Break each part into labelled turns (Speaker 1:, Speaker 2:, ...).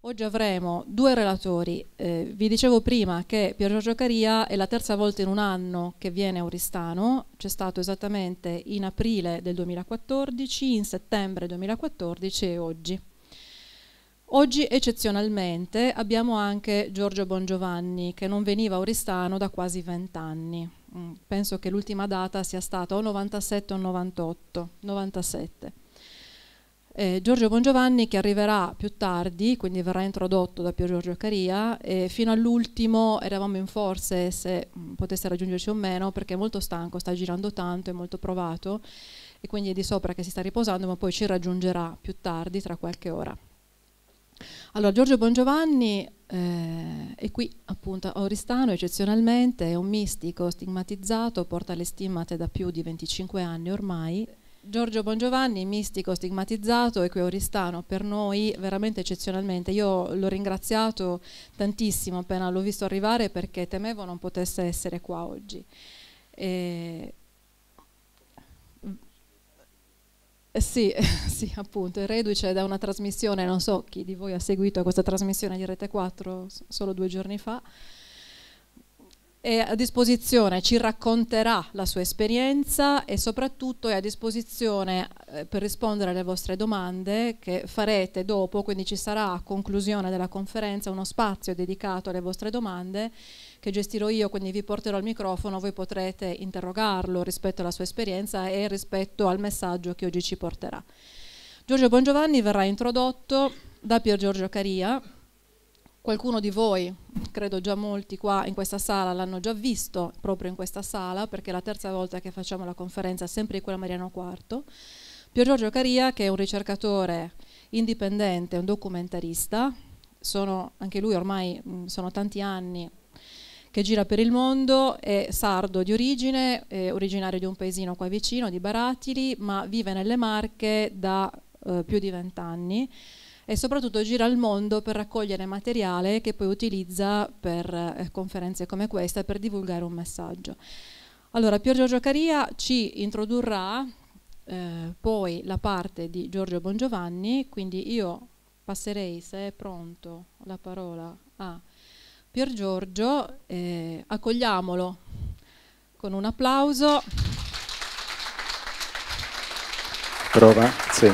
Speaker 1: Oggi avremo due relatori. Vi dicevo prima che Pier Giorgio Caria è la terza volta in un anno che viene a Oristano. C'è stato esattamente in aprile del 2014, in settembre 2014 e oggi. Oggi eccezionalmente abbiamo anche Giorgio Bongiovanni, che non veniva a Oristano da quasi 20 anni. Penso che l'ultima data sia stata o 97 o 98, 97. Giorgio Bongiovanni, che arriverà più tardi, quindi verrà introdotto da Pier Giorgio Caria, e fino all'ultimo eravamo in forze se potesse raggiungerci o meno, perché è molto stanco, sta girando tanto, è molto provato e quindi è di sopra che si sta riposando, ma poi ci raggiungerà più tardi, tra qualche ora. Allora, Giorgio Bongiovanni è qui appunto a Oristano eccezionalmente, è un mistico stigmatizzato, porta le stimmate da più di 25 anni ormai. Giorgio Bongiovanni, mistico stigmatizzato, e qui a Oristano per noi veramente eccezionalmente. Io l'ho ringraziato tantissimo appena l'ho visto arrivare, perché temevo non potesse essere qua oggi. Sì, sì, appunto, è reduce da una trasmissione, non so chi di voi ha seguito questa trasmissione di Rete 4 solo 2 giorni fa. È a disposizione, ci racconterà la sua esperienza e soprattutto è a disposizione per rispondere alle vostre domande che farete dopo, quindi ci sarà a conclusione della conferenza uno spazio dedicato alle vostre domande che gestirò io, quindi vi porterò il microfono, voi potrete interrogarlo rispetto alla sua esperienza e rispetto al messaggio che oggi ci porterà. Giorgio Bongiovanni verrà introdotto da Pier Giorgio Caria. Qualcuno di voi, credo già molti qua in questa sala, l'hanno già visto proprio in questa sala, perché è la terza volta che facciamo la conferenza, sempre di quella Mariano IV. Pier Giorgio Caria, che è un ricercatore indipendente, un documentarista, anche lui ormai sono tanti anni che gira per il mondo, è sardo di origine, è originario di un paesino qua vicino, di Baratili, ma vive nelle Marche da più di 20 anni. E soprattutto gira il mondo per raccogliere materiale che poi utilizza per conferenze come questa e per divulgare un messaggio. Allora, Pier Giorgio Caria ci introdurrà poi la parte di Giorgio Bongiovanni, quindi io passerei, se è pronto, la parola a Pier Giorgio, accogliamolo con un applauso.
Speaker 2: Prova? Sì.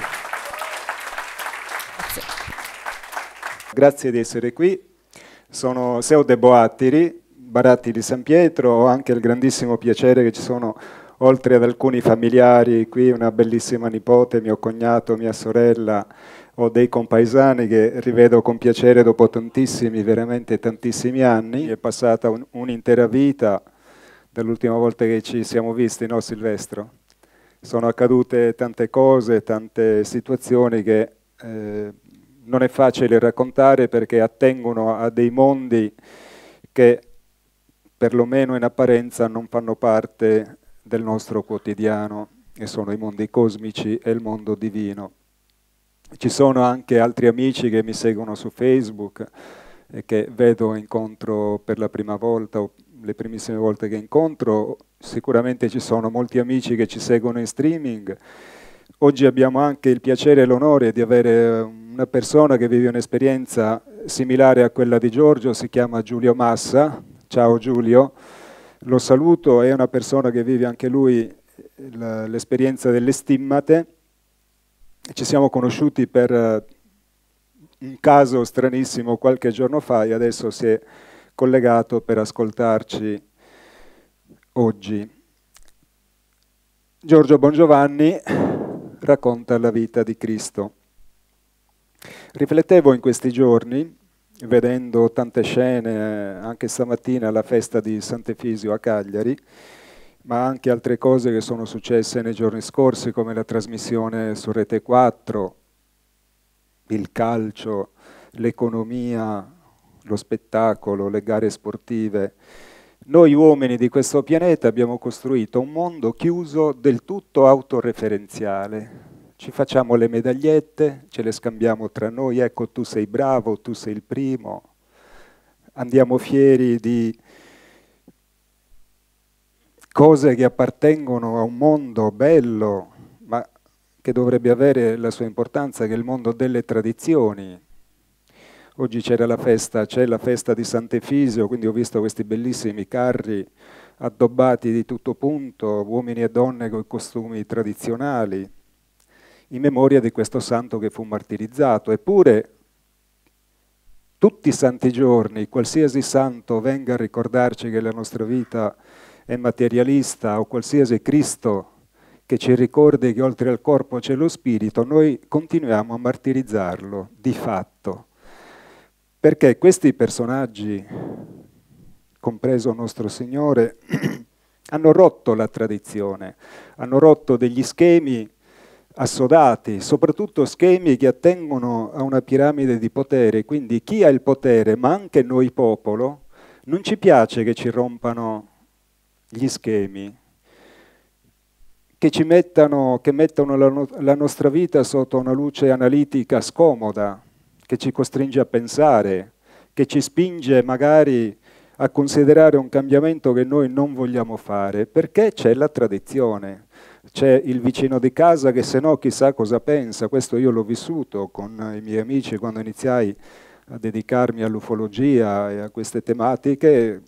Speaker 2: Grazie di essere qui. Sono Seude Boattiri, Baratili San Pietro. Ho anche il grandissimo piacere che ci sono, oltre ad alcuni familiari, qui una bellissima nipote, mio cognato, mia sorella, ho dei compaesani che rivedo con piacere dopo tantissimi, veramente tantissimi anni. È passata un'intera vita dall'ultima volta che ci siamo visti, no Silvestro? Sono accadute tante cose, tante situazioni che non è facile raccontare, perché attengono a dei mondi che perlomeno in apparenza non fanno parte del nostro quotidiano, e sono i mondi cosmici e il mondo divino. Ci sono anche altri amici che mi seguono su Facebook e che vedo, incontro per la prima volta o le primissime volte che incontro. Sicuramente ci sono molti amici che ci seguono in streaming. Oggi abbiamo anche il piacere e l'onore di avere una persona che vive un'esperienza similare a quella di Giorgio, si chiama Giulio Massa. Ciao Giulio, lo saluto, è una persona che vive anche lui l'esperienza delle stimmate. Ci siamo conosciuti per un caso stranissimo qualche giorno fa e adesso si è collegato per ascoltarci oggi. Giorgio Bongiovanni racconta la vita di Cristo. Riflettevo in questi giorni, vedendo tante scene, anche stamattina alla festa di Sant'Efisio a Cagliari, ma anche altre cose che sono successe nei giorni scorsi, come la trasmissione su Rete 4, il calcio, l'economia, lo spettacolo, le gare sportive. Noi uomini di questo pianeta abbiamo costruito un mondo chiuso, del tutto autoreferenziale. Ci facciamo le medagliette, ce le scambiamo tra noi, ecco tu sei bravo, tu sei il primo. Andiamo fieri di cose che appartengono a un mondo bello, ma che dovrebbe avere la sua importanza, che è il mondo delle tradizioni. Oggi c'è la festa di Sant'Efisio, quindi ho visto questi bellissimi carri addobbati di tutto punto, uomini e donne con i costumi tradizionali, in memoria di questo santo che fu martirizzato. Eppure, tutti i santi giorni, qualsiasi santo venga a ricordarci che la nostra vita è materialista, o qualsiasi Cristo che ci ricordi che oltre al corpo c'è lo spirito, noi continuiamo a martirizzarlo di fatto. Perché questi personaggi, compreso nostro Signore, hanno rotto la tradizione, hanno rotto degli schemi assodati, soprattutto schemi che attengono a una piramide di potere. Quindi chi ha il potere, ma anche noi popolo, non ci piace che ci rompano gli schemi, che mettano la nostra vita sotto una luce analitica scomoda, che ci costringe a pensare, che ci spinge magari a considerare un cambiamento che noi non vogliamo fare, perché c'è la tradizione, c'è il vicino di casa che se no chissà cosa pensa. Questo io l'ho vissuto con i miei amici quando iniziai a dedicarmi all'ufologia e a queste tematiche.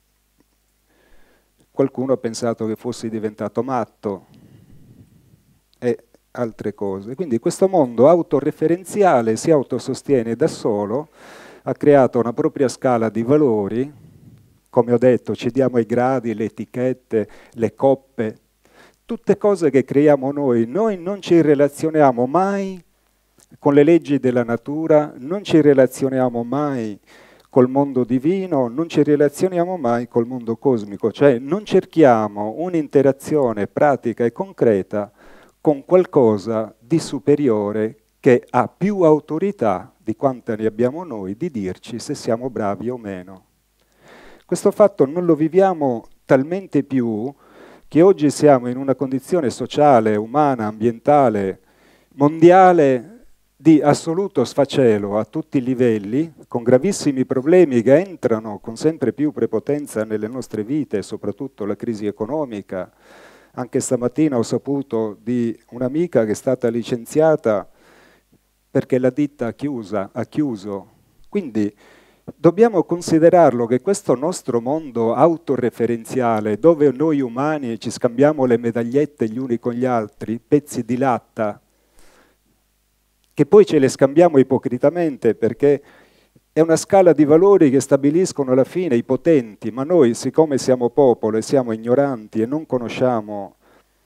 Speaker 2: Qualcuno ha pensato che fossi diventato matto e altre cose. Quindi questo mondo autoreferenziale si autosostiene da solo, ha creato una propria scala di valori, come ho detto, ci diamo i gradi, le etichette, le coppe, tutte cose che creiamo noi. Noi non ci relazioniamo mai con le leggi della natura, non ci relazioniamo mai col mondo divino, non ci relazioniamo mai col mondo cosmico, cioè non cerchiamo un'interazione pratica e concreta con qualcosa di superiore che ha più autorità di quanta ne abbiamo noi di dirci se siamo bravi o meno. Questo fatto non lo viviamo talmente più che oggi siamo in una condizione sociale, umana, ambientale, mondiale di assoluto sfacelo a tutti i livelli, con gravissimi problemi che entrano con sempre più prepotenza nelle nostre vite, soprattutto la crisi economica. Anche stamattina ho saputo di un'amica che è stata licenziata perché la ditta ha chiuso. Quindi dobbiamo considerarlo che questo nostro mondo autoreferenziale, dove noi umani ci scambiamo le medagliette gli uni con gli altri, pezzi di latta, che poi ce le scambiamo ipocritamente perché è una scala di valori che stabiliscono alla fine i potenti, ma noi, siccome siamo popolo e siamo ignoranti e non conosciamo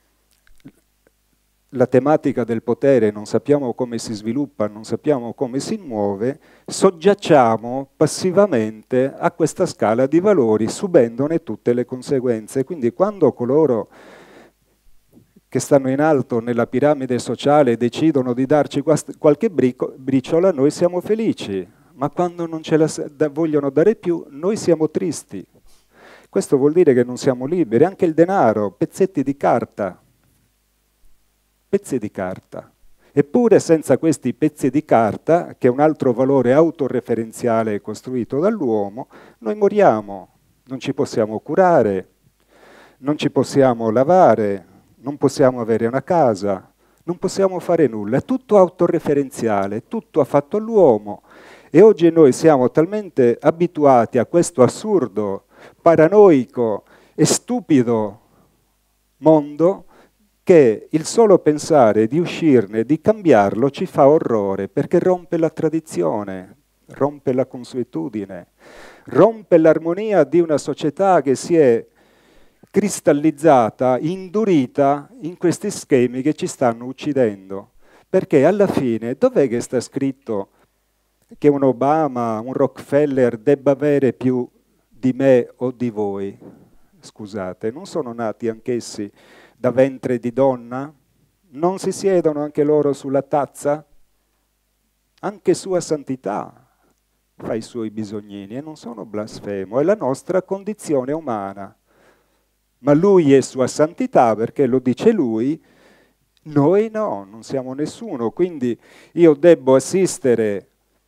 Speaker 2: la tematica del potere, non sappiamo come si sviluppa, non sappiamo come si muove, soggiacciamo passivamente a questa scala di valori, subendone tutte le conseguenze. Quindi quando coloro che stanno in alto nella piramide sociale decidono di darci qualche briciola, noi siamo felici, ma quando non ce la vogliono dare più, noi siamo tristi. Questo vuol dire che non siamo liberi. Anche il denaro, pezzetti di carta. Pezzi di carta. Eppure senza questi pezzi di carta, che è un altro valore autoreferenziale costruito dall'uomo, noi moriamo, non ci possiamo curare, non ci possiamo lavare, non possiamo avere una casa, non possiamo fare nulla. È tutto autoreferenziale, tutto ha fatto l'uomo. E oggi noi siamo talmente abituati a questo assurdo, paranoico e stupido mondo che il solo pensare di uscirne, di cambiarlo, ci fa orrore, perché rompe la tradizione, rompe la consuetudine, rompe l'armonia di una società che si è cristallizzata, indurita in questi schemi che ci stanno uccidendo. Perché alla fine, dov'è che sta scritto che un Obama, un Rockefeller debba avere più di me o di voi? Scusate, non sono nati anch'essi da ventre di donna? Non si siedono anche loro sulla tazza? Anche Sua Santità fa i suoi bisognini e non sono blasfemo, è la nostra condizione umana. Ma lui è Sua Santità perché lo dice lui, noi no, non siamo nessuno. Quindi io debbo assistere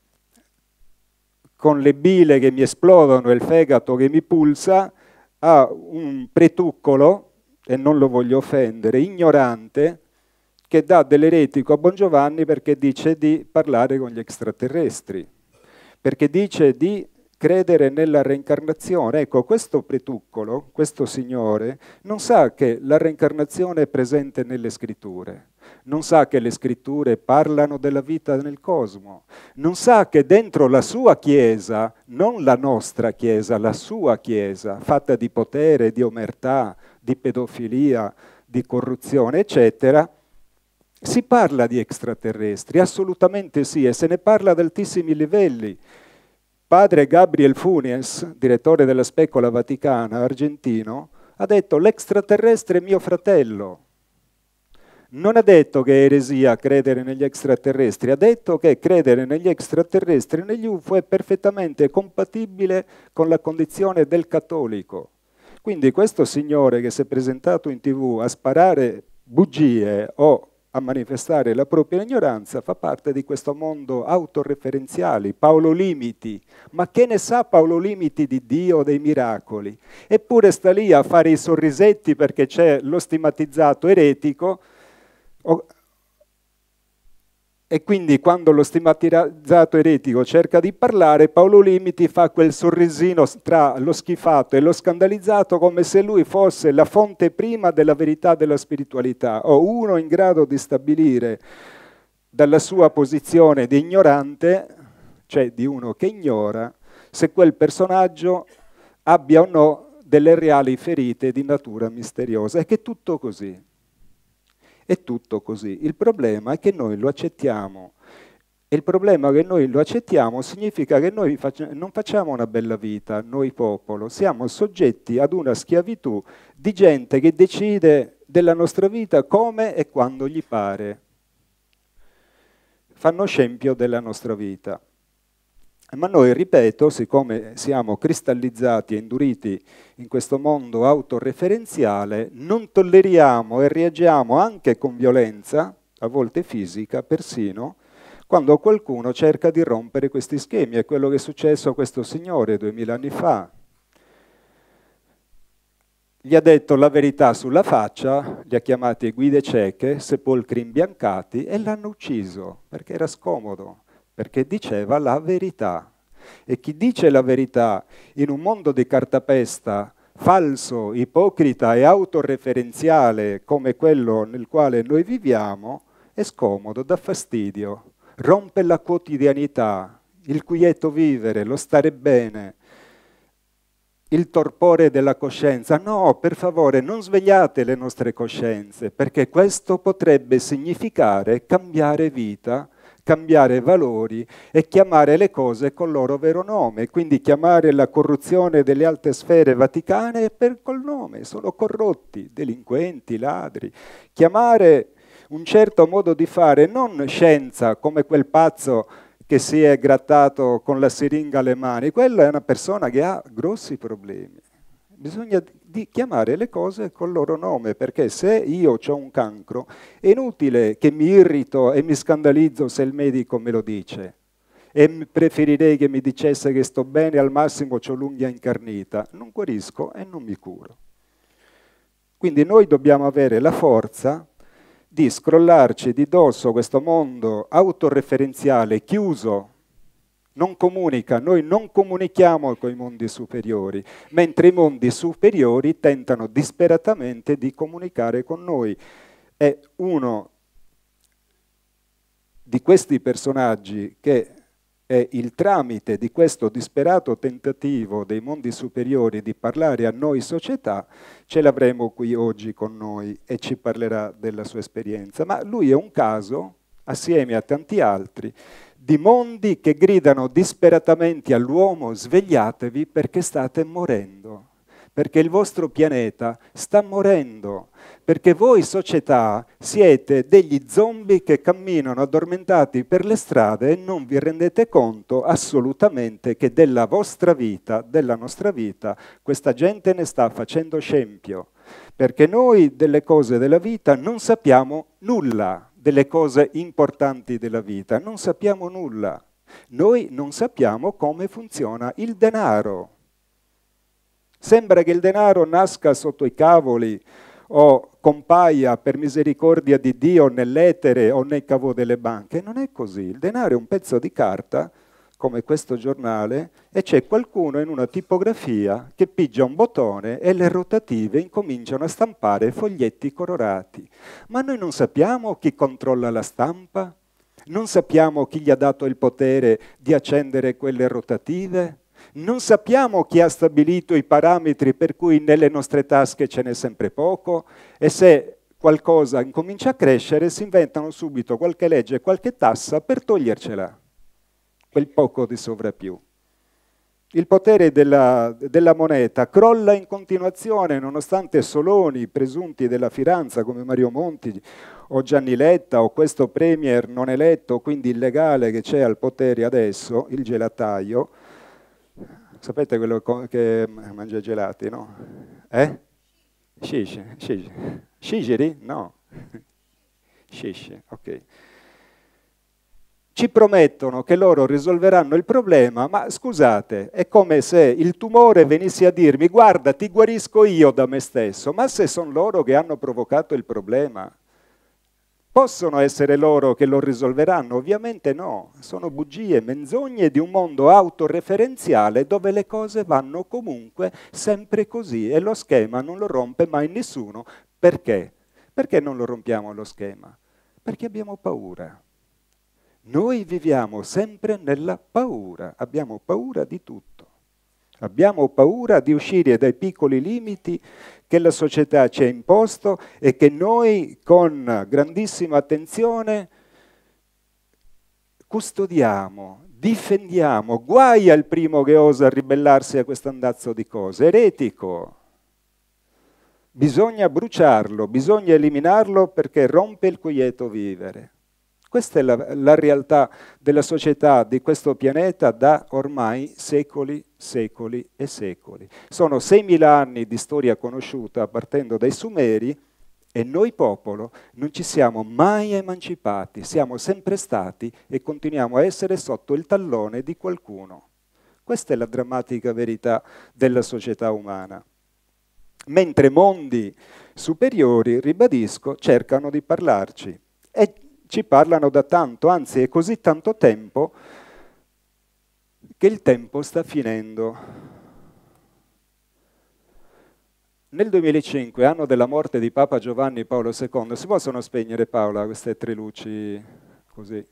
Speaker 2: con le bile che mi esplodono e il fegato che mi pulsa a un pretuccolo, e non lo voglio offendere, ignorante, che dà dell'eretico a Bongiovanni perché dice di parlare con gli extraterrestri. perché dice di credere nella reincarnazione. Ecco, questo pretuccolo, questo signore, non sa che la reincarnazione è presente nelle scritture, non sa che le scritture parlano della vita nel cosmo, non sa che dentro la sua Chiesa, non la nostra Chiesa, la sua Chiesa, fatta di potere, di omertà, di pedofilia, di corruzione, eccetera, si parla di extraterrestri, assolutamente sì, e se ne parla ad altissimi livelli. Padre Gabriel Funes, direttore della Specola Vaticana, argentino, ha detto l'extraterrestre è mio fratello. Non ha detto che è eresia credere negli extraterrestri, ha detto che credere negli extraterrestri e negli UFO è perfettamente compatibile con la condizione del cattolico. Quindi questo signore che si è presentato in TV a sparare bugie o a manifestare la propria ignoranza fa parte di questo mondo autoreferenziali. Paolo Limiti, ma che ne sa Paolo Limiti di Dio, dei miracoli? Eppure sta lì a fare i sorrisetti perché c'è lo stigmatizzato eretico, e quindi quando lo stigmatizzato eretico cerca di parlare, Paolo Limiti fa quel sorrisino tra lo schifato e lo scandalizzato come se lui fosse la fonte prima della verità della spiritualità, o uno in grado di stabilire dalla sua posizione di ignorante, cioè di uno che ignora, se quel personaggio abbia o no delle reali ferite di natura misteriosa. È che è tutto così. È tutto così. Il problema è che noi lo accettiamo. E il problema che noi lo accettiamo significa che noi non facciamo una bella vita, noi popolo. Siamo soggetti ad una schiavitù di gente che decide della nostra vita come e quando gli pare. Fanno scempio della nostra vita. Ma noi, ripeto, siccome siamo cristallizzati e induriti in questo mondo autoreferenziale, non tolleriamo e reagiamo anche con violenza, a volte fisica persino, quando qualcuno cerca di rompere questi schemi. È quello che è successo a questo signore 2000 anni fa. Gli ha detto la verità sulla faccia, li ha chiamati guide cieche, sepolcri imbiancati e l'hanno ucciso, perché era scomodo. Perché diceva la verità. E chi dice la verità in un mondo di cartapesta falso, ipocrita e autoreferenziale come quello nel quale noi viviamo, è scomodo, dà fastidio, rompe la quotidianità, il quieto vivere, lo stare bene, il torpore della coscienza. No, per favore, non svegliate le nostre coscienze, perché questo potrebbe significare cambiare vita, cambiare valori e chiamare le cose col loro vero nome, quindi chiamare la corruzione delle alte sfere vaticane col nome, sono corrotti, delinquenti, ladri, chiamare un certo modo di fare, non scienza come quel pazzo che si è grattato con la siringa alle mani, quella è una persona che ha grossi problemi. Bisogna chiamare le cose col loro nome, perché se io ho un cancro è inutile che mi irrito e mi scandalizzo se il medico me lo dice. E preferirei che mi dicesse che sto bene, al massimo ho l'unghia incarnita. Non guarisco e non mi curo. Quindi noi dobbiamo avere la forza di scrollarci di dosso questo mondo autoreferenziale, chiuso, non comunica, noi non comunichiamo con i mondi superiori, mentre i mondi superiori tentano disperatamente di comunicare con noi. È uno di questi personaggi che è il tramite di questo disperato tentativo dei mondi superiori di parlare a noi società, ce l'avremo qui oggi con noi e ci parlerà della sua esperienza. Ma lui è un caso, assieme a tanti altri, di mondi che gridano disperatamente all'uomo: svegliatevi perché state morendo, perché il vostro pianeta sta morendo, perché voi società siete degli zombie che camminano addormentati per le strade e non vi rendete conto assolutamente che della vostra vita, della nostra vita, questa gente ne sta facendo scempio, perché noi delle cose della vita non sappiamo nulla, delle cose importanti della vita, non sappiamo nulla. Noi non sappiamo come funziona il denaro. Sembra che il denaro nasca sotto i cavoli o compaia per misericordia di Dio nell'etere o nei cavo delle banche. Non è così. Il denaro è un pezzo di carta come questo giornale, e c'è qualcuno in una tipografia che pigia un bottone e le rotative incominciano a stampare foglietti colorati. Ma noi non sappiamo chi controlla la stampa? Non sappiamo chi gli ha dato il potere di accendere quelle rotative? Non sappiamo chi ha stabilito i parametri per cui nelle nostre tasche ce n'è sempre poco? E se qualcosa incomincia a crescere, si inventano subito qualche legge e qualche tassa per togliercela, quel poco di sovrappiù. Il potere della moneta crolla in continuazione, nonostante Soloni, presunti della finanza come Mario Monti o Gianni Letta o questo premier non eletto, quindi illegale, che c'è al potere adesso, il gelataio. Sapete quello che mangia gelati, no? Scigeri? No. Scisci, ok. Ci promettono che loro risolveranno il problema, ma scusate, è come se il tumore venisse a dirmi guarda, ti guarisco io da me stesso, ma se sono loro che hanno provocato il problema, possono essere loro che lo risolveranno? Ovviamente no, sono bugie, menzogne di un mondo autoreferenziale dove le cose vanno comunque sempre così e lo schema non lo rompe mai nessuno. Perché? Perché non lo rompiamo lo schema? Perché abbiamo paura. Noi viviamo sempre nella paura, abbiamo paura di tutto. Abbiamo paura di uscire dai piccoli limiti che la società ci ha imposto e che noi con grandissima attenzione custodiamo, difendiamo. Guai al primo che osa ribellarsi a questo andazzo di cose, eretico. Bisogna bruciarlo, bisogna eliminarlo perché rompe il quieto vivere. Questa è la realtà della società di questo pianeta da ormai secoli, secoli e secoli. Sono 6.000 anni di storia conosciuta partendo dai Sumeri e noi popolo non ci siamo mai emancipati, siamo sempre stati e continuiamo a essere sotto il tallone di qualcuno. Questa è la drammatica verità della società umana. Mentre mondi superiori, ribadisco, cercano di parlarci e ci parlano da tanto, anzi è così tanto tempo che il tempo sta finendo. Nel 2005, anno della morte di Papa Giovanni Paolo II, si possono spegnere, Paola, queste tre luci così?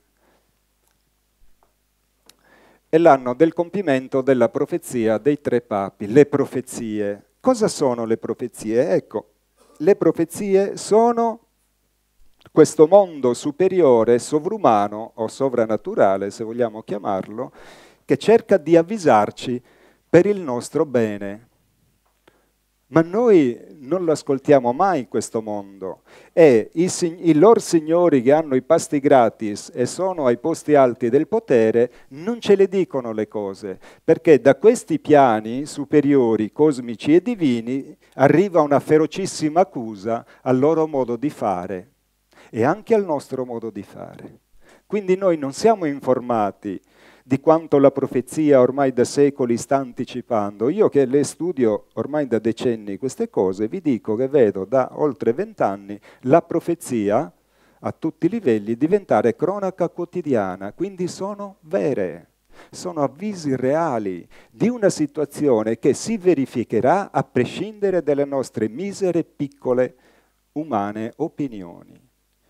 Speaker 2: È l'anno del compimento della profezia dei tre papi, le profezie. Cosa sono le profezie? Ecco, le profezie sono questo mondo superiore, sovrumano o sovrannaturale, se vogliamo chiamarlo, che cerca di avvisarci per il nostro bene. Ma noi non lo ascoltiamo mai questo mondo e i loro signori che hanno i pasti gratis e sono ai posti alti del potere non ce le dicono le cose, perché da questi piani superiori, cosmici e divini arriva una ferocissima accusa al loro modo di fare e anche al nostro modo di fare. Quindi noi non siamo informati di quanto la profezia ormai da secoli sta anticipando. Io che le studio ormai da decenni queste cose, vi dico che vedo da oltre 20 anni la profezia a tutti i livelli diventare cronaca quotidiana, quindi sono vere, sono avvisi reali di una situazione che si verificherà a prescindere dalle nostre misere, piccole, umane opinioni.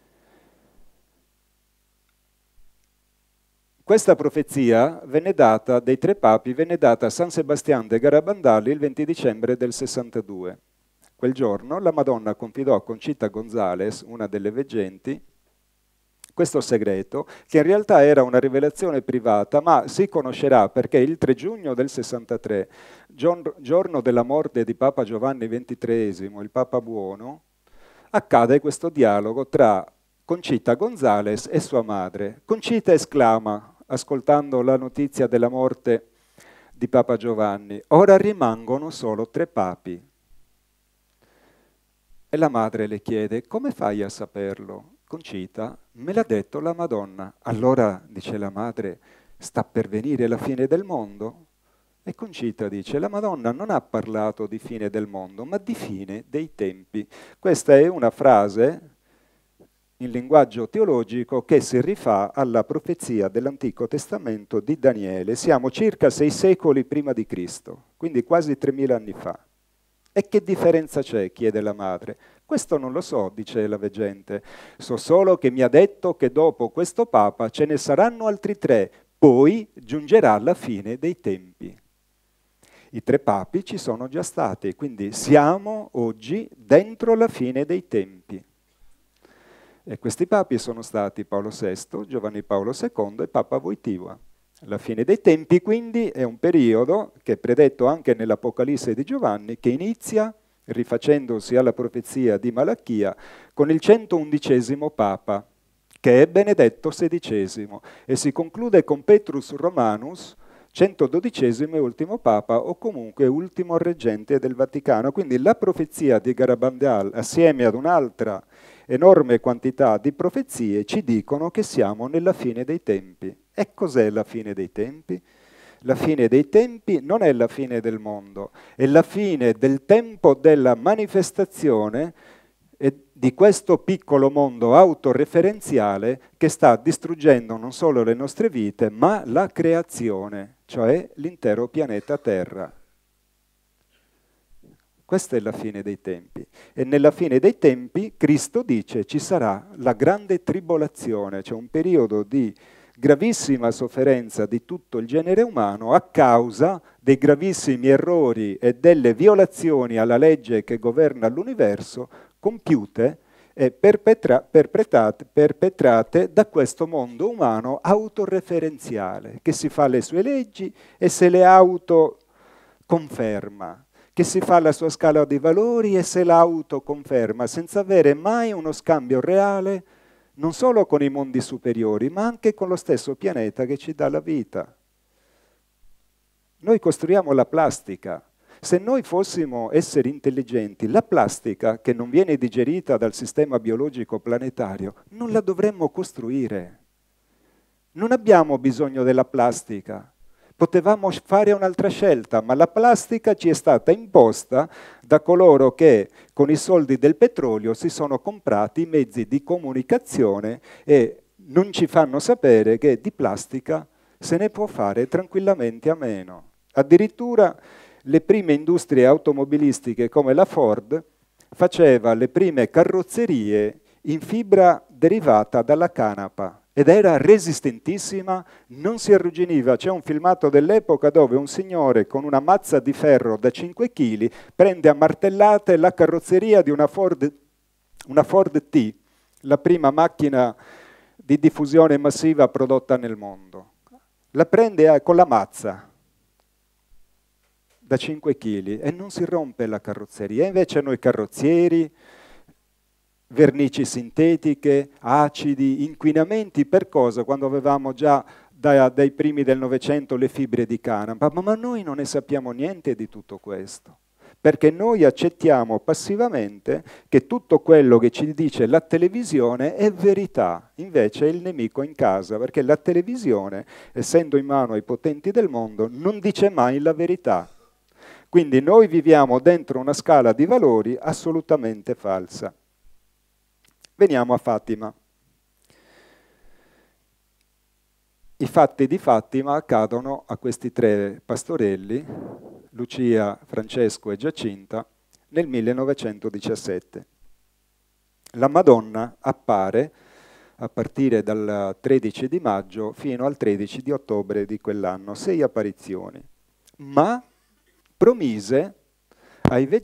Speaker 2: Questa profezia venne data, dei tre papi, venne data a San Sebastián de Garabandal il 20 dicembre del 62. Quel giorno la Madonna confidò a Conchita González, una delle veggenti, questo segreto, che in realtà era una rivelazione privata, ma si conoscerà perché il 3 giugno del 63, giorno della morte di Papa Giovanni XXIII, il Papa Buono, accade questo dialogo tra Conchita González e sua madre. Conchita esclama, ascoltando la notizia della morte di Papa Giovanni, ora rimangono solo 3 papi. E la madre le chiede, come fai a saperlo? Conchita, me l'ha detto la Madonna. Allora, dice la madre, sta per venire la fine del mondo? E Conchita dice, la Madonna non ha parlato di fine del mondo, ma di fine dei tempi. Questa è una frase in linguaggio teologico che si rifà alla profezia dell'Antico Testamento di Daniele. Siamo circa 6 secoli prima di Cristo, quindi quasi 3000 anni fa. E che differenza c'è? Chiede la madre. Questo non lo so, dice la veggente. So solo che mi ha detto che dopo questo Papa ce ne saranno altri 3, poi giungerà la fine dei tempi. I 3 papi ci sono già stati, quindi siamo oggi dentro la fine dei tempi. E questi papi sono stati Paolo VI, Giovanni Paolo II e Papa Wojtyła. La fine dei tempi, quindi, è un periodo che è predetto anche nell'Apocalisse di Giovanni, che inizia, rifacendosi alla profezia di Malachia, con il 111° Papa, che è Benedetto XVI, e si conclude con Petrus Romanus, 112° e ultimo Papa, o comunque ultimo reggente del Vaticano. Quindi la profezia di Garabandal, assieme ad un'altra enorme quantità di profezie, ci dicono che siamo nella fine dei tempi. E cos'è la fine dei tempi? La fine dei tempi non è la fine del mondo, è la fine del tempo della manifestazione di questo piccolo mondo autoreferenziale che sta distruggendo non solo le nostre vite, ma la creazione, cioè l'intero pianeta Terra. Questa è la fine dei tempi. E nella fine dei tempi Cristo dice ci sarà la grande tribolazione, cioè un periodo di gravissima sofferenza di tutto il genere umano a causa dei gravissimi errori e delle violazioni alla legge che governa l'universo compiute e perpetrate da questo mondo umano autoreferenziale, che si fa le sue leggi e se le autoconferma, che si fa la sua scala di valori e se la autoconferma, senza avere mai uno scambio reale non solo con i mondi superiori, ma anche con lo stesso pianeta che ci dà la vita. Noi costruiamo la plastica. Se noi fossimo esseri intelligenti, la plastica, che non viene digerita dal sistema biologico planetario, non la dovremmo costruire. Non abbiamo bisogno della plastica. Potevamo fare un'altra scelta, ma la plastica ci è stata imposta da coloro che con i soldi del petrolio si sono comprati i mezzi di comunicazione e non ci fanno sapere che di plastica se ne può fare tranquillamente a meno. Addirittura le prime industrie automobilistiche come la Ford faceva le prime carrozzerie in fibra derivata dalla canapa ed era resistentissima, non si arrugginiva. C'è un filmato dell'epoca dove un signore con una mazza di ferro da 5 kg prende a martellate la carrozzeria di una Ford T, la prima macchina di diffusione massiva prodotta nel mondo. La prende con la mazza da 5 kg e non si rompe la carrozzeria. Invece noi carrozzieri, vernici sintetiche, acidi, inquinamenti, per cosa? Quando avevamo già dai primi del Novecento le fibre di canapa, ma noi non ne sappiamo niente di tutto questo, perché noi accettiamo passivamente che tutto quello che ci dice la televisione è verità, invece è il nemico in casa, perché la televisione, essendo in mano ai potenti del mondo, non dice mai la verità. Quindi noi viviamo dentro una scala di valori assolutamente falsa. Veniamo a Fatima. I fatti di Fatima accadono a questi 3 pastorelli, Lucia, Francesco e Giacinta, nel 1917. La Madonna appare a partire dal 13 di maggio fino al 13 di ottobre di quell'anno, 6 apparizioni, ma promise ai veggenti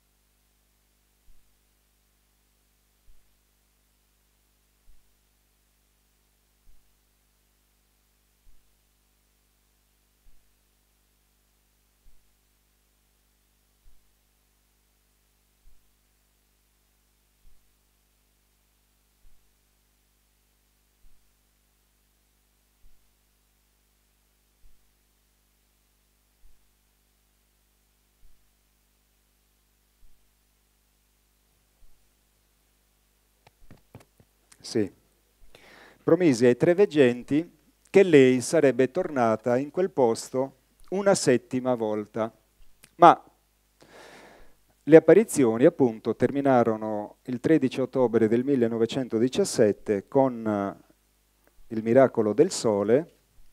Speaker 2: Sì. Promise ai 3 veggenti che lei sarebbe tornata in quel posto una 7ª volta. Ma Le apparizioni appunto terminarono il 13 ottobre del 1917 con il miracolo del sole,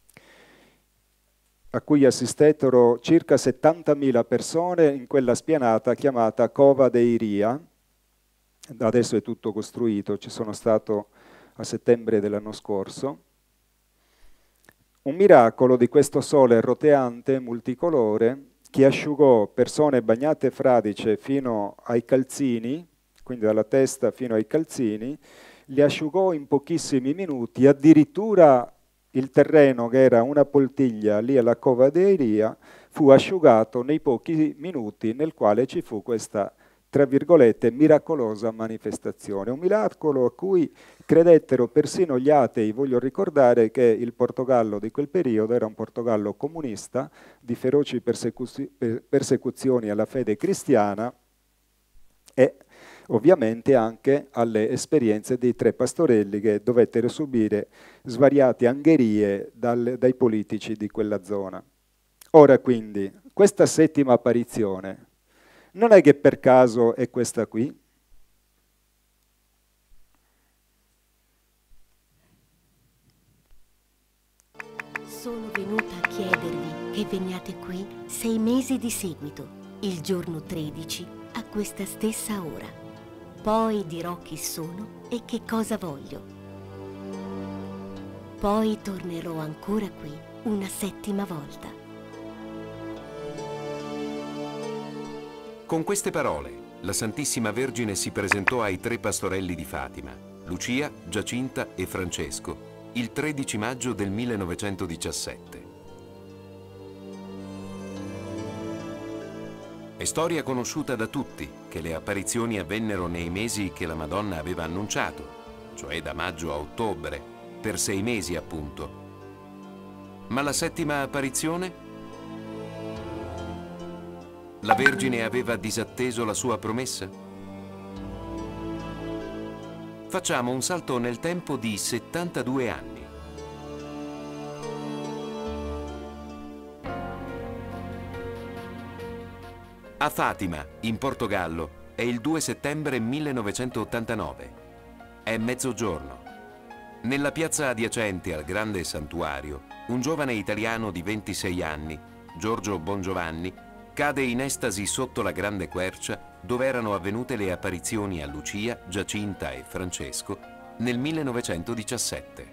Speaker 2: a cui assistettero circa 70.000 persone in quella spianata chiamata Cova dei Ria. Adesso è tutto costruito, ci sono stato a settembre dell'anno scorso. Un miracolo di questo sole roteante, multicolore, che asciugò persone bagnate fradice fino ai calzini, quindi dalla testa fino ai calzini, li asciugò in pochissimi minuti, addirittura il terreno che era una poltiglia lì alla Cova dei Ria fu asciugato nei pochi minuti nel quale ci fu questa, tra virgolette, miracolosa manifestazione. Un miracolo a cui credettero persino gli atei. Voglio ricordare che il Portogallo di quel periodo era un Portogallo comunista, di feroci persecuzioni alla fede cristiana e ovviamente anche alle esperienze dei tre pastorelli che dovettero subire svariate angherie dai politici di quella zona. Ora quindi, questa settima apparizione, non è che per caso è questa qui?
Speaker 3: Sono venuta a chiedervi che veniate qui 6 mesi di seguito, il giorno 13, a questa stessa ora. Poi dirò chi sono e che cosa voglio. Poi tornerò ancora qui una 7ª volta.
Speaker 4: Con queste parole, la Santissima Vergine si presentò ai 3 pastorelli di Fatima, Lucia, Giacinta e Francesco, il 13 maggio del 1917. È storia conosciuta da tutti che le apparizioni avvennero nei mesi che la Madonna aveva annunciato, cioè da maggio a ottobre, per 6 mesi appunto. Ma la settima apparizione? La Vergine aveva disatteso la sua promessa? Facciamo un salto nel tempo di 72 anni. A Fatima, in Portogallo, è il 2 settembre 1989. È mezzogiorno. Nella piazza adiacente al grande santuario, un giovane italiano di 26 anni, Giorgio Bongiovanni, cade in estasi sotto la grande quercia dove erano avvenute le apparizioni a Lucia, Giacinta e Francesco nel 1917.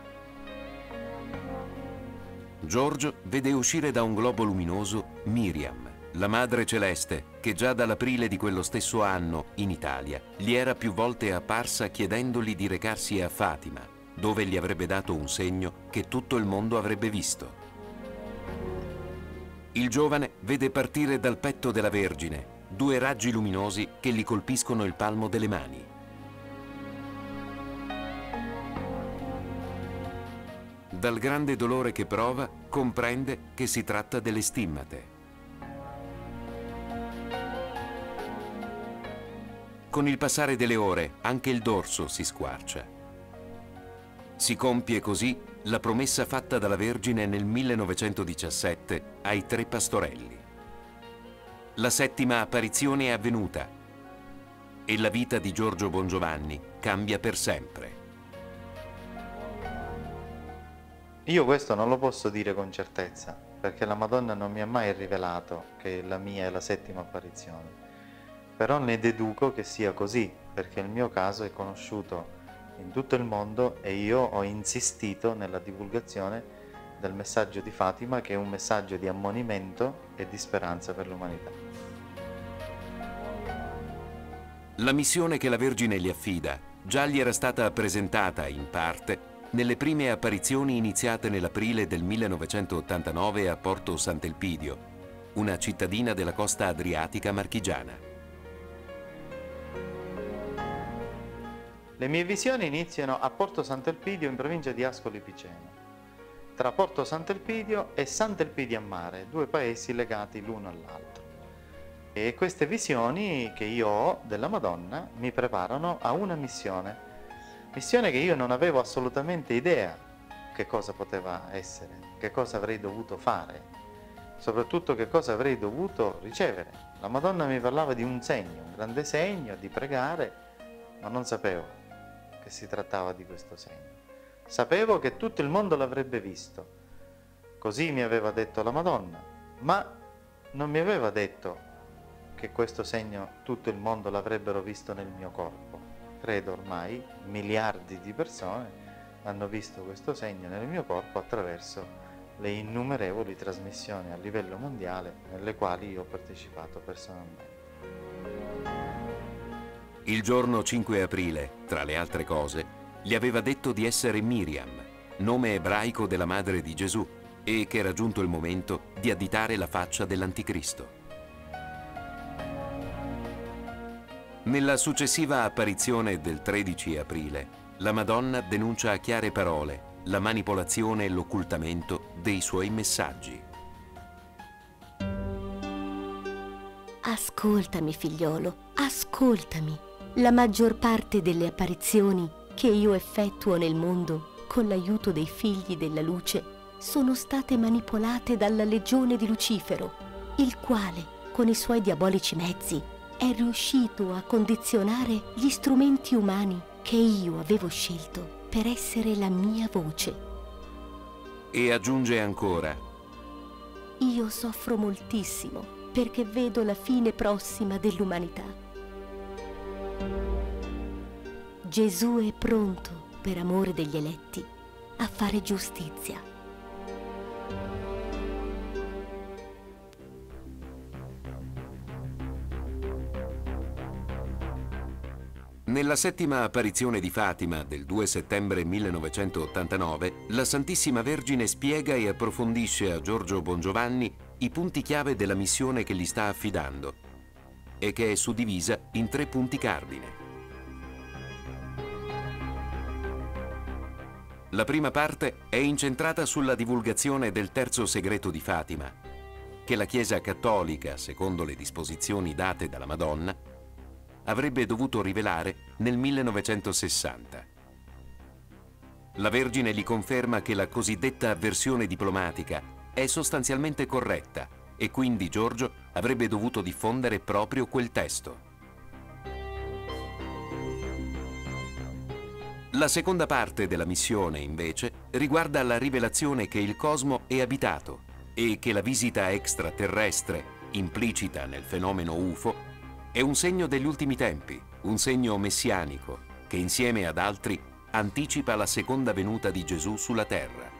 Speaker 4: Giorgio vede uscire da un globo luminoso Miriam, la Madre Celeste, che già dall'aprile di quello stesso anno, in Italia, gli era più volte apparsa chiedendogli di recarsi a Fatima, dove gli avrebbe dato un segno che tutto il mondo avrebbe visto. Il giovane vede partire dal petto della Vergine 2 raggi luminosi che gli colpiscono il palmo delle mani. Dal grande dolore che prova, comprende che si tratta delle stimmate. Con il passare delle ore, anche il dorso si squarcia. Si compie così la promessa fatta dalla Vergine nel 1917 ai 3 pastorelli. La settima apparizione è avvenuta e la vita di Giorgio Bongiovanni cambia per sempre.
Speaker 5: Io questo non lo posso dire con certezza, perché la Madonna non mi ha mai rivelato che la mia è la settima apparizione. Però ne deduco che sia così, perché il mio caso è conosciuto in tutto il mondo e io ho insistito nella divulgazione del messaggio di Fatima, che è un messaggio di ammonimento e di speranza per l'umanità.
Speaker 4: La missione che la Vergine gli affida già gli era stata presentata in parte nelle prime apparizioni iniziate nell'aprile del 1989 a Porto Sant'Elpidio, una cittadina della costa adriatica marchigiana.
Speaker 5: Le mie visioni iniziano a Porto Sant'Elpidio in provincia di Ascoli Piceno, tra Porto Sant'Elpidio e Sant'Elpidio a Mare, 2 paesi legati l'uno all'altro. E queste visioni che io ho della Madonna mi preparano a una missione che io non avevo assolutamente idea che cosa poteva essere, che cosa avrei dovuto fare, soprattutto che cosa avrei dovuto ricevere. La Madonna mi parlava di un segno, un grande segno, di pregare, ma non sapevo che si trattava di questo segno. Sapevo che tutto il mondo l'avrebbe visto, così mi aveva detto la Madonna, ma non mi aveva detto che questo segno tutto il mondo l'avrebbero visto nel mio corpo. Credo ormai miliardi di persone hanno visto questo segno nel mio corpo attraverso le innumerevoli trasmissioni a livello mondiale nelle quali io ho partecipato personalmente.
Speaker 4: Il giorno 5 aprile, tra le altre cose, gli aveva detto di essere Miriam, nome ebraico della madre di Gesù, e che era giunto il momento di additare la faccia dell'Anticristo. Nella successiva apparizione del 13 aprile, la Madonna denuncia a chiare parole la manipolazione e l'occultamento dei suoi messaggi.
Speaker 3: Ascoltami, figliolo, ascoltami. La maggior parte delle apparizioni che io effettuo nel mondo con l'aiuto dei figli della luce sono state manipolate dalla legione di Lucifero, il quale, con i suoi diabolici mezzi, è riuscito a condizionare gli strumenti umani che io avevo scelto per essere la mia voce.
Speaker 4: E aggiunge ancora:
Speaker 3: Io soffro moltissimo perché vedo la fine prossima dell'umanità. Gesù è pronto, per amore degli eletti, a fare giustizia.
Speaker 4: Nella settima apparizione di Fatima del 2 settembre 1989, la Santissima Vergine spiega e approfondisce a Giorgio Bongiovanni i punti chiave della missione che gli sta affidando e che è suddivisa in 3 punti cardine. La prima parte è incentrata sulla divulgazione del terzo segreto di Fatima, che la Chiesa Cattolica, secondo le disposizioni date dalla Madonna, avrebbe dovuto rivelare nel 1960. La Vergine gli conferma che la cosiddetta versione diplomatica è sostanzialmente corretta e quindi Giorgio avrebbe dovuto diffondere proprio quel testo. La seconda parte della missione, invece, riguarda la rivelazione che il cosmo è abitato e che la visita extraterrestre, implicita nel fenomeno UFO, è un segno degli ultimi tempi, un segno messianico, che insieme ad altri anticipa la seconda venuta di Gesù sulla terra.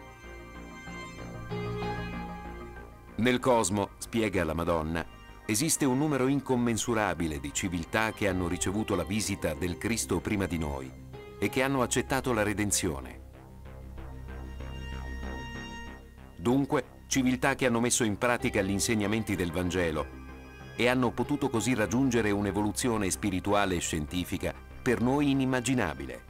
Speaker 4: Nel cosmo, spiega la Madonna, esiste un numero incommensurabile di civiltà che hanno ricevuto la visita del Cristo prima di noi e che hanno accettato la redenzione. Dunque, civiltà che hanno messo in pratica gli insegnamenti del Vangelo e hanno potuto così raggiungere un'evoluzione spirituale e scientifica per noi inimmaginabile.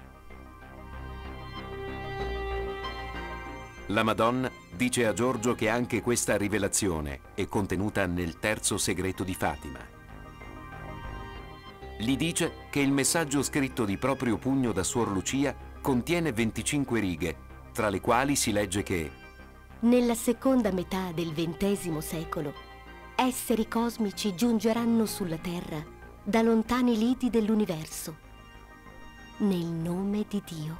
Speaker 4: La Madonna dice a Giorgio che anche questa rivelazione è contenuta nel terzo segreto di Fatima. Gli dice che il messaggio scritto di proprio pugno da Suor Lucia contiene 25 righe, tra le quali si legge che
Speaker 3: nella seconda metà del XX secolo esseri cosmici giungeranno sulla Terra da lontani lidi dell'universo, nel nome di Dio.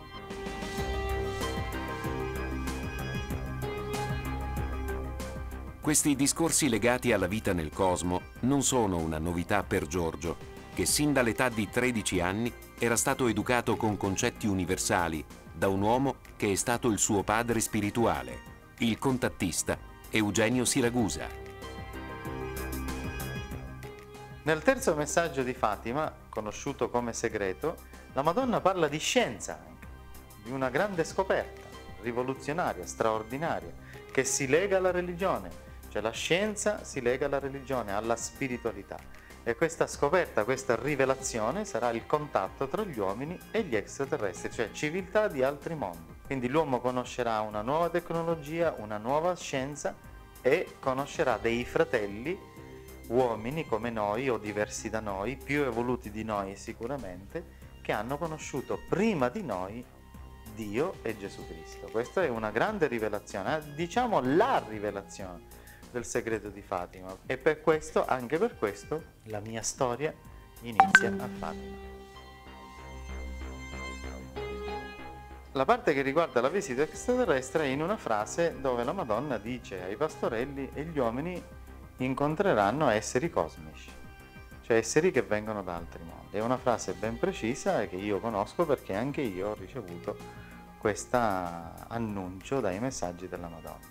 Speaker 4: Questi discorsi legati alla vita nel cosmo non sono una novità per Giorgio, che sin dall'età di 13 anni era stato educato con concetti universali da un uomo che è stato il suo padre spirituale, il contattista Eugenio Siragusa.
Speaker 5: Nel terzo messaggio di Fatima, conosciuto come segreto, la Madonna parla di scienza anche, di una grande scoperta rivoluzionaria, straordinaria, che si lega alla religione, cioè la scienza si lega alla religione, alla spiritualità. E questa scoperta, questa rivelazione sarà il contatto tra gli uomini e gli extraterrestri, cioè civiltà di altri mondi. Quindi l'uomo conoscerà una nuova tecnologia, una nuova scienza e conoscerà dei fratelli uomini come noi o diversi da noi, più evoluti di noi sicuramente, che hanno conosciuto prima di noi Dio e Gesù Cristo. Questa è una grande rivelazione, diciamo la rivelazione del segreto di Fatima. E per questo, anche per questo, la mia storia inizia a Fatima. La parte che riguarda la visita extraterrestre è in una frase dove la Madonna dice ai pastorelli: e gli uomini incontreranno esseri cosmici, cioè esseri che vengono da altri mondi. È una frase ben precisa che io conosco perché anche io ho ricevuto questo annuncio dai messaggi della Madonna.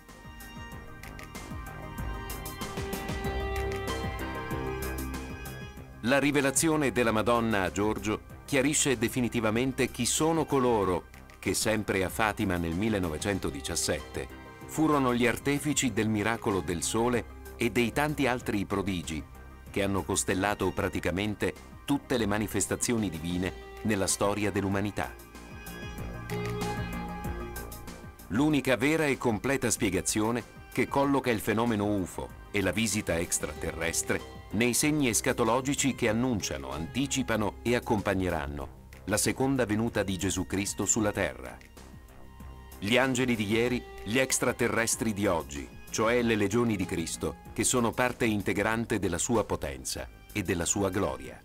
Speaker 4: La rivelazione della Madonna a Giorgio chiarisce definitivamente chi sono coloro che, sempre a Fatima nel 1917, furono gli artefici del miracolo del sole e dei tanti altri prodigi che hanno costellato praticamente tutte le manifestazioni divine nella storia dell'umanità. L'unica vera e completa spiegazione che colloca il fenomeno UFO e la visita extraterrestre nei segni escatologici che annunciano, anticipano e accompagneranno la seconda venuta di Gesù Cristo sulla terra. Gli angeli di ieri, gli extraterrestri di oggi, cioè le legioni di Cristo, che sono parte integrante della sua potenza e della sua gloria.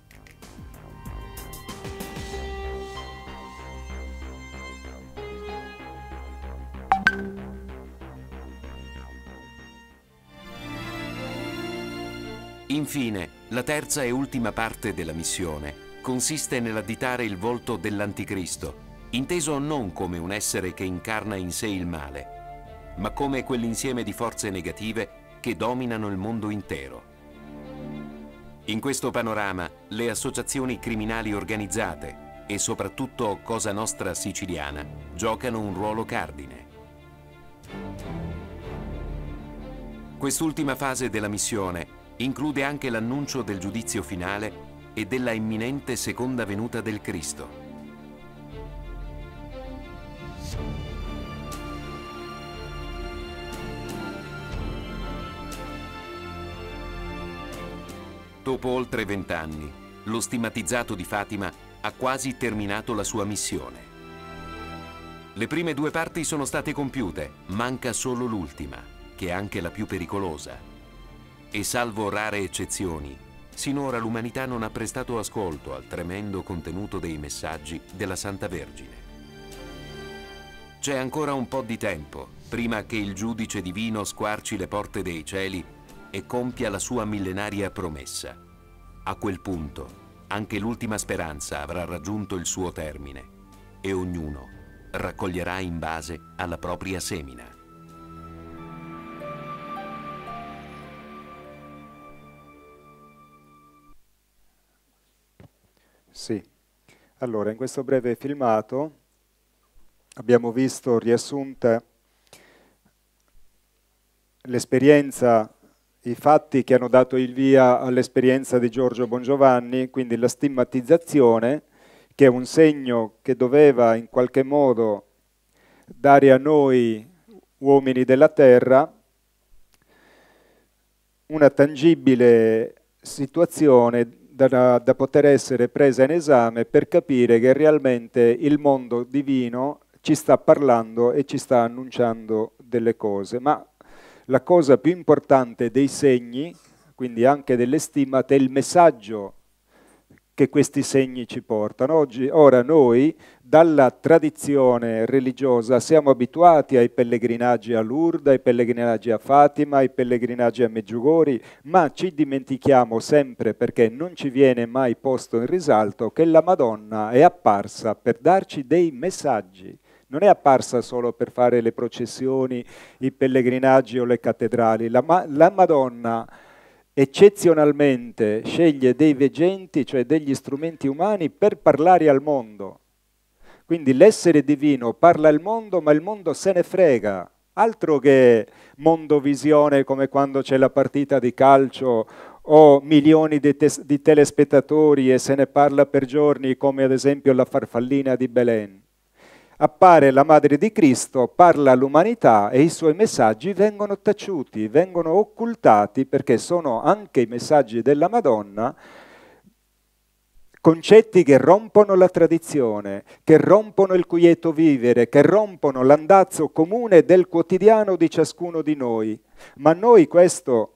Speaker 4: Infine, la terza e ultima parte della missione consiste nell'additare il volto dell'Anticristo, inteso non come un essere che incarna in sé il male, ma come quell'insieme di forze negative che dominano il mondo intero. In questo panorama, le associazioni criminali organizzate e soprattutto Cosa Nostra siciliana giocano un ruolo cardine. Quest'ultima fase della missione include anche l'annuncio del giudizio finale e della imminente seconda venuta del Cristo. Dopo oltre 20 anni, lo stigmatizzato di Fatima ha quasi terminato la sua missione. Le prime due parti sono state compiute, manca solo l'ultima, che è anche la più pericolosa. E salvo rare eccezioni, sinora l'umanità non ha prestato ascolto al tremendo contenuto dei messaggi della Santa Vergine. C'è ancora un po' di tempo prima che il giudice divino squarci le porte dei cieli e compia la sua millenaria promessa. A quel punto, anche l'ultima speranza avrà raggiunto il suo termine e ognuno raccoglierà in base alla propria semina.
Speaker 2: Sì, allora in questo breve filmato abbiamo visto riassunta l'esperienza, i fatti che hanno dato il via all'esperienza di Giorgio Bongiovanni, quindi la stigmatizzazione, che è un segno che doveva in qualche modo dare a noi uomini della terra una tangibile situazione da poter essere presa in esame per capire che realmente il mondo divino ci sta parlando e ci sta annunciando delle cose. Ma la cosa più importante dei segni, quindi anche delle stimate, è il messaggio che questi segni ci portano. Ora noi, dalla tradizione religiosa, siamo abituati ai pellegrinaggi a Lourdes, ai pellegrinaggi a Fatima, ai pellegrinaggi a Medjugorje, ma ci dimentichiamo sempre, perché non ci viene mai posto in risalto, che la Madonna è apparsa per darci dei messaggi. Non è apparsa solo per fare le processioni, i pellegrinaggi o le cattedrali. La Madonna eccezionalmente sceglie dei veggenti, cioè degli strumenti umani, per parlare al mondo. Quindi l'essere divino parla al mondo, ma il mondo se ne frega. Altro che mondovisione come quando c'è la partita di calcio o milioni di telespettatori e se ne parla per giorni, come ad esempio la farfallina di Belén. Appare la Madre di Cristo, parla all'umanità e i suoi messaggi vengono taciuti, vengono occultati, perché sono anche i messaggi della Madonna concetti che rompono la tradizione, che rompono il quieto vivere, che rompono l'andazzo comune del quotidiano di ciascuno di noi. Ma noi questo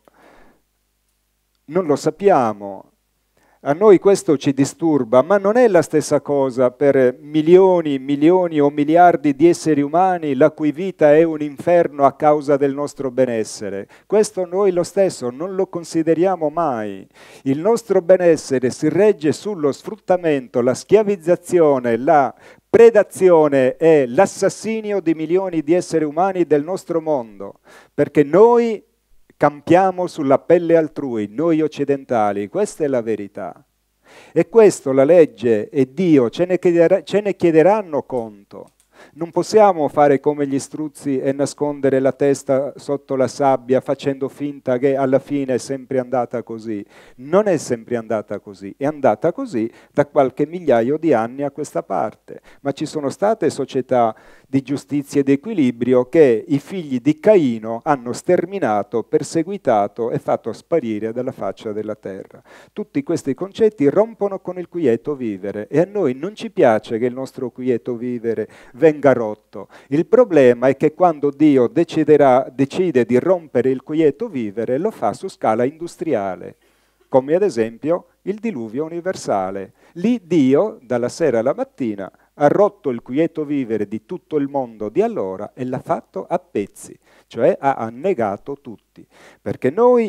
Speaker 2: non lo sappiamo. A noi questo ci disturba, ma non è la stessa cosa per milioni, milioni o miliardi di esseri umani la cui vita è un inferno a causa del nostro benessere. Questo noi lo stesso non lo consideriamo mai. Il nostro benessere si regge sullo sfruttamento, la schiavizzazione, la predazione e l'assassinio di milioni di esseri umani del nostro mondo, perché noi campiamo sulla pelle altrui, noi occidentali, questa è la verità. E questo la legge e Dio ce ne chiederanno conto. Non possiamo fare come gli struzzi e nascondere la testa sotto la sabbia facendo finta che alla fine è sempre andata così. Non è sempre andata così, è andata così da qualche migliaio di anni a questa parte. Ma ci sono state società di giustizia e di equilibrio che i figli di Caino hanno sterminato, perseguitato e fatto sparire dalla faccia della terra. Tutti questi concetti rompono con il quieto vivere e a noi non ci piace che il nostro quieto vivere venga rotto. Il problema è che quando Dio decide di rompere il quieto vivere, lo fa su scala industriale, come ad esempio il diluvio universale. Lì Dio, dalla sera alla mattina, ha rotto il quieto vivere di tutto il mondo di allora e l'ha fatto a pezzi, cioè ha annegato tutti. Perché noi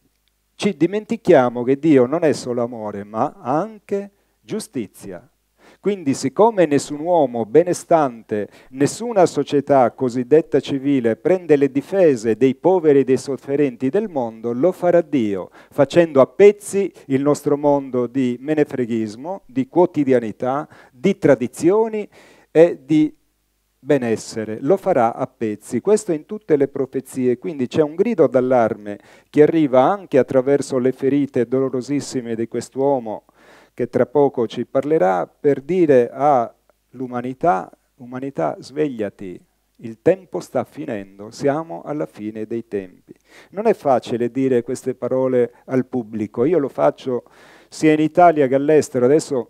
Speaker 2: ci dimentichiamo che Dio non è solo amore, ma anche giustizia. Quindi siccome nessun uomo benestante, nessuna società cosiddetta civile prende le difese dei poveri e dei sofferenti del mondo, lo farà Dio, facendo a pezzi il nostro mondo di menefreghismo, di quotidianità, di tradizioni e di benessere. Lo farà a pezzi. Questo in tutte le profezie. Quindi c'è un grido d'allarme che arriva anche attraverso le ferite dolorosissime di quest'uomo, che tra poco ci parlerà, per dire all'umanità: umanità, svegliati, il tempo sta finendo, siamo alla fine dei tempi. Non è facile dire queste parole al pubblico, io lo faccio sia in Italia che all'estero. Adesso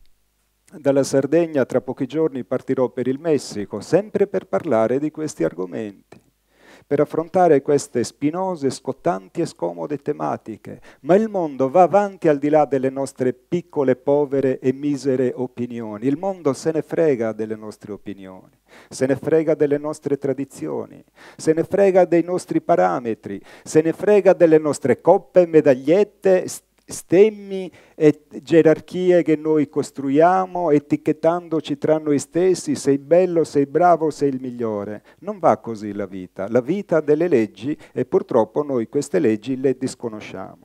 Speaker 2: dalla Sardegna tra pochi giorni partirò per il Messico, sempre per parlare di questi argomenti, per affrontare queste spinose, scottanti e scomode tematiche. Ma il mondo va avanti al di là delle nostre piccole, povere e misere opinioni. Il mondo se ne frega delle nostre opinioni, se ne frega delle nostre tradizioni, se ne frega dei nostri parametri, se ne frega delle nostre coppe, medagliette, stemmi e gerarchie che noi costruiamo etichettandoci tra noi stessi: sei bello, sei bravo, sei il migliore. Non va così la vita ha delle leggi e purtroppo noi queste leggi le disconosciamo.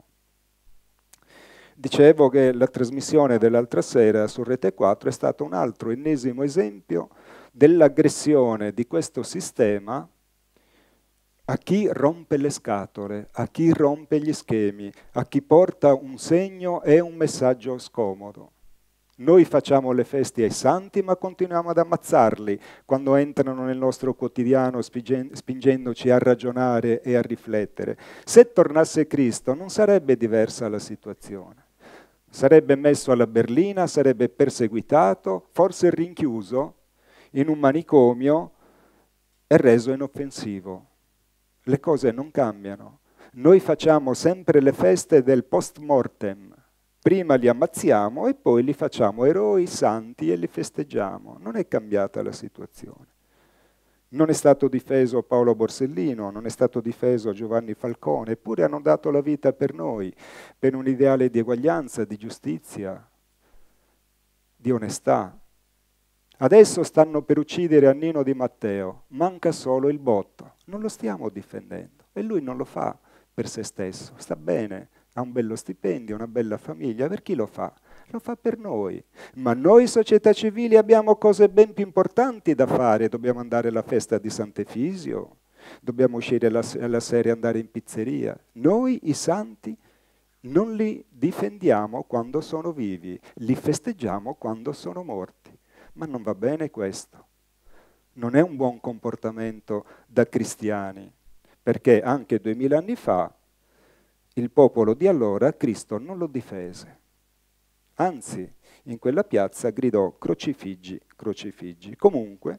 Speaker 2: Dicevo che la trasmissione dell'altra sera su Rete 4 è stato un altro ennesimo esempio dell'aggressione di questo sistema a chi rompe le scatole, a chi rompe gli schemi, a chi porta un segno e un messaggio scomodo. Noi facciamo le feste ai santi, ma continuiamo ad ammazzarli quando entrano nel nostro quotidiano spingendoci a ragionare e a riflettere. Se tornasse Cristo non sarebbe diversa la situazione. Sarebbe messo alla berlina, sarebbe perseguitato, forse rinchiuso in un manicomio e reso inoffensivo. Le cose non cambiano. Noi facciamo sempre le feste del post mortem. Prima li ammazziamo e poi li facciamo eroi, santi e li festeggiamo. Non è cambiata la situazione. Non è stato difeso Paolo Borsellino, non è stato difeso Giovanni Falcone, eppure hanno dato la vita per noi, per un ideale di eguaglianza, di giustizia, di onestà. Adesso stanno per uccidere Annino Di Matteo, manca solo il botto. Non lo stiamo difendendo e lui non lo fa per se stesso, sta bene, ha un bello stipendio, una bella famiglia, per chi lo fa? Lo fa per noi. Ma noi società civili abbiamo cose ben più importanti da fare, dobbiamo andare alla festa di Sant'Efisio, dobbiamo uscire la sera e andare in pizzeria. Noi i santi non li difendiamo quando sono vivi, li festeggiamo quando sono morti. Ma non va bene questo. Non è un buon comportamento da cristiani, perché anche 2000 anni fa il popolo di allora Cristo non lo difese. Anzi, in quella piazza, gridò crocifiggi, crocifiggi. Comunque,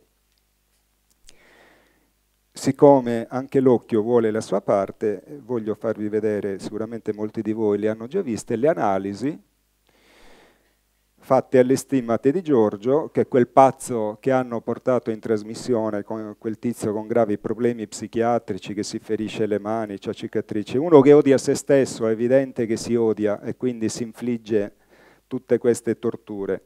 Speaker 2: siccome anche l'occhio vuole la sua parte, voglio farvi vedere, sicuramente molti di voi le hanno già viste, le analisi fatte alle stimmate di Giorgio, che è quel pazzo che hanno portato in trasmissione, con quel tizio con gravi problemi psichiatrici che si ferisce le mani, c'ha cicatrici, uno che odia se stesso, è evidente che si odia e quindi si infligge tutte queste torture.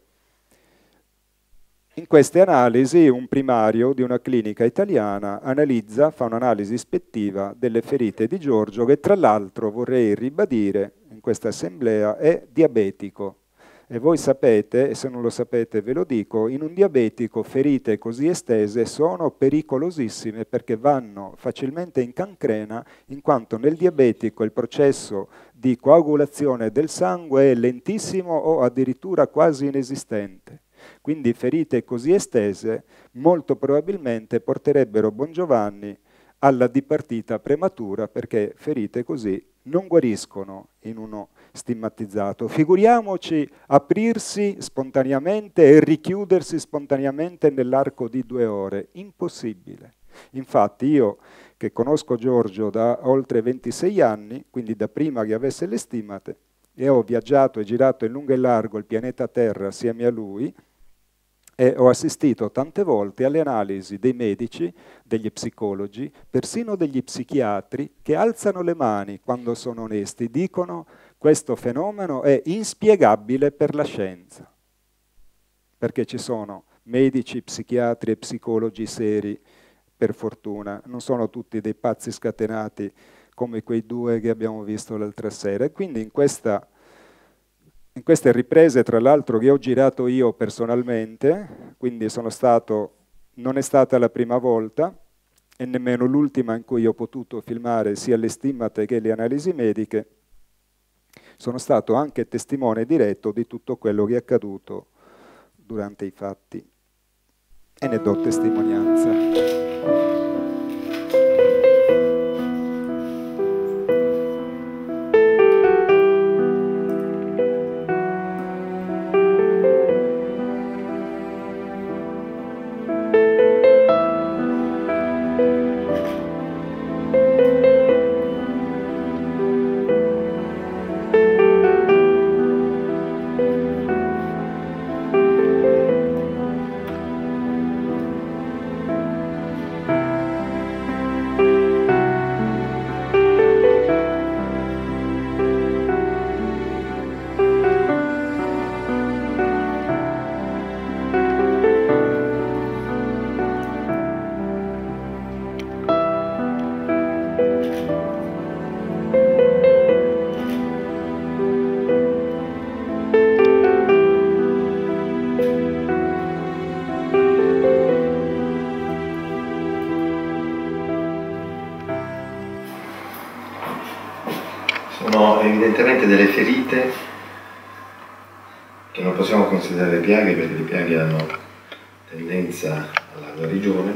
Speaker 2: In queste analisi un primario di una clinica italiana fa un'analisi ispettiva delle ferite di Giorgio, che tra l'altro, vorrei ribadire in questa assemblea, è diabetico. E voi sapete, e se non lo sapete ve lo dico, in un diabetico ferite così estese sono pericolosissime perché vanno facilmente in cancrena, in quanto nel diabetico il processo di coagulazione del sangue è lentissimo o addirittura quasi inesistente. Quindi ferite così estese molto probabilmente porterebbero Bongiovanni alla dipartita prematura, perché ferite così non guariscono in uno stigmatizzato. Figuriamoci aprirsi spontaneamente e richiudersi spontaneamente nell'arco di 2 ore. Impossibile. Infatti io, che conosco Giorgio da oltre 26 anni, quindi da prima che avesse le stimmate, e ho viaggiato e girato in lungo e largo il pianeta Terra assieme a lui, e ho assistito tante volte alle analisi dei medici, degli psicologi, persino degli psichiatri, che alzano le mani quando sono onesti, dicono: questo fenomeno è inspiegabile per la scienza. Perché ci sono medici, psichiatri e psicologi seri, per fortuna, non sono tutti dei pazzi scatenati come quei 2 che abbiamo visto l'altra sera. E quindi in queste riprese, tra l'altro, che ho girato io personalmente, quindi non è stata la prima volta e nemmeno l'ultima in cui ho potuto filmare sia le stimmate che le analisi mediche, sono stato anche testimone diretto di tutto quello che è accaduto durante i fatti e ne do testimonianza.
Speaker 6: Sono evidentemente delle ferite che non possiamo considerare piaghe, perché le piaghe hanno tendenza alla guarigione,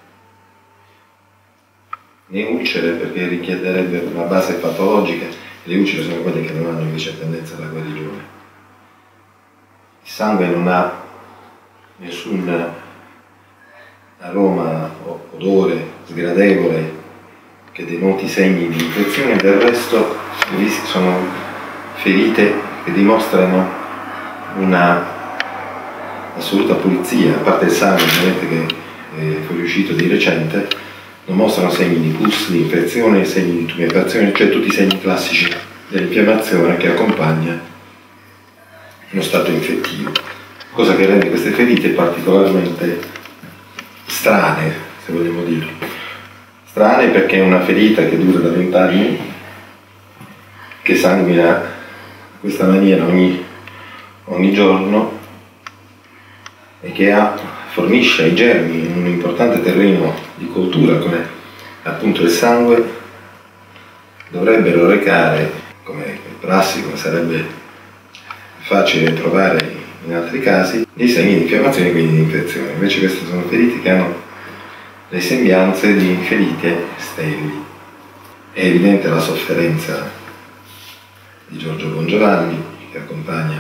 Speaker 6: né ulcere, perché richiederebbe una base patologica, e le ulcere sono quelle che non hanno invece tendenza alla guarigione. Il sangue non ha nessun aroma o odore sgradevole che denoti segni di infezione, del resto sono ferite che dimostrano una assoluta pulizia, a parte il sangue ovviamente che è fuoriuscito di recente, non mostrano segni di pus, di infezione, segni di tumefazione, cioè tutti i segni classici dell'infiammazione che accompagna uno stato infettivo, cosa che rende queste ferite particolarmente strane, se vogliamo dire. Strane perché è una ferita che dura da 20 anni, che sanguina in questa maniera ogni giorno e che fornisce ai germi un importante terreno di coltura come appunto il sangue, dovrebbero recare, come prassi, come sarebbe facile trovare in altri casi, dei segni di infiammazione e quindi di infezione. Invece queste sono ferite che hanno le sembianze di ferite sterili. È evidente la sofferenza di Giorgio Bongiovanni, che accompagna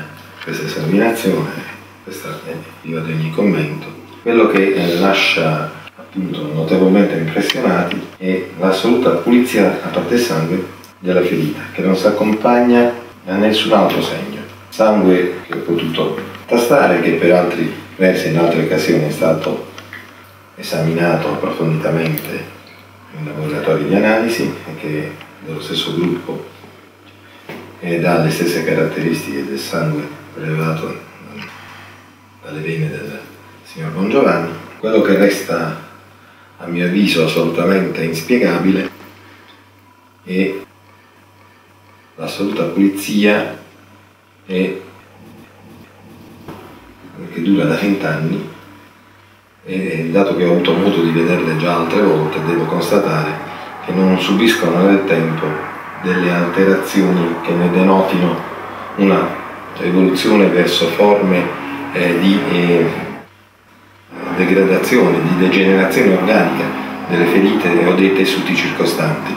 Speaker 6: questa esaminazione, questa è priva di ogni commento. Quello che lascia appunto notevolmente impressionati è l'assoluta pulizia a parte sangue della ferita, che non si accompagna a nessun altro segno. Sangue che ho potuto tastare, che per altri versi in altre occasioni è stato esaminato approfonditamente in laboratori di analisi, e che è dello stesso gruppo ed ha le stesse caratteristiche del sangue prelevato dalle vene del signor Bongiovanni. Quello che resta, a mio avviso, assolutamente inspiegabile è l'assoluta pulizia che dura da 20 anni, e dato che ho avuto modo di vederle già altre volte, devo constatare che non subiscono nel tempo delle alterazioni che ne denotino una evoluzione verso forme di degradazione, di degenerazione organica delle ferite o dei tessuti circostanti.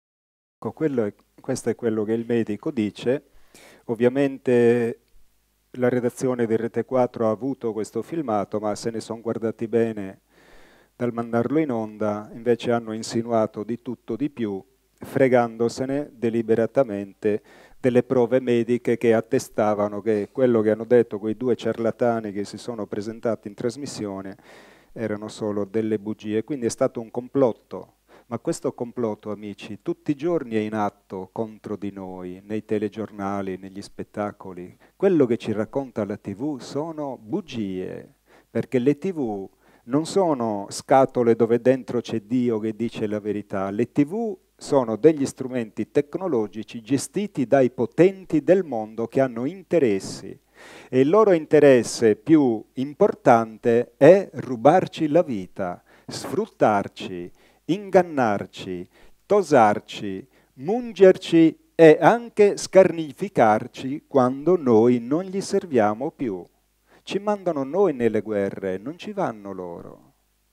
Speaker 2: Questo è quello che il medico dice. Ovviamente la redazione di Rete 4 ha avuto questo filmato, ma se ne sono guardati bene dal mandarlo in onda. Invece hanno insinuato di tutto di più, fregandosene deliberatamente delle prove mediche che attestavano che quello che hanno detto quei due ciarlatani che si sono presentati in trasmissione erano solo delle bugie. Quindi è stato un complotto. Ma questo complotto, amici, tutti i giorni è in atto contro di noi, nei telegiornali, negli spettacoli. Quello che ci racconta la TV sono bugie, perché le TV non sono scatole dove dentro c'è Dio che dice la verità. Le TV sono degli strumenti tecnologici gestiti dai potenti del mondo che hanno interessi. E il loro interesse più importante è rubarci la vita, sfruttarci, ingannarci, tosarci, mungerci e anche scarnificarci quando noi non gli serviamo più. Ci mandano noi nelle guerre, non ci vanno loro.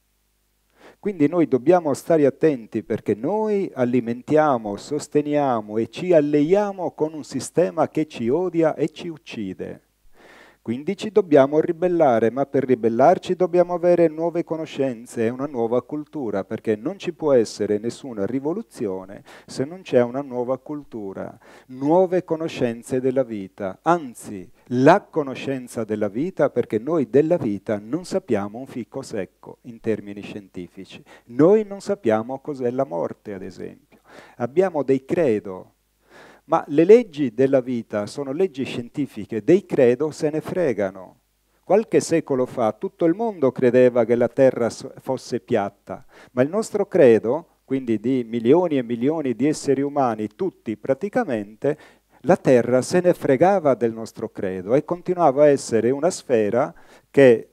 Speaker 2: Quindi noi dobbiamo stare attenti, perché noi alimentiamo, sosteniamo e ci alleiamo con un sistema che ci odia e ci uccide. Quindi ci dobbiamo ribellare, ma per ribellarci dobbiamo avere nuove conoscenze e una nuova cultura, perché non ci può essere nessuna rivoluzione se non c'è una nuova cultura, nuove conoscenze della vita, anzi la conoscenza della vita, perché noi della vita non sappiamo un fico secco in termini scientifici. Noi non sappiamo cos'è la morte, ad esempio. Abbiamo dei credo. Ma le leggi della vita sono leggi scientifiche, dei credo se ne fregano. Qualche secolo fa tutto il mondo credeva che la Terra fosse piatta, ma il nostro credo, quindi di milioni e milioni di esseri umani, tutti praticamente, la Terra se ne fregava del nostro credo e continuava a essere una sfera che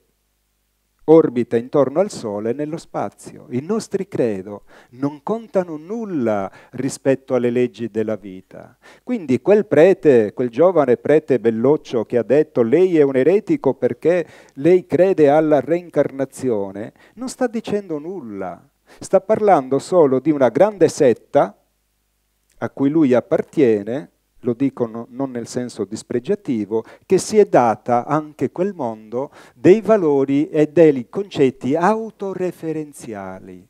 Speaker 2: orbita intorno al Sole nello spazio. I nostri credo non contano nulla rispetto alle leggi della vita. Quindi quel prete, quel giovane prete belloccio che ha detto lei è un eretico perché lei crede alla reincarnazione, non sta dicendo nulla. Sta parlando solo di una grande setta a cui lui appartiene, lo dico non nel senso dispregiativo, che si è data anche quel mondo dei valori e dei concetti autoreferenziali.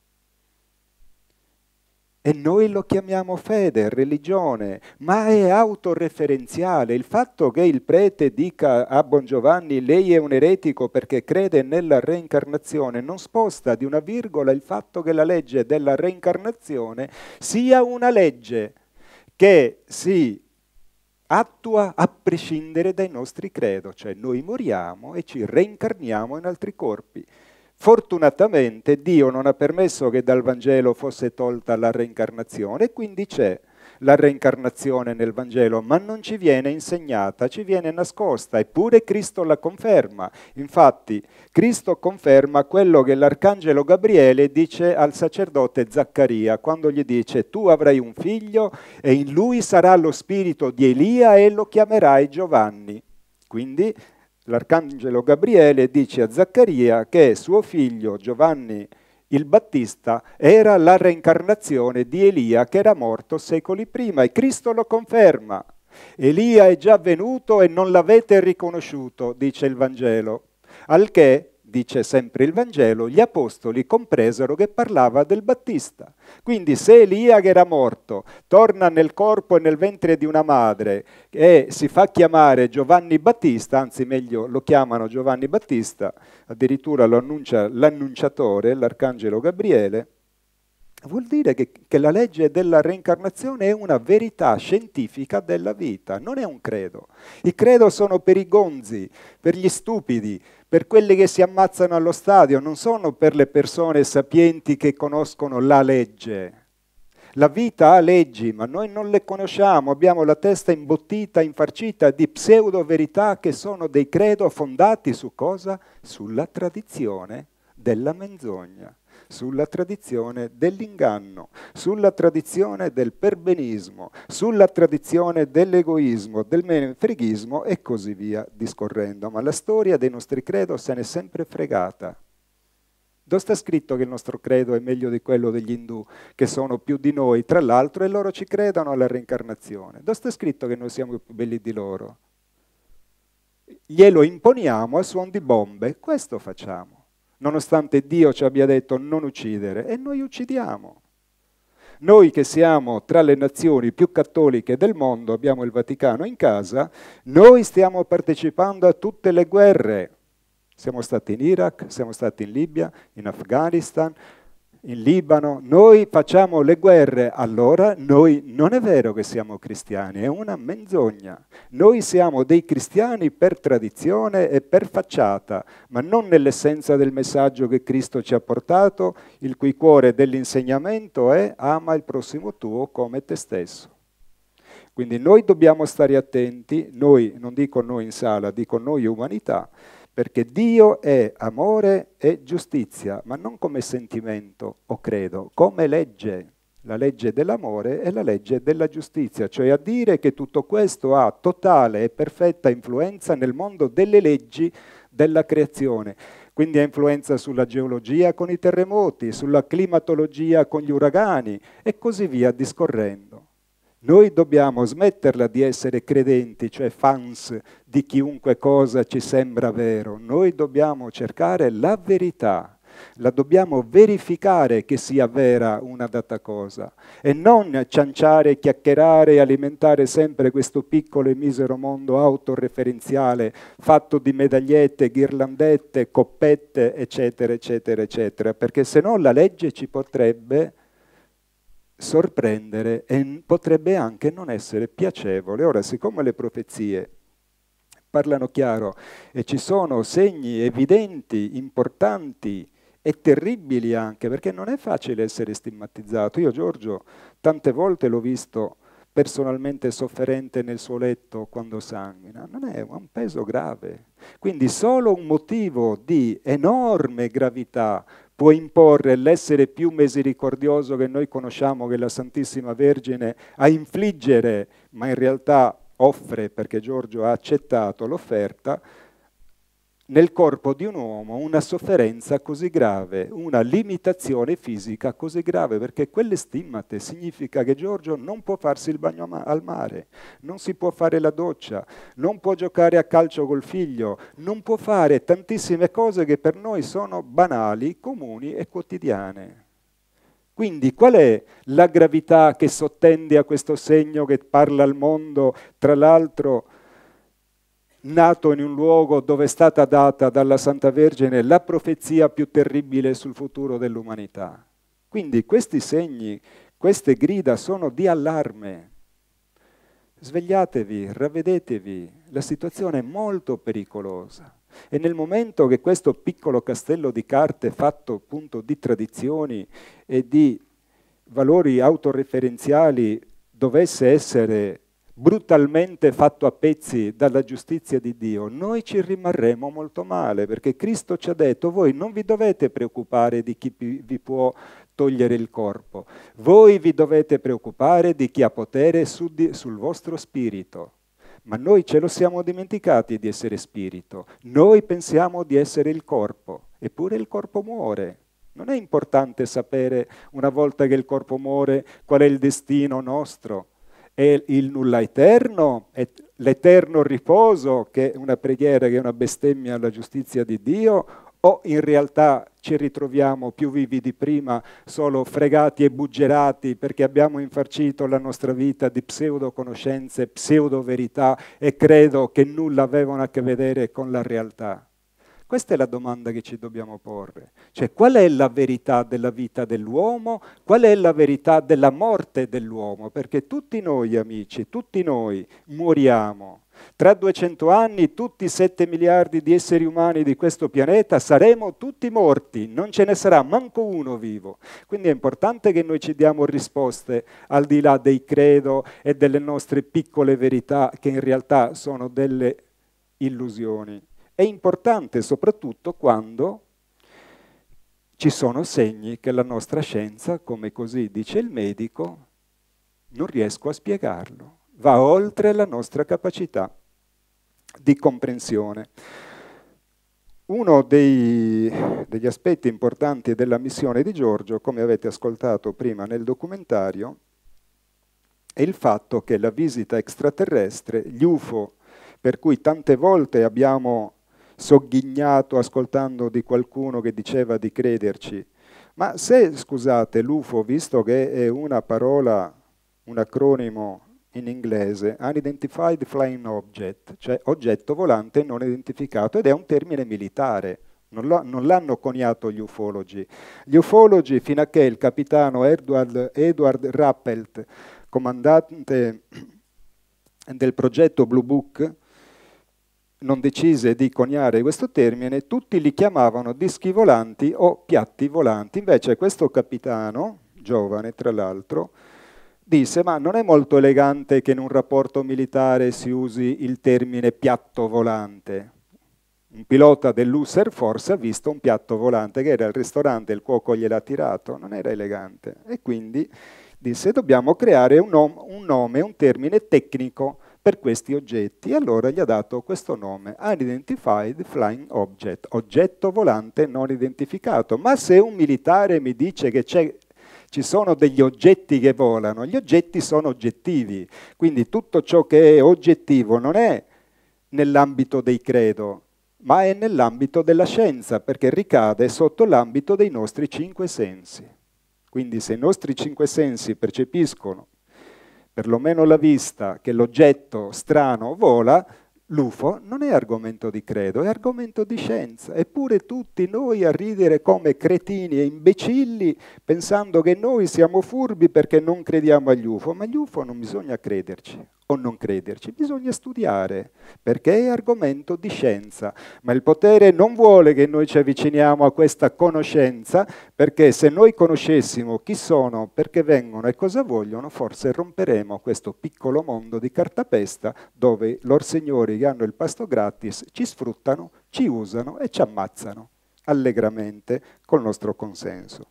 Speaker 2: E noi lo chiamiamo fede, religione, ma è autoreferenziale. Il fatto che il prete dica a Bongiovanni lei è un eretico perché crede nella reincarnazione non sposta di una virgola il fatto che la legge della reincarnazione sia una legge che si attua a prescindere dai nostri credo, cioè noi moriamo e ci reincarniamo in altri corpi. Fortunatamente Dio non ha permesso che dal Vangelo fosse tolta la reincarnazione, e quindi c'è la reincarnazione nel Vangelo, ma non ci viene insegnata, ci viene nascosta, eppure Cristo la conferma. Infatti Cristo conferma quello che l'Arcangelo Gabriele dice al sacerdote Zaccaria, quando gli dice tu avrai un figlio e in lui sarà lo spirito di Elia e lo chiamerai Giovanni. Quindi l'Arcangelo Gabriele dice a Zaccaria che suo figlio Giovanni il Battista era la reincarnazione di Elia che era morto secoli prima, e Cristo lo conferma. Elia è già venuto e non l'avete riconosciuto, dice il Vangelo. Al che, dice sempre il Vangelo, gli apostoli compresero che parlava del Battista. Quindi se Elia, che era morto, torna nel corpo e nel ventre di una madre e si fa chiamare Giovanni Battista, anzi meglio lo chiamano Giovanni Battista, addirittura lo annuncia l'annunciatore, l'arcangelo Gabriele, vuol dire che la legge della reincarnazione è una verità scientifica della vita, non è un credo. I credo sono per i gonzi, per gli stupidi, per quelli che si ammazzano allo stadio, non sono per le persone sapienti che conoscono la legge. La vita ha leggi, ma noi non le conosciamo, abbiamo la testa imbottita, infarcita di pseudo-verità che sono dei credo fondati su cosa? Sulla tradizione della menzogna, sulla tradizione dell'inganno, sulla tradizione del perbenismo, sulla tradizione dell'egoismo, del menefreghismo e così via discorrendo. Ma la storia dei nostri credo se n'è sempre fregata. Dove sta scritto che il nostro credo è meglio di quello degli indù, che sono più di noi, tra l'altro, e loro ci credono alla reincarnazione? Dove sta scritto che noi siamo più belli di loro? Glielo imponiamo a suon di bombe, questo facciamo. Nonostante Dio ci abbia detto non uccidere, e noi uccidiamo. Noi che siamo tra le nazioni più cattoliche del mondo, abbiamo il Vaticano in casa, noi stiamo partecipando a tutte le guerre. Siamo stati in Iraq, siamo stati in Libia, in Afghanistan, in Libano. Noi facciamo le guerre, allora noi non è vero che siamo cristiani, è una menzogna. Noi siamo dei cristiani per tradizione e per facciata, ma non nell'essenza del messaggio che Cristo ci ha portato, il cui cuore dell'insegnamento è ama il prossimo tuo come te stesso. Quindi noi dobbiamo stare attenti, noi, non dico noi in sala, dico noi umanità, perché Dio è amore e giustizia, ma non come sentimento o credo, come legge. La legge dell'amore e la legge della giustizia, cioè a dire che tutto questo ha totale e perfetta influenza nel mondo delle leggi della creazione. Quindi ha influenza sulla geologia con i terremoti, sulla climatologia con gli uragani e così via discorrendo. Noi dobbiamo smetterla di essere credenti, cioè fans di chiunque cosa ci sembra vero. Noi dobbiamo cercare la verità, la dobbiamo verificare che sia vera una data cosa e non cianciare, chiacchierare e alimentare sempre questo piccolo e misero mondo autoreferenziale fatto di medagliette, ghirlandette, coppette, eccetera, eccetera, eccetera, perché se no la legge ci potrebbe sorprendere e potrebbe anche non essere piacevole. Ora, siccome le profezie parlano chiaro e ci sono segni evidenti, importanti e terribili anche, perché non è facile essere stigmatizzato. Io Giorgio tante volte l'ho visto personalmente sofferente nel suo letto quando sanguina, non è un peso grave. Quindi solo un motivo di enorme gravità può imporre l'essere più misericordioso che noi conosciamo, che è la Santissima Vergine, a infliggere, ma in realtà offre, perché Giorgio ha accettato l'offerta, nel corpo di un uomo una sofferenza così grave, una limitazione fisica così grave, perché quelle stimmate significa che Giorgio non può farsi il bagno al mare, non si può fare la doccia, non può giocare a calcio col figlio, non può fare tantissime cose che per noi sono banali, comuni e quotidiane. Quindi qual è la gravità che sottende a questo segno che parla al mondo, tra l'altro nato in un luogo dove è stata data dalla Santa Vergine la profezia più terribile sul futuro dell'umanità? Quindi questi segni, queste grida sono di allarme. Svegliatevi, ravvedetevi, la situazione è molto pericolosa. E nel momento che questo piccolo castello di carte fatto appunto di tradizioni e di valori autoreferenziali dovesse essere brutalmente fatto a pezzi dalla giustizia di Dio, noi ci rimarremo molto male, perché Cristo ci ha detto: voi non vi dovete preoccupare di chi vi può togliere il corpo, voi vi dovete preoccupare di chi ha potere sul vostro spirito. Ma noi ce lo siamo dimenticati di essere spirito, noi pensiamo di essere il corpo, eppure il corpo muore. Non è importante sapere, una volta che il corpo muore, qual è il destino nostro. È il nulla eterno, è l'eterno riposo, che è una preghiera, che è una bestemmia alla giustizia di Dio, o in realtà ci ritroviamo più vivi di prima, solo fregati e buggerati perché abbiamo infarcito la nostra vita di pseudo-conoscenze, pseudo-verità e credo che nulla avevano a che vedere con la realtà? Questa è la domanda che ci dobbiamo porre. Cioè, qual è la verità della vita dell'uomo? Qual è la verità della morte dell'uomo? Perché tutti noi, amici, tutti noi moriamo. Tra 200 anni tutti i 7 miliardi di esseri umani di questo pianeta saremo tutti morti, non ce ne sarà manco uno vivo. Quindi è importante che noi ci diamo risposte al di là dei credo e delle nostre piccole verità che in realtà sono delle illusioni. È importante soprattutto quando ci sono segni che la nostra scienza, come così dice il medico, non riesco a spiegarlo. Va oltre la nostra capacità di comprensione. Uno degli aspetti importanti della missione di Giorgio, come avete ascoltato prima nel documentario, è il fatto che la visita extraterrestre, gli UFO, per cui tante volte abbiamo sogghignato ascoltando di qualcuno che diceva di crederci, ma se, scusate, l'UFO, visto che è una parola, un acronimo in inglese, Unidentified Flying Object, cioè oggetto volante non identificato, ed è un termine militare, non l'hanno coniato gli ufologi. Gli ufologi, fino a che il capitano Edward Rappelt, comandante del progetto Blue Book, non decise di coniare questo termine, tutti li chiamavano dischi volanti o piatti volanti. Invece questo capitano, giovane tra l'altro, disse: ma non è molto elegante che in un rapporto militare si usi il termine piatto volante. Un pilota dell'US Air Force ha visto un piatto volante che era al ristorante, il cuoco gliel'ha tirato, non era elegante. E quindi disse: dobbiamo creare un nome, un termine tecnico per questi oggetti. E allora gli ha dato questo nome, Unidentified Flying Object, oggetto volante non identificato. Ma se un militare mi dice che ci sono degli oggetti che volano, gli oggetti sono oggettivi, quindi tutto ciò che è oggettivo non è nell'ambito dei credo, ma è nell'ambito della scienza, perché ricade sotto l'ambito dei nostri 5 sensi. Quindi se i nostri 5 sensi percepiscono, perlomeno la vista, che l'oggetto strano vola, l'UFO non è argomento di credo, è argomento di scienza. Eppure tutti noi a ridere come cretini e imbecilli, pensando che noi siamo furbi perché non crediamo agli UFO. Ma agli UFO non bisogna crederci o non crederci, bisogna studiare, perché è argomento di scienza. Ma il potere non vuole che noi ci avviciniamo a questa conoscenza, perché se noi conoscessimo chi sono, perché vengono e cosa vogliono, forse romperemo questo piccolo mondo di cartapesta dove lor signori che hanno il pasto gratis ci sfruttano, ci usano e ci ammazzano allegramente col nostro consenso.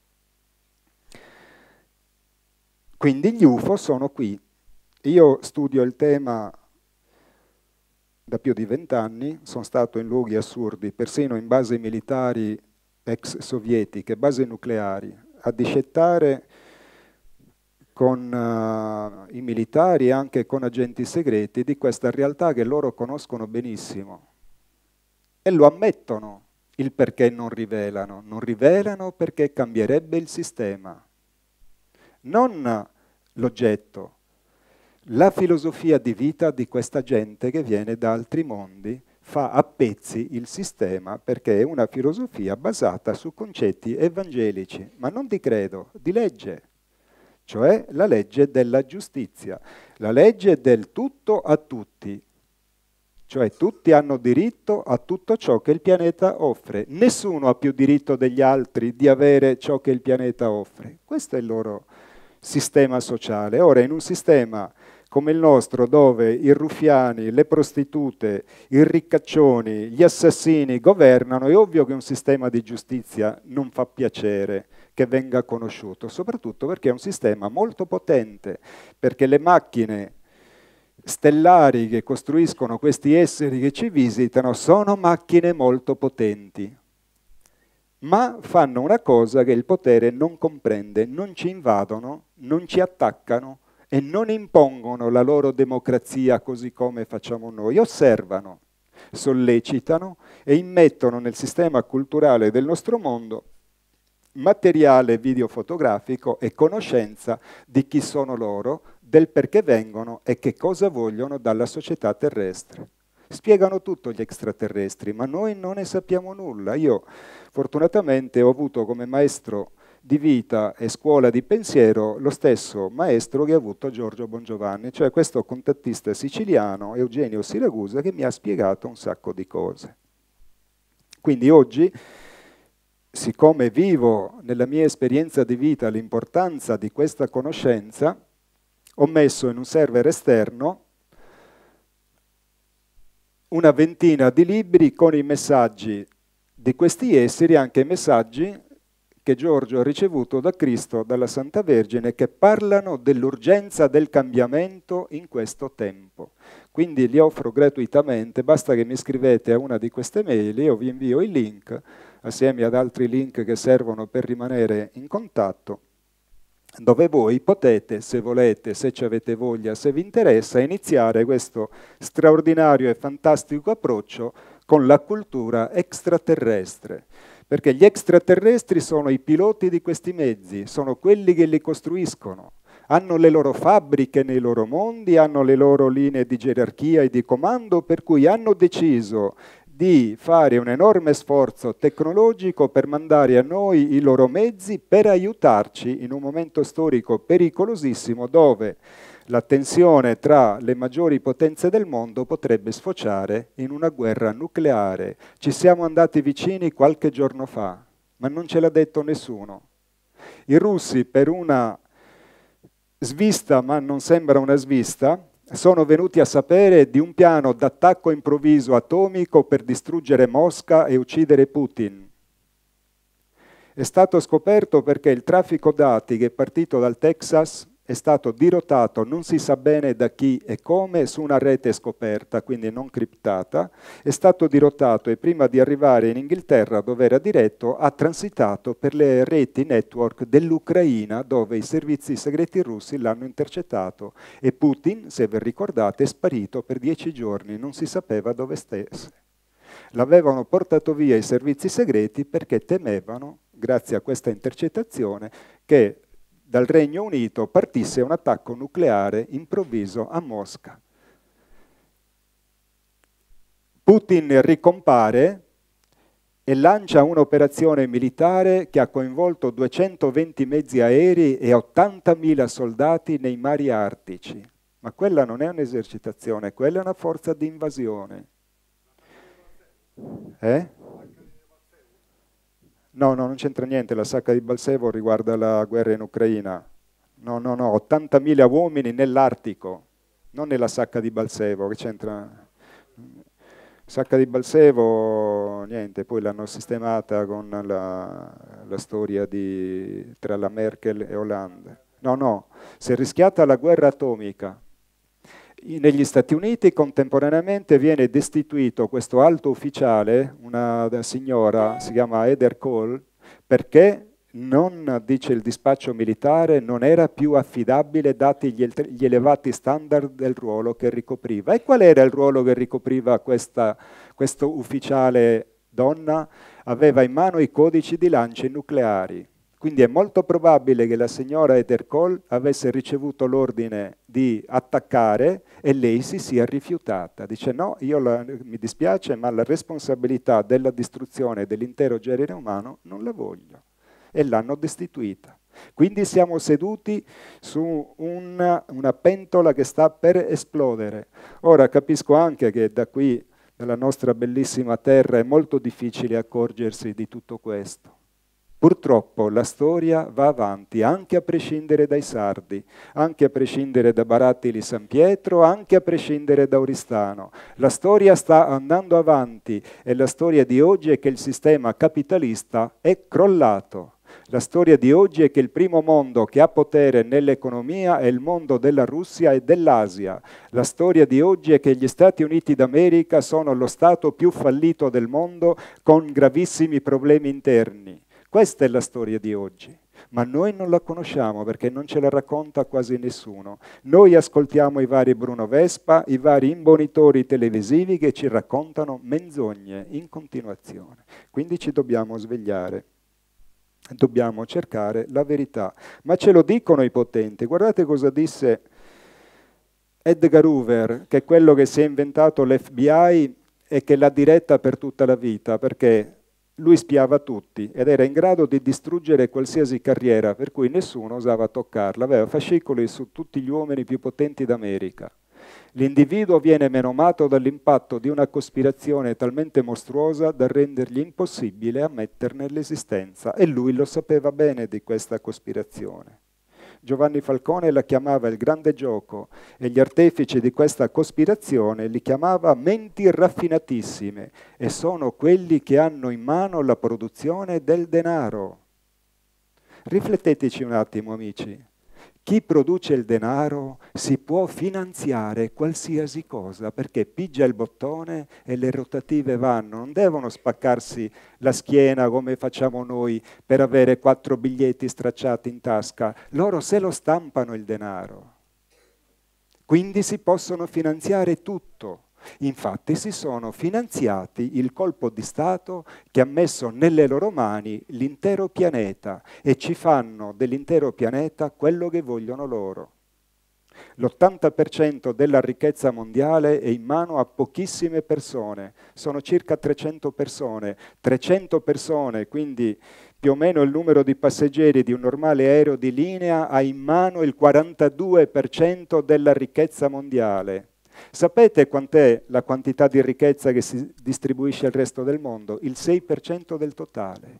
Speaker 2: Quindi gli UFO sono qui. Io studio il tema da più di 20 anni, sono stato in luoghi assurdi, persino in basi militari ex sovietiche, basi nucleari, a discettare con i militari e anche con agenti segreti di questa realtà che loro conoscono benissimo. E lo ammettono il perché non rivelano. Non rivelano perché cambierebbe il sistema, non l'oggetto. La filosofia di vita di questa gente che viene da altri mondi fa a pezzi il sistema, perché è una filosofia basata su concetti evangelici, ma non di credo, di legge, cioè la legge della giustizia, la legge del tutto a tutti, cioè tutti hanno diritto a tutto ciò che il pianeta offre, nessuno ha più diritto degli altri di avere ciò che il pianeta offre. Questo è il loro sistema sociale. Ora, in un sistema come il nostro, dove i ruffiani, le prostitute, i riccaccioni, gli assassini governano, è ovvio che un sistema di giustizia non fa piacere che venga conosciuto, soprattutto perché è un sistema molto potente, perché le macchine stellari che costruiscono questi esseri che ci visitano sono macchine molto potenti, ma fanno una cosa che il potere non comprende: non ci invadono, non ci attaccano, e non impongono la loro democrazia così come facciamo noi, osservano, sollecitano e immettono nel sistema culturale del nostro mondo materiale videofotografico e conoscenza di chi sono loro, del perché vengono e che cosa vogliono dalla società terrestre. Spiegano tutto gli extraterrestri, ma noi non ne sappiamo nulla. Io fortunatamente ho avuto come maestro di vita e scuola di pensiero lo stesso maestro che ha avuto Giorgio Bongiovanni, cioè questo contattista siciliano, Eugenio Siragusa, che mi ha spiegato un sacco di cose. Quindi oggi, siccome vivo nella mia esperienza di vita l'importanza di questa conoscenza, ho messo in un server esterno una ventina di libri con i messaggi di questi esseri, anche i messaggi che Giorgio ha ricevuto da Cristo, dalla Santa Vergine, che parlano dell'urgenza del cambiamento in questo tempo. Quindi li offro gratuitamente, basta che mi scrivete a una di queste mail, io vi invio il link, assieme ad altri link che servono per rimanere in contatto, dove voi potete, se volete, se ci avete voglia, se vi interessa, iniziare questo straordinario e fantastico approccio con la cultura extraterrestre. Perché gli extraterrestri sono i piloti di questi mezzi, sono quelli che li costruiscono, hanno le loro fabbriche nei loro mondi, hanno le loro linee di gerarchia e di comando, per cui hanno deciso di fare un enorme sforzo tecnologico per mandare a noi i loro mezzi per aiutarci in un momento storico pericolosissimo dove la tensione tra le maggiori potenze del mondo potrebbe sfociare in una guerra nucleare. Ci siamo andati vicini qualche giorno fa, ma non ce l'ha detto nessuno. I russi, per una svista, ma non sembra una svista, sono venuti a sapere di un piano d'attacco improvviso atomico per distruggere Mosca e uccidere Putin. È stato scoperto perché il traffico dati che è partito dal Texas è stato dirottato, non si sa bene da chi e come, su una rete scoperta, quindi non criptata, è stato dirottato e prima di arrivare in Inghilterra, dove era diretto, ha transitato per le reti network dell'Ucraina, dove i servizi segreti russi l'hanno intercettato e Putin, se vi ricordate, è sparito per 10 giorni, non si sapeva dove stesse. L'avevano portato via i servizi segreti perché temevano, grazie a questa intercettazione, che dal Regno Unito partisse un attacco nucleare improvviso a Mosca. Putin ricompare e lancia un'operazione militare che ha coinvolto 220 mezzi aerei e 80.000 soldati nei mari artici. Ma quella non è un'esercitazione, quella è una forza di invasione. No, non c'entra niente, la sacca di Balsevo riguarda la guerra in Ucraina. No, 80.000 uomini nell'Artico, non nella sacca di Balsevo, che c'entra? Sacca di Balsevo, niente, poi l'hanno sistemata con la storia tra la Merkel e Hollande. No, si è rischiata la guerra atomica. Negli Stati Uniti contemporaneamente viene destituito questo alto ufficiale, una signora, si chiama Heather Cole, perché non, dice il dispaccio militare, non era più affidabile dati gli elevati standard del ruolo che ricopriva. E qual era il ruolo che ricopriva questo ufficiale donna? Aveva in mano i codici di lancio nucleari. Quindi è molto probabile che la signora Heather Cole avesse ricevuto l'ordine di attaccare e lei si sia rifiutata. Dice no, mi dispiace, ma la responsabilità della distruzione dell'intero genere umano non la voglio. E l'hanno destituita. Quindi siamo seduti su una pentola che sta per esplodere. Ora capisco anche che da qui, dalla nostra bellissima terra, è molto difficile accorgersi di tutto questo. Purtroppo la storia va avanti, anche a prescindere dai sardi, anche a prescindere da Barattili San Pietro, anche a prescindere da Oristano. La storia sta andando avanti e la storia di oggi è che il sistema capitalista è crollato. La storia di oggi è che il primo mondo che ha potere nell'economia è il mondo della Russia e dell'Asia. La storia di oggi è che gli Stati Uniti d'America sono lo Stato più fallito del mondo con gravissimi problemi interni. Questa è la storia di oggi, ma noi non la conosciamo perché non ce la racconta quasi nessuno. Noi ascoltiamo i vari Bruno Vespa, i vari imbonitori televisivi che ci raccontano menzogne in continuazione. Quindi ci dobbiamo svegliare, dobbiamo cercare la verità. Ma ce lo dicono i potenti. Guardate cosa disse Edgar Hoover, che è quello che si è inventato l'FBI e che l'ha diretta per tutta la vita, perché lui spiava tutti ed era in grado di distruggere qualsiasi carriera, per cui nessuno osava toccarla. Aveva fascicoli su tutti gli uomini più potenti d'America. L'individuo viene menomato dall'impatto di una cospirazione talmente mostruosa da rendergli impossibile ammetterne l'esistenza, e lui lo sapeva bene di questa cospirazione. Giovanni Falcone la chiamava il grande gioco e gli artefici di questa cospirazione li chiamava menti raffinatissime, e sono quelli che hanno in mano la produzione del denaro. Rifletteteci un attimo, amici. Chi produce il denaro si può finanziare qualsiasi cosa perché pigia il bottone e le rotative vanno. Non devono spaccarsi la schiena come facciamo noi per avere 4 biglietti stracciati in tasca. Loro se lo stampano il denaro. Quindi si possono finanziare tutto. Infatti si sono finanziati il colpo di Stato che ha messo nelle loro mani l'intero pianeta e ci fanno dell'intero pianeta quello che vogliono loro. L'80% della ricchezza mondiale è in mano a pochissime persone, sono circa 300 persone. 300 persone, quindi più o meno il numero di passeggeri di un normale aereo di linea, ha in mano il 42% della ricchezza mondiale. Sapete quant'è la quantità di ricchezza che si distribuisce al resto del mondo? Il 6% del totale.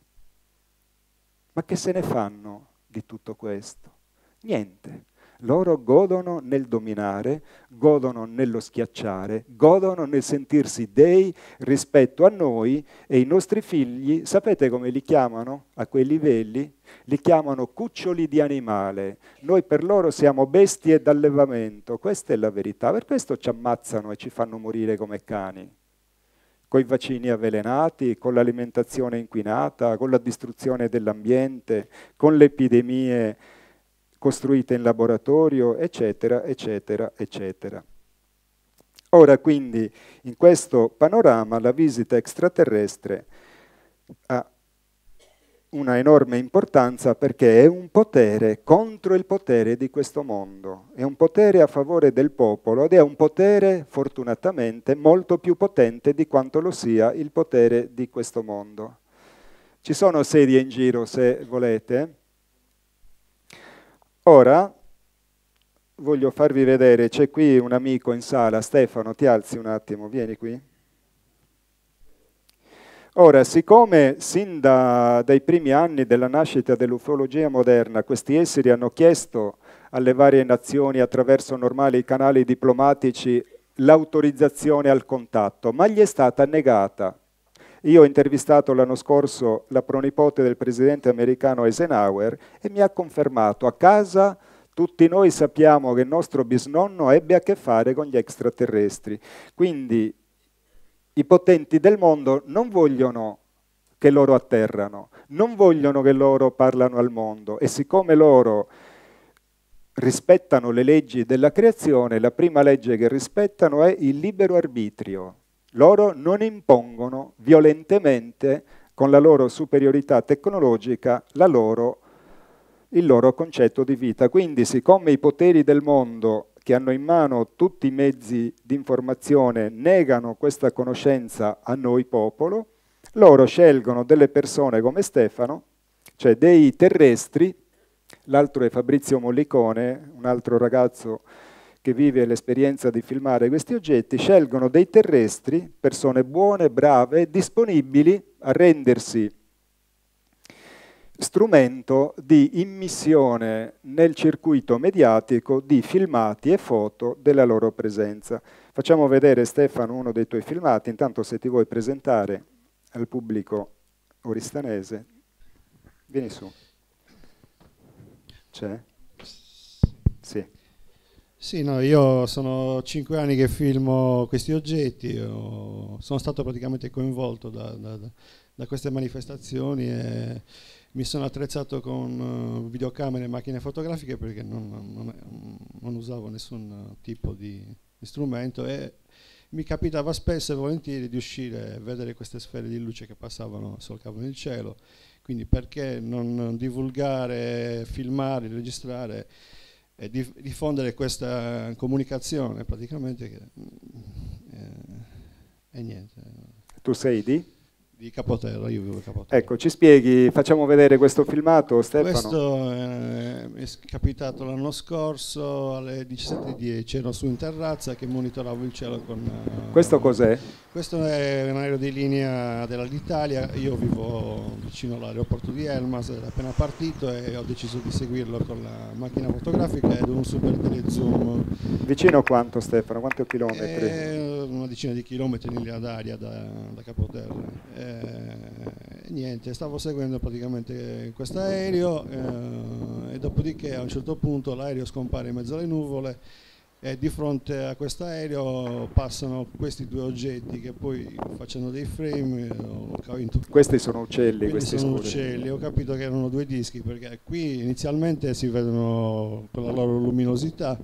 Speaker 2: Ma che se ne fanno di tutto questo? Niente. Loro godono nel dominare, godono nello schiacciare, godono nel sentirsi dei rispetto a noi, e i nostri figli, sapete come li chiamano a quei livelli? Li chiamano cuccioli di animale. Noi per loro siamo bestie d'allevamento, questa è la verità, per questo ci ammazzano e ci fanno morire come cani. Con i vaccini avvelenati, con l'alimentazione inquinata, con la distruzione dell'ambiente, con le epidemie costruite in laboratorio, eccetera, eccetera, eccetera. Ora quindi, in questo panorama, la visita extraterrestre ha una enorme importanza perché è un potere contro il potere di questo mondo, è un potere a favore del popolo ed è un potere, fortunatamente, molto più potente di quanto lo sia il potere di questo mondo. Ci sono sedie in giro, se volete. Ora voglio farvi vedere, c'è qui un amico in sala, Stefano, ti alzi un attimo, vieni qui. Ora, siccome sin dai primi anni della nascita dell'ufologia moderna questi esseri hanno chiesto alle varie nazioni attraverso normali canali diplomatici l'autorizzazione al contatto, ma gli è stata negata. Io ho intervistato l'anno scorso la pronipote del presidente americano Eisenhower e mi ha confermato: a casa tutti noi sappiamo che il nostro bisnonno ebbe a che fare con gli extraterrestri. Quindi i potenti del mondo non vogliono che loro atterrano, non vogliono che loro parlano al mondo, e siccome loro rispettano le leggi della creazione, la prima legge che rispettano è il libero arbitrio. Loro non impongono violentemente, con la loro superiorità tecnologica, il loro concetto di vita. Quindi, siccome i poteri del mondo, che hanno in mano tutti i mezzi di informazione, negano questa conoscenza a noi popolo, loro scelgono delle persone come Stefano, cioè dei terrestri. L'altro è Fabrizio Mollicone, un altro ragazzo che vive l'esperienza di filmare questi oggetti. Scelgono dei terrestri, persone buone, brave, disponibili a rendersi strumento di immissione nel circuito mediatico di filmati e foto della loro presenza. Facciamo vedere, Stefano, uno dei tuoi filmati, intanto se ti vuoi presentare al pubblico oristanese. Vieni su. C'è? Sì.
Speaker 7: Sì, no, io sono 5 anni che filmo questi oggetti, sono stato praticamente coinvolto da queste manifestazioni e mi sono attrezzato con videocamere e macchine fotografiche perché non usavo nessun tipo di strumento e mi capitava spesso e volentieri di uscire e vedere queste sfere di luce che passavano, solcavano il cielo, quindi perché non divulgare, filmare, registrare e diffondere questa comunicazione praticamente e niente.
Speaker 2: Tu sei
Speaker 7: Di Capoterra, io vivo a Capoterra.
Speaker 2: Ecco, ci spieghi, facciamo vedere questo filmato, Stefano.
Speaker 7: Questo è capitato l'anno scorso alle 17:10, ero su in terrazza che monitoravo il cielo con...
Speaker 2: Questo cos'è?
Speaker 7: Questo è un aereo di linea dell'Alitalia, io vivo vicino all'aeroporto di Elmas, era appena partito e ho deciso di seguirlo con la macchina fotografica ed un super telezoom.
Speaker 2: Vicino a quanto, Stefano? Quanti chilometri?
Speaker 7: Una decina di chilometri in linea d'aria da Capoterra. Niente, stavo seguendo praticamente questo aereo e dopodiché a un certo punto l'aereo scompare in mezzo alle nuvole e di fronte a questo aereo passano questi due oggetti che poi facendo dei frame
Speaker 2: questi sono uccelli,
Speaker 7: questi sono uccelli, ho capito che erano due dischi perché qui inizialmente si vedono con la loro luminosità,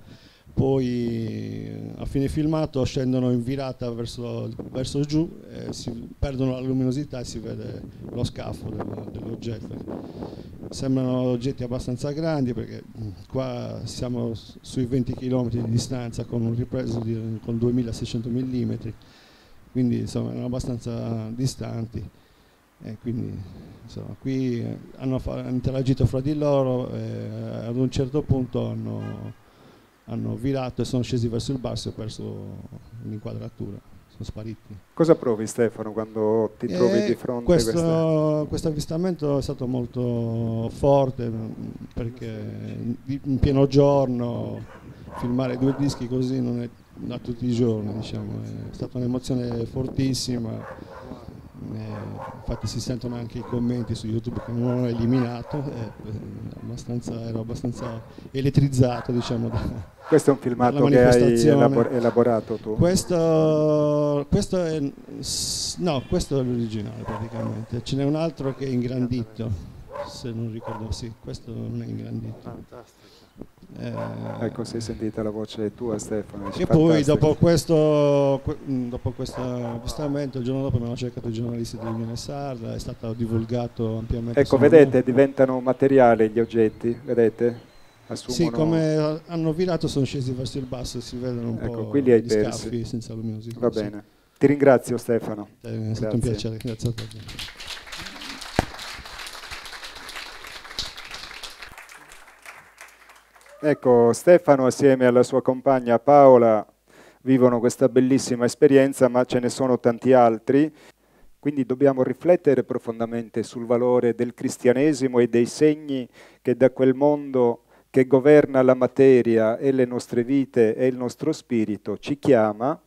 Speaker 7: poi a fine filmato scendono in virata verso giù, si perdono la luminosità e si vede lo scafo dell'oggetto. Sembrano oggetti abbastanza grandi perché qua siamo sui 20 km di distanza con un ripreso con 2600 mm, quindi insomma erano abbastanza distanti. E quindi insomma, qui hanno interagito fra di loro e ad un certo punto hanno virato e sono scesi verso il basso e ho perso l'inquadratura, sono spariti.
Speaker 2: Cosa provi, Stefano, quando ti trovi di fronte a
Speaker 7: questo avvistamento è stato molto forte perché in pieno giorno filmare due dischi così non è da tutti i giorni, diciamo. È stata un'emozione fortissima. Infatti si sentono anche i commenti su YouTube che non ho eliminato, ero abbastanza elettrizzato, diciamo.
Speaker 2: Questo è un filmato che hai elaborato tu?
Speaker 7: Questo è l'originale praticamente, ce n'è un altro che è ingrandito, se non ricordo, sì, questo non è ingrandito.
Speaker 5: Fantastico.
Speaker 2: Ecco, si è sentita la voce tua, Stefano.
Speaker 7: E poi dopo questo avvistamento, il giorno dopo mi hanno cercato i giornalisti dell'Unione Sarda, è stato divulgato ampiamente.
Speaker 2: Ecco, vedete, diventano materiale gli oggetti, vedete? Assumono...
Speaker 7: Sì, come hanno virato sono scesi verso il basso e si vedono un po' gli scaffi senza luminosità.
Speaker 2: Va bene, ti ringrazio, Stefano.
Speaker 7: È stato un piacere, grazie a te.
Speaker 2: Ecco, Stefano assieme alla sua compagna Paola vivono questa bellissima esperienza, ma ce ne sono tanti altri, quindi dobbiamo riflettere profondamente sul valore del cristianesimo e dei segni che da quel mondo che governa la materia e le nostre vite e il nostro spirito ci chiama,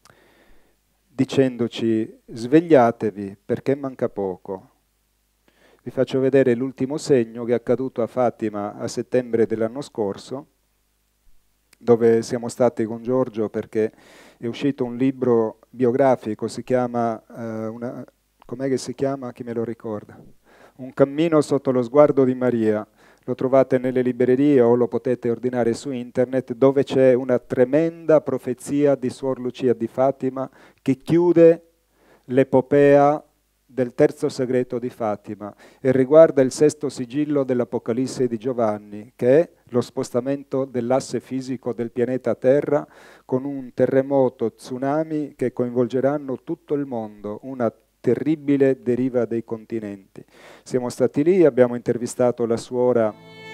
Speaker 2: dicendoci svegliatevi perché manca poco. Vi faccio vedere l'ultimo segno che è accaduto a Fatima a settembre dell'anno scorso, dove siamo stati con Giorgio perché è uscito un libro biografico, si chiama, com'è che si chiama? Chi me lo ricorda? Un cammino sotto lo sguardo di Maria. Lo trovate nelle librerie o lo potete ordinare su internet, dove c'è una tremenda profezia di Suor Lucia di Fatima che chiude l'epopea del terzo segreto di Fatima e riguarda il sesto sigillo dell'Apocalisse di Giovanni, che è lo spostamento dell'asse fisico del pianeta Terra con un terremoto, tsunami che coinvolgeranno tutto il mondo, una terribile deriva dei continenti. Siamo stati lì, abbiamo intervistato la suora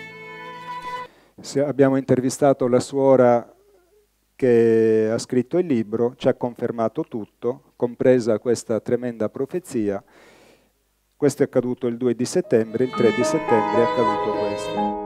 Speaker 2: che ha scritto il libro, ci ha confermato tutto, compresa questa tremenda profezia. Questo è accaduto il 2 di settembre, il 3 di settembre è accaduto questo.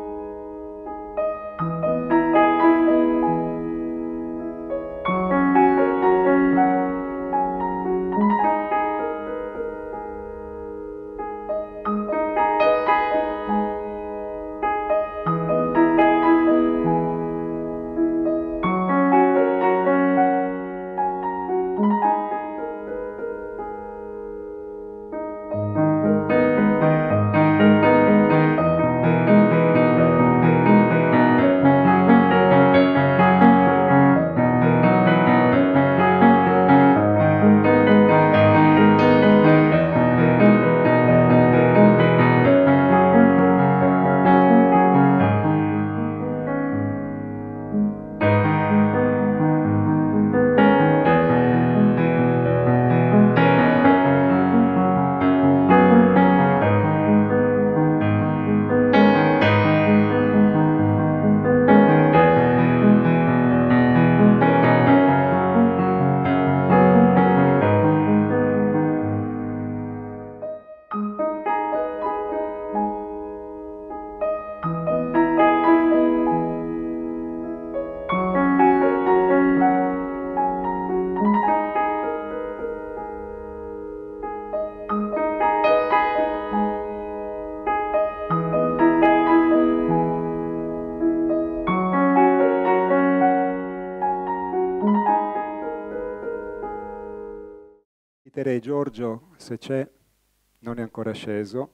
Speaker 2: inviterei Giorgio, se c'è, non è ancora sceso.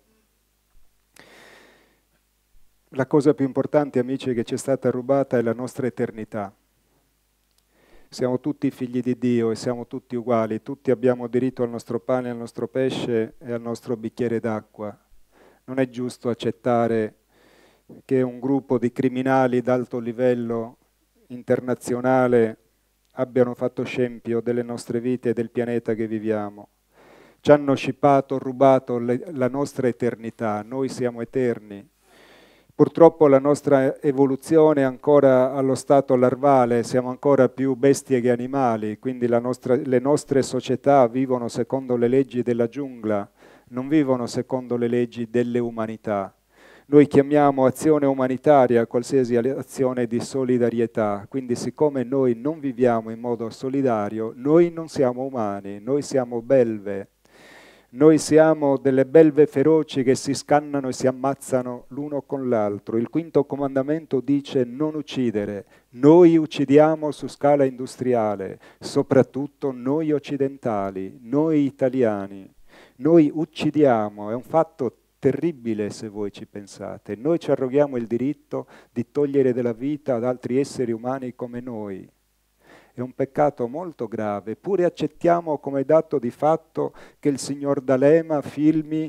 Speaker 2: La cosa più importante, amici, che ci è stata rubata è la nostra eternità. Siamo tutti figli di Dio e siamo tutti uguali, tutti abbiamo diritto al nostro pane, al nostro pesce e al nostro bicchiere d'acqua. Non è giusto accettare che un gruppo di criminali d'alto livello internazionale abbiano fatto scempio delle nostre vite e del pianeta che viviamo. Ci hanno scippato, rubato la nostra eternità, noi siamo eterni. Purtroppo la nostra evoluzione è ancora allo stato larvale, siamo ancora più bestie che animali, quindi le nostre società vivono secondo le leggi della giungla, non vivono secondo le leggi delle umanità. Noi chiamiamo azione umanitaria qualsiasi azione di solidarietà, quindi siccome noi non viviamo in modo solidario, noi non siamo umani, noi siamo belve. Noi siamo delle belve feroci che si scannano e si ammazzano l'uno con l'altro. Il quinto comandamento dice non uccidere. Noi uccidiamo su scala industriale, soprattutto noi occidentali, noi italiani. Noi uccidiamo, è un fatto terribile se voi ci pensate. Noi ci arroghiamo il diritto di togliere della vita ad altri esseri umani come noi. È un peccato molto grave, eppure accettiamo come dato di fatto che il signor D'Alema firmi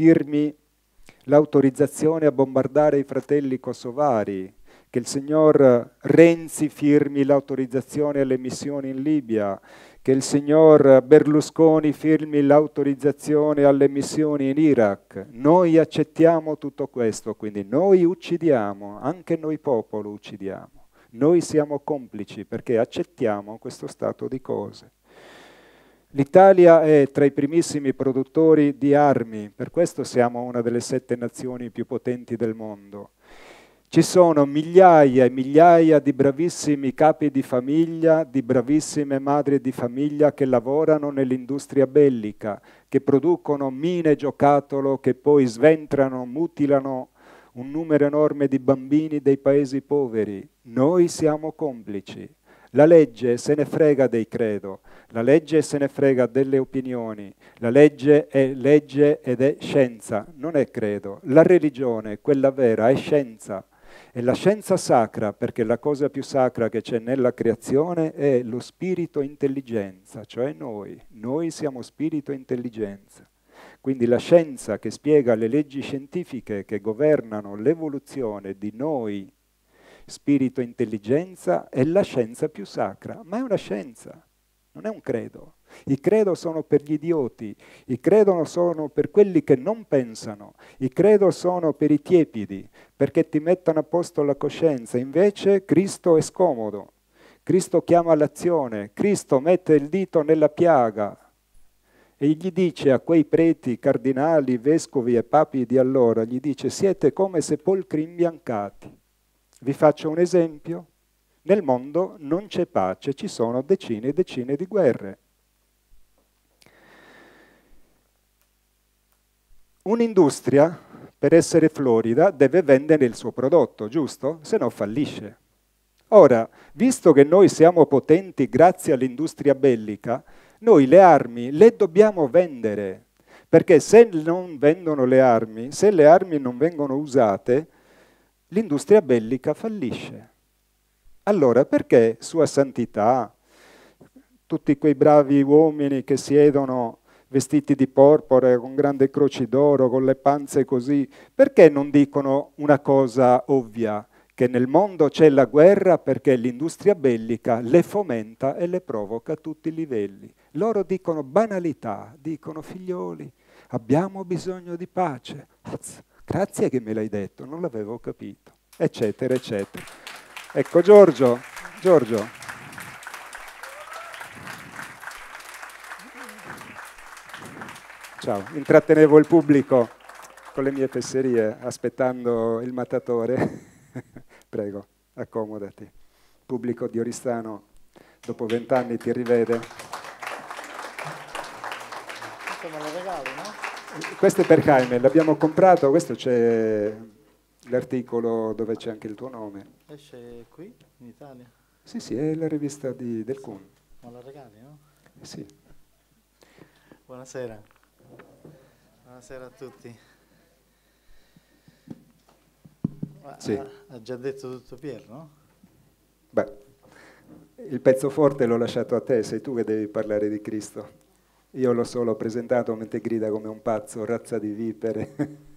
Speaker 2: l'autorizzazione a bombardare i fratelli kosovari, che il signor Renzi firmi l'autorizzazione alle missioni in Libia, che il signor Berlusconi firmi l'autorizzazione alle missioni in Iraq. Noi accettiamo tutto questo, quindi noi uccidiamo, anche noi popolo uccidiamo. Noi siamo complici perché accettiamo questo stato di cose. L'Italia è tra i primissimi produttori di armi, per questo siamo una delle 7 nazioni più potenti del mondo. Ci sono migliaia e migliaia di bravissimi capi di famiglia, di bravissime madri di famiglia che lavorano nell'industria bellica, che producono mine giocattolo che poi sventrano, mutilano un numero enorme di bambini dei paesi poveri. Noi siamo complici. La legge se ne frega dei credo, la legge se ne frega delle opinioni, la legge ed è scienza, non è credo. La religione, quella vera, è scienza. È la scienza sacra, perché la cosa più sacra che c'è nella creazione è lo spirito intelligenza, cioè noi. Noi siamo spirito intelligenza. Quindi la scienza che spiega le leggi scientifiche che governano l'evoluzione di noi, spirito intelligenza, è la scienza più sacra, ma è una scienza, non è un credo. I credo sono per gli idioti, i credo sono per quelli che non pensano, i credo sono per i tiepidi, perché ti mettono a posto la coscienza. Invece Cristo è scomodo, Cristo chiama all'azione, Cristo mette il dito nella piaga e gli dice a quei preti, cardinali, vescovi e papi di allora, gli dice: siete come sepolcri imbiancati. Vi faccio un esempio. Nel mondo non c'è pace, ci sono decine e decine di guerre. Un'industria, per essere florida, deve vendere il suo prodotto, giusto? Se no fallisce. Ora, visto che noi siamo potenti grazie all'industria bellica, noi le armi le dobbiamo vendere, perché se non vendono le armi, se le armi non vengono usate, l'industria bellica fallisce. Allora, perché Sua Santità, tutti quei bravi uomini che siedono vestiti di porpora, con grandi croci d'oro, con le panze così, perché non dicono una cosa ovvia? Che nel mondo c'è la guerra perché l'industria bellica le fomenta e le provoca a tutti i livelli. Loro dicono banalità, dicono: figlioli, abbiamo bisogno di pace. Grazie che me l'hai detto, non l'avevo capito, eccetera, eccetera. Ecco, Giorgio. Ciao, intrattenevo il pubblico con le mie fesserie, aspettando il mattatore. Prego, accomodati. Pubblico di Oristano, dopo 20 anni ti rivede.
Speaker 5: Questo me lo regali, no?
Speaker 2: Questo è per Jaime, l'abbiamo comprato, questo c'è l'articolo dove c'è anche il tuo nome.
Speaker 5: Esce qui, in Italia?
Speaker 2: Sì, è la rivista del Kun.
Speaker 5: Me lo regali, no?
Speaker 2: Sì.
Speaker 5: Buonasera. Buonasera a tutti.
Speaker 2: Sì.
Speaker 5: Ha già detto tutto Pier, no?
Speaker 2: Beh, il pezzo forte l'ho lasciato a te, sei tu che devi parlare di Cristo. Io l'ho solo presentato mentre grida come un pazzo, razza di vipere.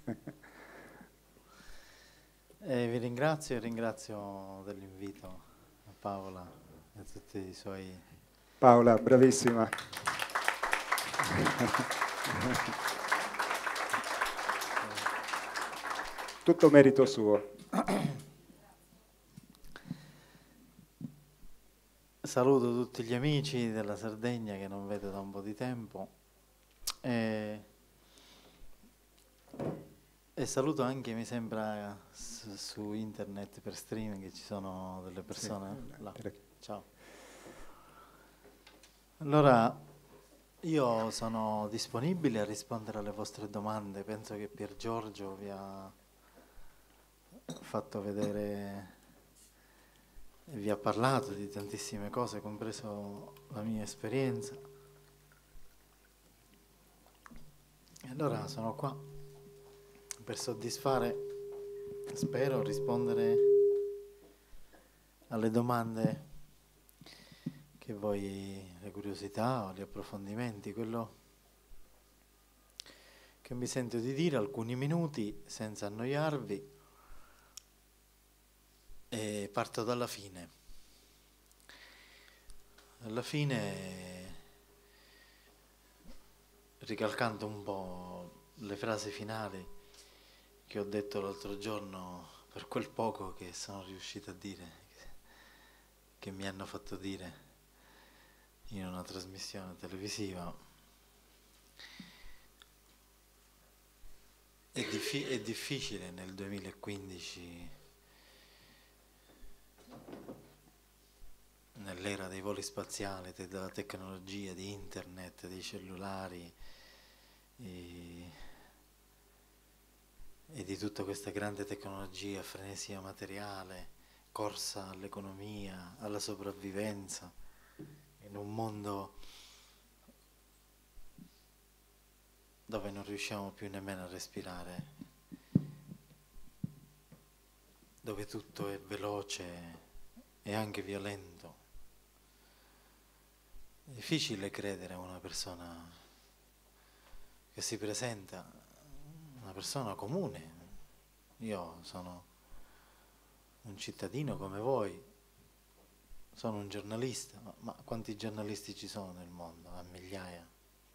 Speaker 5: Vi ringrazio e ringrazio dell'invito a Paola e a tutti i suoi...
Speaker 2: Paola, bravissima. Tutto merito suo.
Speaker 5: Saluto tutti gli amici della Sardegna che non vedo da un po' di tempo e saluto anche, mi sembra, su internet per streaming che ci sono delle persone là. Ciao. Allora, io sono disponibile a rispondere alle vostre domande. Penso che Pier Giorgio vi ha fatto vedere e vi ha parlato di tantissime cose, compreso la mia esperienza. E allora sono qua per soddisfare, spero, rispondere alle domande che voi, le curiosità o gli approfondimenti, quello che mi sento di dire, alcuni minuti senza annoiarvi. E parto dalla fine. Alla fine, ricalcando un po' le frasi finali che ho detto l'altro giorno, per quel poco che sono riuscito a dire, che mi hanno fatto dire in una trasmissione televisiva, è difficile nel 2015, nell'era dei voli spaziali, della tecnologia, di internet, dei cellulari e di tutta questa grande tecnologia, frenesia materiale, corsa all'economia, alla sopravvivenza, in un mondo dove non riusciamo più nemmeno a respirare, dove tutto è veloce e anche violento. È difficile credere a una persona che si presenta, una persona comune. Io sono un cittadino come voi, sono un giornalista, ma quanti giornalisti ci sono nel mondo? A migliaia.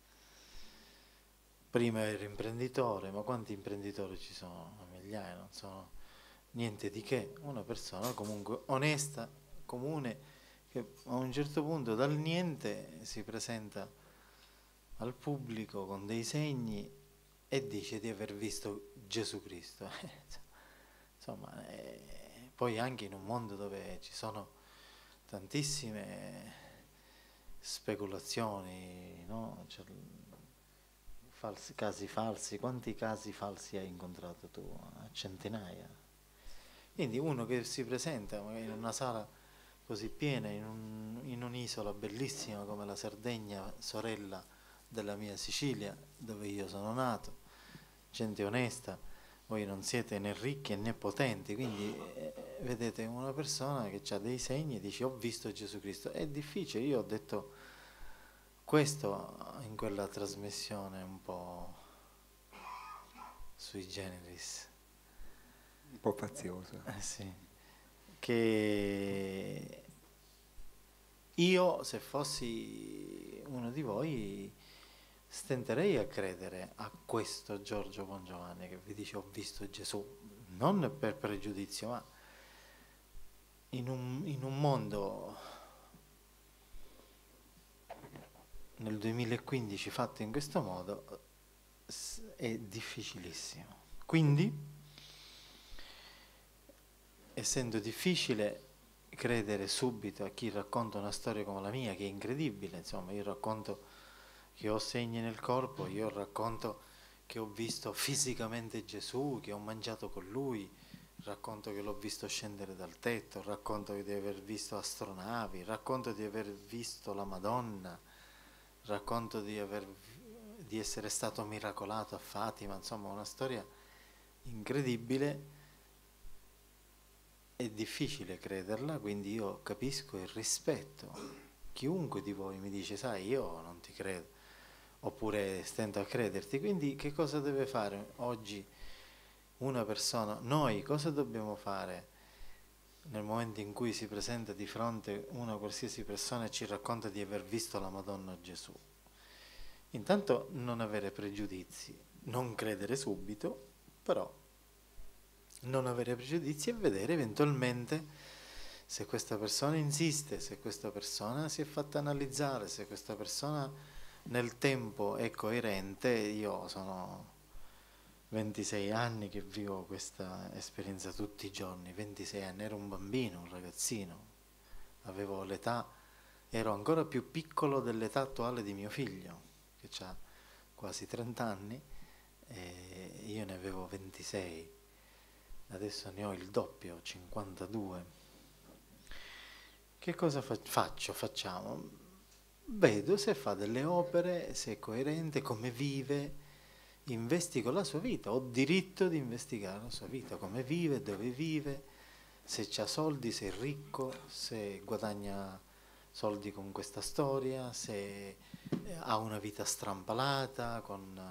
Speaker 5: Prima ero imprenditore, ma quanti imprenditori ci sono? A migliaia, non sono niente di che, una persona comunque onesta, comune, che a un certo punto dal niente si presenta al pubblico con dei segni e dice di aver visto Gesù Cristo. Insomma, poi anche in un mondo dove ci sono tantissime speculazioni, no? Cioè, casi falsi, quanti casi falsi hai incontrato tu? A centinaia. Quindi uno che si presenta magari in una sala così piena, in un'isola bellissima come la Sardegna, sorella della mia Sicilia, dove io sono nato, gente onesta, voi non siete né ricchi né potenti, quindi vedete una persona che ha dei segni e dice ho visto Gesù Cristo. È difficile, io ho detto questo in quella trasmissione un po' sui generis.
Speaker 2: Un po' fazioso.
Speaker 5: Sì. Che io, se fossi uno di voi, stenterei a credere a questo Giorgio Bongiovanni che vi dice ho visto Gesù, non per pregiudizio, ma in un mondo nel 2015 fatto in questo modo è difficilissimo. Quindi, essendo difficile credere subito a chi racconta una storia come la mia, che è incredibile, insomma, io racconto che ho segni nel corpo, io racconto che ho visto fisicamente Gesù, che ho mangiato con lui, racconto che l'ho visto scendere dal tetto, racconto di aver visto astronavi, racconto di aver visto la Madonna, racconto di aver di essere stato miracolato a Fatima, insomma una storia incredibile. È difficile crederla, quindi io capisco e rispetto chiunque di voi mi dice, sai, io non ti credo, oppure stento a crederti. Quindi che cosa deve fare oggi una persona? Noi cosa dobbiamo fare nel momento in cui si presenta di fronte una qualsiasi persona e ci racconta di aver visto la Madonna Gesù? Intanto non avere pregiudizi, non credere subito, però non avere pregiudizi e vedere eventualmente se questa persona insiste, se questa persona si è fatta analizzare, se questa persona nel tempo è coerente. Io sono 26 anni che vivo questa esperienza tutti i giorni, 26 anni, ero un bambino, un ragazzino, avevo l'età, ero ancora più piccolo dell'età attuale di mio figlio, che ha quasi 30 anni, e io ne avevo 26. Adesso ne ho il doppio, 52. Che cosa facciamo? Vedo se fa delle opere, se è coerente, come vive, investigo la sua vita, ho diritto di investigare la sua vita, come vive, dove vive, se ha soldi, se è ricco, se guadagna soldi con questa storia, se ha una vita strampalata,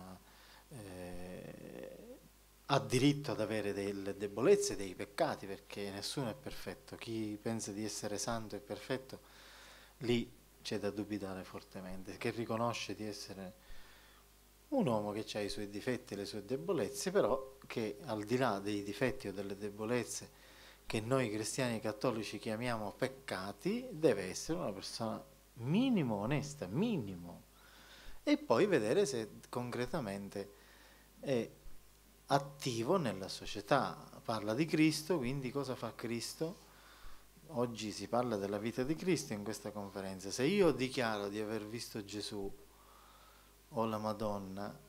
Speaker 5: ha diritto ad avere delle debolezze, dei peccati, perché nessuno è perfetto. Chi pensa di essere santo e perfetto, lì c'è da dubitare fortemente. Che riconosce di essere un uomo che ha i suoi difetti e le sue debolezze, però che al di là dei difetti o delle debolezze che noi cristiani cattolici chiamiamo peccati, deve essere una persona minimo onesta, minimo, e poi vedere se concretamente è attivo nella società. Parla di Cristo, quindi cosa fa Cristo? Oggi si parla della vita di Cristo in questa conferenza. Se io dichiaro di aver visto Gesù o la Madonna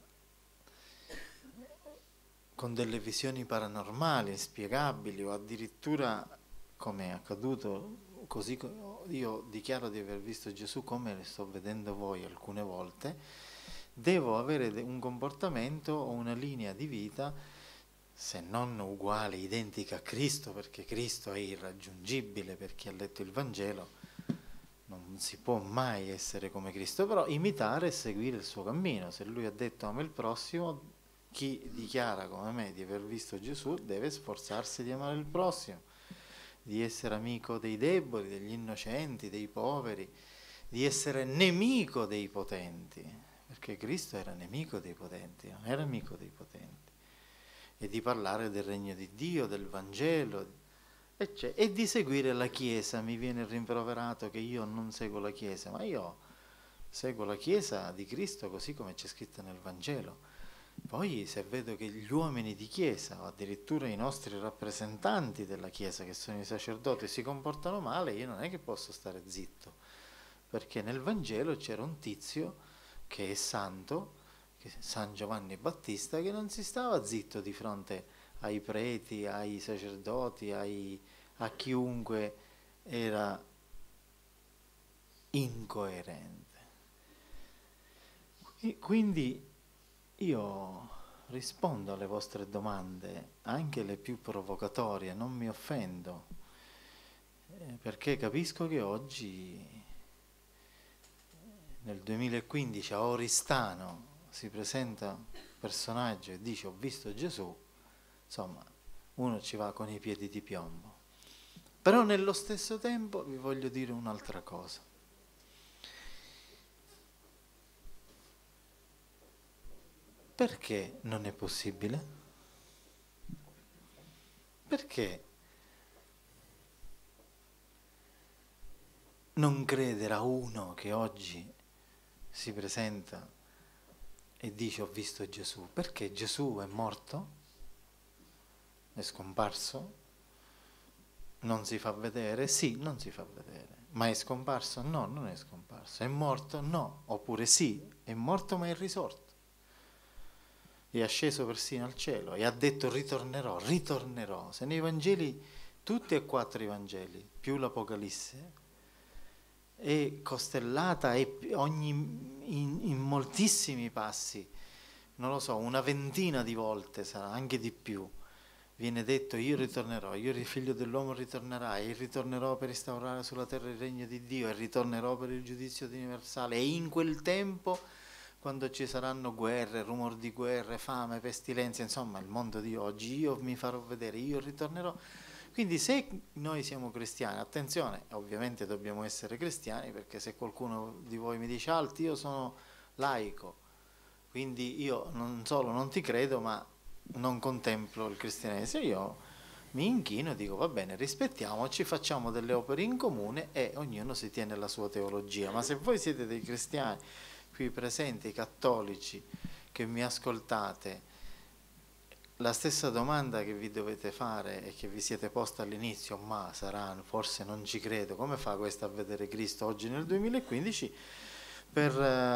Speaker 5: con delle visioni paranormali, inspiegabili, o addirittura, come è accaduto, così io dichiaro di aver visto Gesù come le sto vedendo voi alcune volte, devo avere un comportamento o una linea di vita, se non uguale, identica a Cristo, perché Cristo è irraggiungibile per chi ha letto il Vangelo, non si può mai essere come Cristo, però imitare e seguire il suo cammino. Se lui ha detto ama il prossimo, chi dichiara come me di aver visto Gesù deve sforzarsi di amare il prossimo, di essere amico dei deboli, degli innocenti, dei poveri, di essere nemico dei potenti, perché Cristo era nemico dei potenti, non era amico dei potenti, e di parlare del regno di Dio, del Vangelo, e di seguire la Chiesa. Mi viene rimproverato che io non seguo la Chiesa, ma io seguo la Chiesa di Cristo così come c'è scritto nel Vangelo. Poi se vedo che gli uomini di Chiesa, o addirittura i nostri rappresentanti della Chiesa, che sono i sacerdoti, si comportano male, io non è che posso stare zitto, perché nel Vangelo c'era un tizio che è santo, che è San Giovanni Battista, che non si stava zitto di fronte ai preti, ai sacerdoti, a chiunque era incoerente. Quindi io rispondo alle vostre domande, anche le più provocatorie, non mi offendo, perché capisco che oggi, nel 2015, a Oristano si presenta un personaggio e dice ho visto Gesù, insomma, uno ci va con i piedi di piombo. Però nello stesso tempo vi voglio dire un'altra cosa. Perché non è possibile? Perché non credere a uno che oggi si presenta e dice ho visto Gesù? Perché Gesù è morto? È scomparso? Non si fa vedere? Sì, non si fa vedere. Ma è scomparso? No, non è scomparso. È morto? No. Oppure sì, è morto ma è risorto. È asceso persino al cielo e ha detto ritornerò, ritornerò. Se nei Vangeli, tutti e 4 i Vangeli, più l'Apocalisse,
Speaker 8: è costellata in moltissimi passi, non lo so, una ventina di volte sarà, anche di più. Viene detto: io ritornerò, io il figlio dell'uomo ritornerà, e ritornerò per instaurare sulla terra il regno di Dio, e ritornerò per il giudizio universale. E in quel tempo, quando ci saranno guerre, rumor di guerre, fame, pestilenze, insomma il mondo di oggi, io mi farò vedere, io ritornerò. Quindi se noi siamo cristiani, attenzione, ovviamente dobbiamo essere cristiani, perché se qualcuno di voi mi dice: Alti, io sono laico, quindi io non solo non ti credo, ma non contemplo il cristianesimo, io mi inchino e dico: va bene, rispettiamoci, facciamo delle opere in comune e ognuno si tiene la sua teologia. Ma se voi siete dei cristiani qui presenti, cattolici, che mi ascoltate, la stessa domanda che vi dovete fare e che vi siete posta all'inizio: ma saranno, forse non ci credo, come fa questo a vedere Cristo oggi nel 2015? Per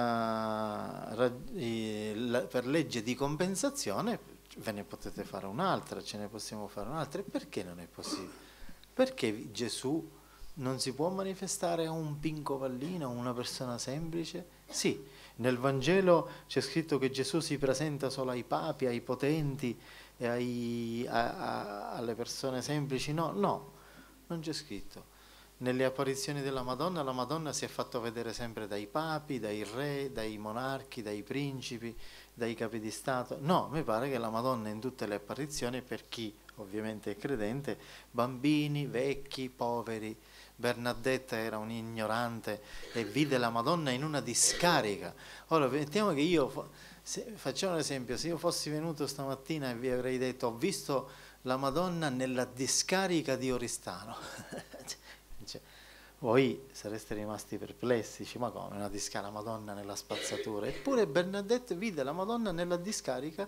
Speaker 8: legge di compensazione ve ne potete fare un'altra, ce ne possiamo fare un'altra. E perché non è possibile? Perché Gesù non si può manifestare a un pincovallino, a una persona semplice? Sì, nel Vangelo c'è scritto che Gesù si presenta solo ai papi, ai potenti e alle persone semplici. No, non c'è scritto. Nelle apparizioni della Madonna, la Madonna si è fatto vedere sempre dai papi, dai re, dai monarchi, dai principi, dai capi di Stato. No, mi pare che la Madonna in tutte le apparizioni, per chi ovviamente è credente, bambini, vecchi, poveri. Bernadetta era un ignorante e vide la Madonna in una discarica. Ora, mettiamo che facciamo un esempio: se io fossi venuto stamattina e vi avrei detto: ho visto la Madonna nella discarica di Oristano, voi sareste rimasti perplessi, ma come una discarica, la Madonna nella spazzatura? Eppure Bernadette vide la Madonna nella discarica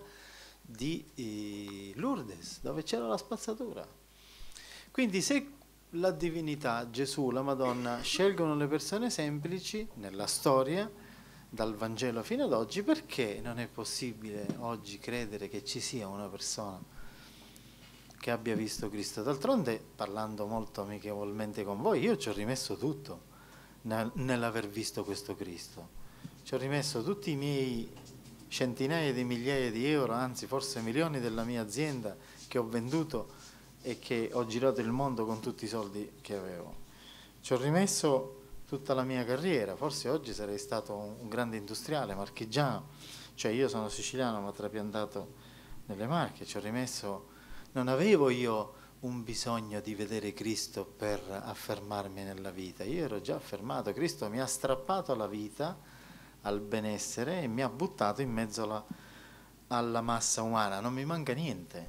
Speaker 8: di Lourdes, dove c'era la spazzatura. Quindi se la divinità, Gesù, la Madonna, scelgono le persone semplici nella storia, dal Vangelo fino ad oggi, perché non è possibile oggi credere che ci sia una persona che abbia visto Cristo? D'altronde, parlando molto amichevolmente con voi, io ci ho rimesso tutto nell'aver visto questo Cristo. Ci ho rimesso tutti i miei centinaia di migliaia di euro, anzi forse milioni della mia azienda che ho venduto e che ho girato il mondo con tutti i soldi che avevo. Ci ho rimesso tutta la mia carriera, forse oggi sarei stato un grande industriale marchigiano, cioè io sono siciliano ma trapiantato nelle Marche. Ci ho rimesso, non avevo io un bisogno di vedere Cristo per affermarmi nella vita, io ero già affermato. Cristo mi ha strappato alla vita, al benessere, e mi ha buttato in mezzo alla massa umana. Non mi manca niente,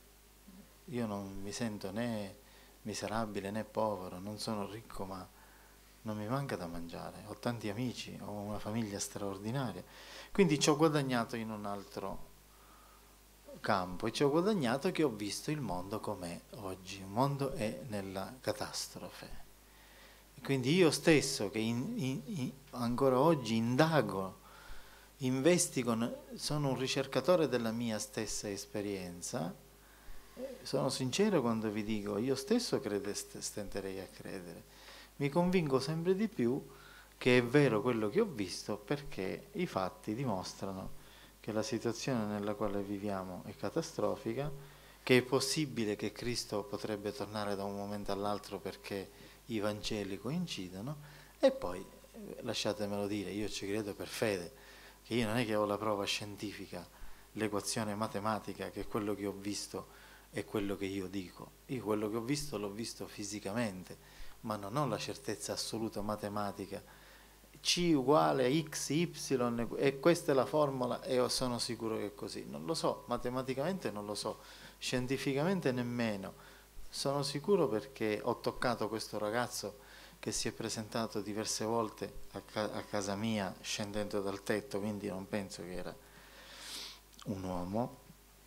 Speaker 8: io non mi sento né miserabile né povero, non sono ricco, ma non mi manca da mangiare, ho tanti amici, ho una famiglia straordinaria. Quindi ci ho guadagnato in un altro campo, e ci ho guadagnato che ho visto il mondo com'è oggi. Il mondo è nella catastrofe. E quindi io stesso, che ancora oggi indago, investigo, sono un ricercatore della mia stessa esperienza, sono sincero quando vi dico: io stesso stenterei a credere. Mi convinco sempre di più che è vero quello che ho visto, perché i fatti dimostrano che la situazione nella quale viviamo è catastrofica, che è possibile che Cristo potrebbe tornare da un momento all'altro perché i Vangeli coincidono. E poi, lasciatemelo dire, io ci credo per fede, che io non è che ho la prova scientifica, l'equazione matematica, che quello che ho visto è quello che io dico. Io quello che ho visto l'ho visto fisicamente, ma non ho la certezza assoluta matematica. C uguale a x, y, e questa è la formula e sono sicuro che è così. Non lo so, matematicamente non lo so, scientificamente nemmeno. Sono sicuro perché ho toccato questo ragazzo che si è presentato diverse volte a casa mia scendendo dal tetto, quindi non penso che era un uomo,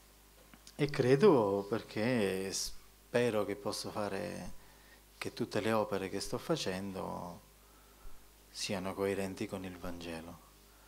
Speaker 8: e credo perché spero che posso fare, che tutte le opere che sto facendo siano coerenti con il Vangelo.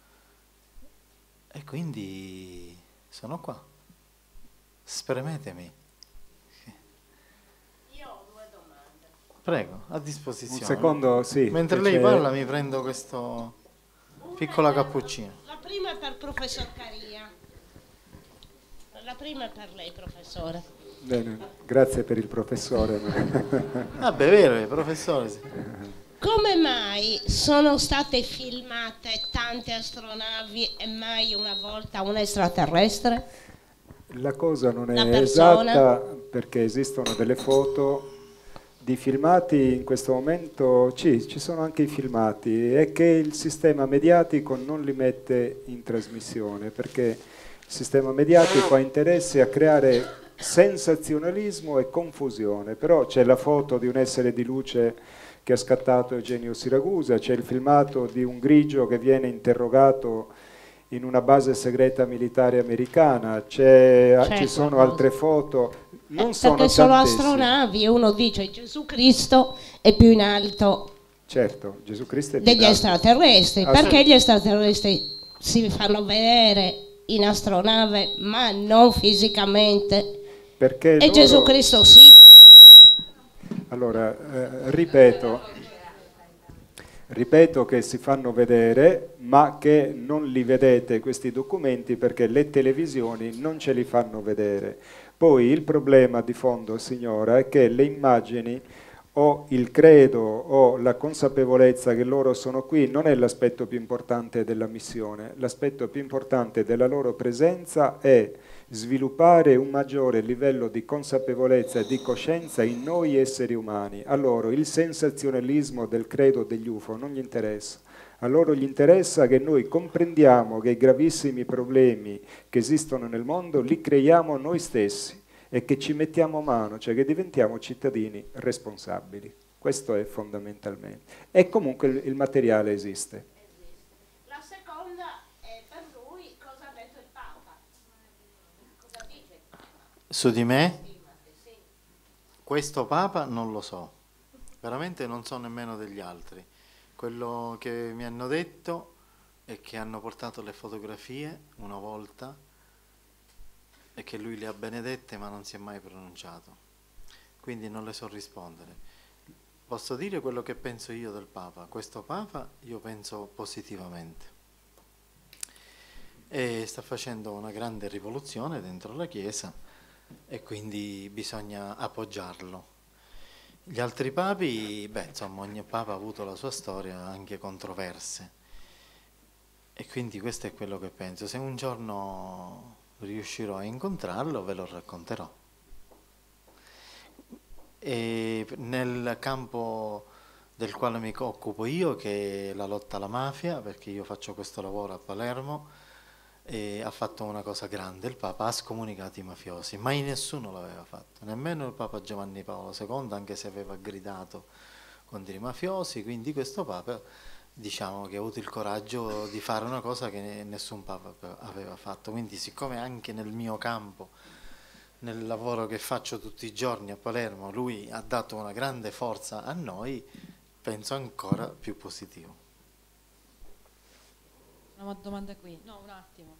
Speaker 8: E quindi sono qua. Spremetemi.
Speaker 3: Io ho due domande.
Speaker 8: Prego, a disposizione.
Speaker 2: Un secondo, sì.
Speaker 8: Mentre lei parla mi prendo questo piccola cappuccina.
Speaker 9: La prima è per professor Caria. La prima è per lei, professore.
Speaker 2: Bene, grazie per il professore.
Speaker 8: Vabbè, vero, professore. Sì.
Speaker 9: Come mai sono state filmate tante astronavi e mai una volta un extraterrestre?
Speaker 2: La cosa non
Speaker 9: La
Speaker 2: è
Speaker 9: persona?
Speaker 2: esatta perché esistono delle foto di filmati in questo momento, ci sono anche i filmati, è che il sistema mediatico non li mette in trasmissione perché il sistema mediatico ha interesse a creare sensazionalismo e confusione, però c'è la foto di un essere di luce che ha scattato Eugenio Siragusa, c'è il filmato di un grigio che viene interrogato in una base segreta militare americana, ci sono altre foto, non sono
Speaker 9: perché sono
Speaker 2: tantissime.
Speaker 9: astronavi e uno dice Gesù Cristo è più in alto
Speaker 2: Certo, Gesù Cristo è più
Speaker 9: degli
Speaker 2: in alto.
Speaker 9: extraterrestri,
Speaker 2: Ah,
Speaker 9: perché
Speaker 2: sì.
Speaker 9: gli extraterrestri si fanno vedere in astronave ma non fisicamente
Speaker 2: Perché
Speaker 9: e
Speaker 2: loro...
Speaker 9: Gesù Cristo sì?
Speaker 2: Allora, ripeto che si fanno vedere, ma che non li vedete questi documenti perché le televisioni non ce li fanno vedere. Poi il problema di fondo, signora, è che le immagini o il credo o la consapevolezza che loro sono qui non è l'aspetto più importante della missione. L'aspetto più importante della loro presenza è sviluppare un maggiore livello di consapevolezza e di coscienza in noi esseri umani. A loro il sensazionalismo del credo degli UFO non gli interessa. A loro gli interessa che noi comprendiamo che i gravissimi problemi che esistono nel mondo li creiamo noi stessi e che ci mettiamo a mano, cioè che diventiamo cittadini responsabili. Questo è fondamentalmente. E comunque il materiale esiste.
Speaker 9: La seconda è per lui cosa ha detto il Papa. Cosa dice il Papa?
Speaker 8: Su di me? Questo Papa non lo so, veramente non so nemmeno degli altri. Quello che mi hanno detto è che hanno portato le fotografie una volta e che lui le ha benedette ma non si è mai pronunciato, quindi non le so rispondere. Posso dire quello che penso io del Papa. Questo Papa io penso positivamente e sta facendo una grande rivoluzione dentro la Chiesa e quindi bisogna appoggiarlo. Gli altri papi, beh, insomma, ogni papa ha avuto la sua storia, anche controverse, e quindi questo è quello che penso. Se un giorno riuscirò a incontrarlo ve lo racconterò. E nel campo del quale mi occupo io, che è la lotta alla mafia, perché io faccio questo lavoro a Palermo, e ha fatto una cosa grande, il Papa ha scomunicato i mafiosi, mai nessuno l'aveva fatto, nemmeno il Papa Giovanni Paolo II, anche se aveva gridato contro i mafiosi, quindi questo Papa diciamo che ha avuto il coraggio di fare una cosa che nessun Papa aveva fatto, quindi siccome anche nel mio campo, nel lavoro che faccio tutti i giorni a Palermo, lui ha dato una grande forza a noi, penso ancora più positivo.
Speaker 1: Una domanda qui, no, un attimo.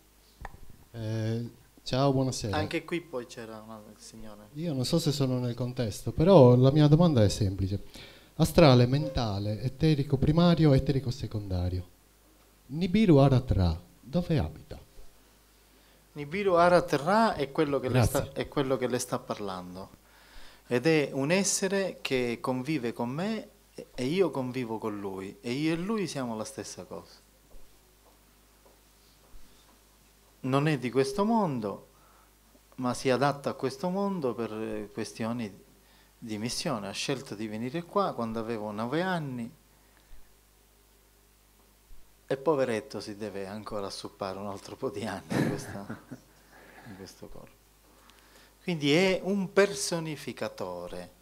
Speaker 7: Ciao, buonasera.
Speaker 8: Anche qui poi c'era una signora.
Speaker 7: Io non so se sono nel contesto, però la mia domanda è semplice. Astrale, mentale, eterico primario, eterico secondario. Nibiru Aratra, dove abita?
Speaker 8: Nibiru Aratra è quello che
Speaker 7: Grazie.
Speaker 8: le sta parlando, ed è un essere che convive con me e io convivo con lui, e io e lui siamo la stessa cosa. Non è di questo mondo, ma si adatta a questo mondo per questioni di missione. Ha scelto di venire qua quando avevo 9 anni e poveretto si deve ancora assuppare un altro po' di anni in questo corpo. Quindi è un personificatore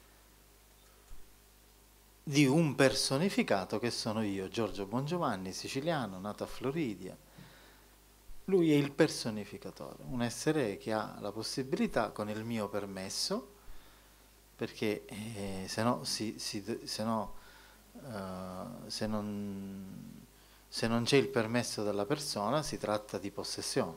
Speaker 8: di un personificato che sono io, Giorgio Bongiovanni, siciliano, nato a Floridia. Lui è il personificatore, un essere che ha la possibilità, con il mio permesso, perché se non c'è il permesso della persona si tratta di possessione.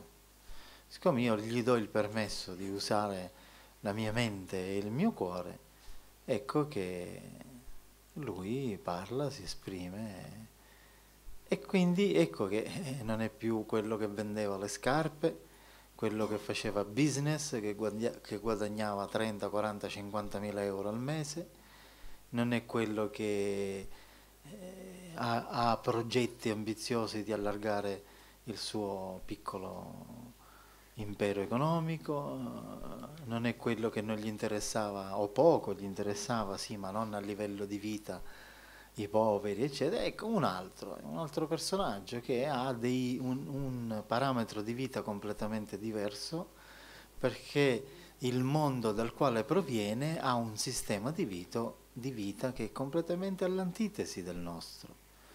Speaker 8: Siccome io gli do il permesso di usare la mia mente e il mio cuore, ecco che lui parla, si esprime e quindi ecco che non è più quello che vendeva le scarpe, quello che faceva business, che guadagnava 30, 40, 50 mila euro al mese, non è quello che ha progetti ambiziosi di allargare il suo piccolo impero economico, non è quello che non gli interessava, o poco gli interessava, sì, ma non a livello di vita, i poveri, eccetera. Ecco un altro personaggio che ha un parametro di vita completamente diverso, perché il mondo dal quale proviene ha un sistema di vita che è completamente all'antitesi del nostro.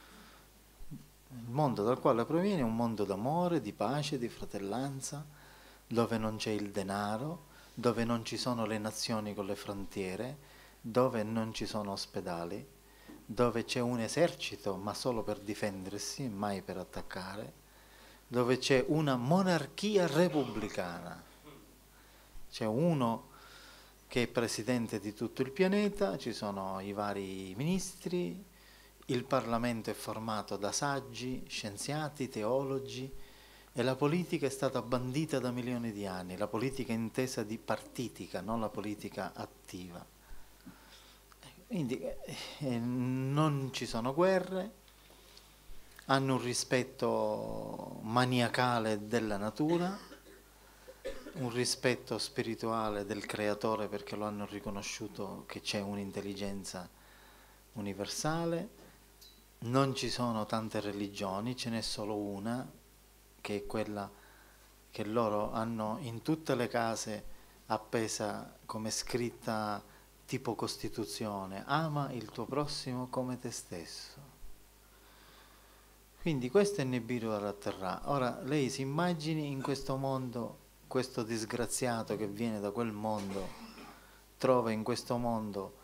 Speaker 8: Il mondo dal quale proviene è un mondo d'amore, di pace, di fratellanza, dove non c'è il denaro, dove non ci sono le nazioni con le frontiere, dove non ci sono ospedali, dove c'è un esercito ma solo per difendersi, mai per attaccare, dove c'è una monarchia repubblicana. C'è uno che è presidente di tutto il pianeta, ci sono i vari ministri, il Parlamento è formato da saggi, scienziati, teologi, e la politica è stata bandita da milioni di anni, la politica intesa di partitica, non la politica attiva. Quindi non ci sono guerre, hanno un rispetto maniacale della natura, un rispetto spirituale del creatore perché lo hanno riconosciuto che c'è un'intelligenza universale, non ci sono tante religioni, ce n'è solo una, che è quella che loro hanno in tutte le case appesa come scritta tipo Costituzione: ama il tuo prossimo come te stesso. Quindi questo è Nibiru Aratterra. Ora lei si immagini in questo mondo, questo disgraziato che viene da quel mondo, trova in questo mondo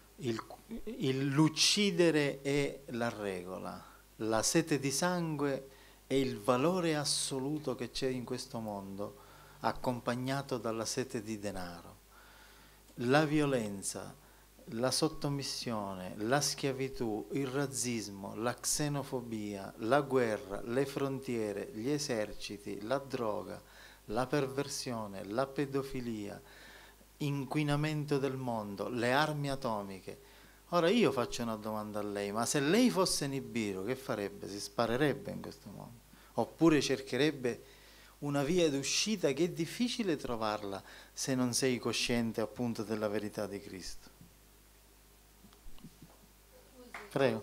Speaker 8: l'uccidere è la regola, la sete di sangue è il valore assoluto che c'è in questo mondo, accompagnato dalla sete di denaro. La violenza, la sottomissione, la schiavitù, il razzismo, la xenofobia, la guerra, le frontiere, gli eserciti, la droga, la perversione, la pedofilia, inquinamento del mondo, le armi atomiche. Ora io faccio una domanda a lei: ma se lei fosse Nibiru, che farebbe? Si sparerebbe in questo mondo? Oppure cercherebbe una via d'uscita che è difficile trovarla se non sei cosciente appunto della verità di Cristo? Prego.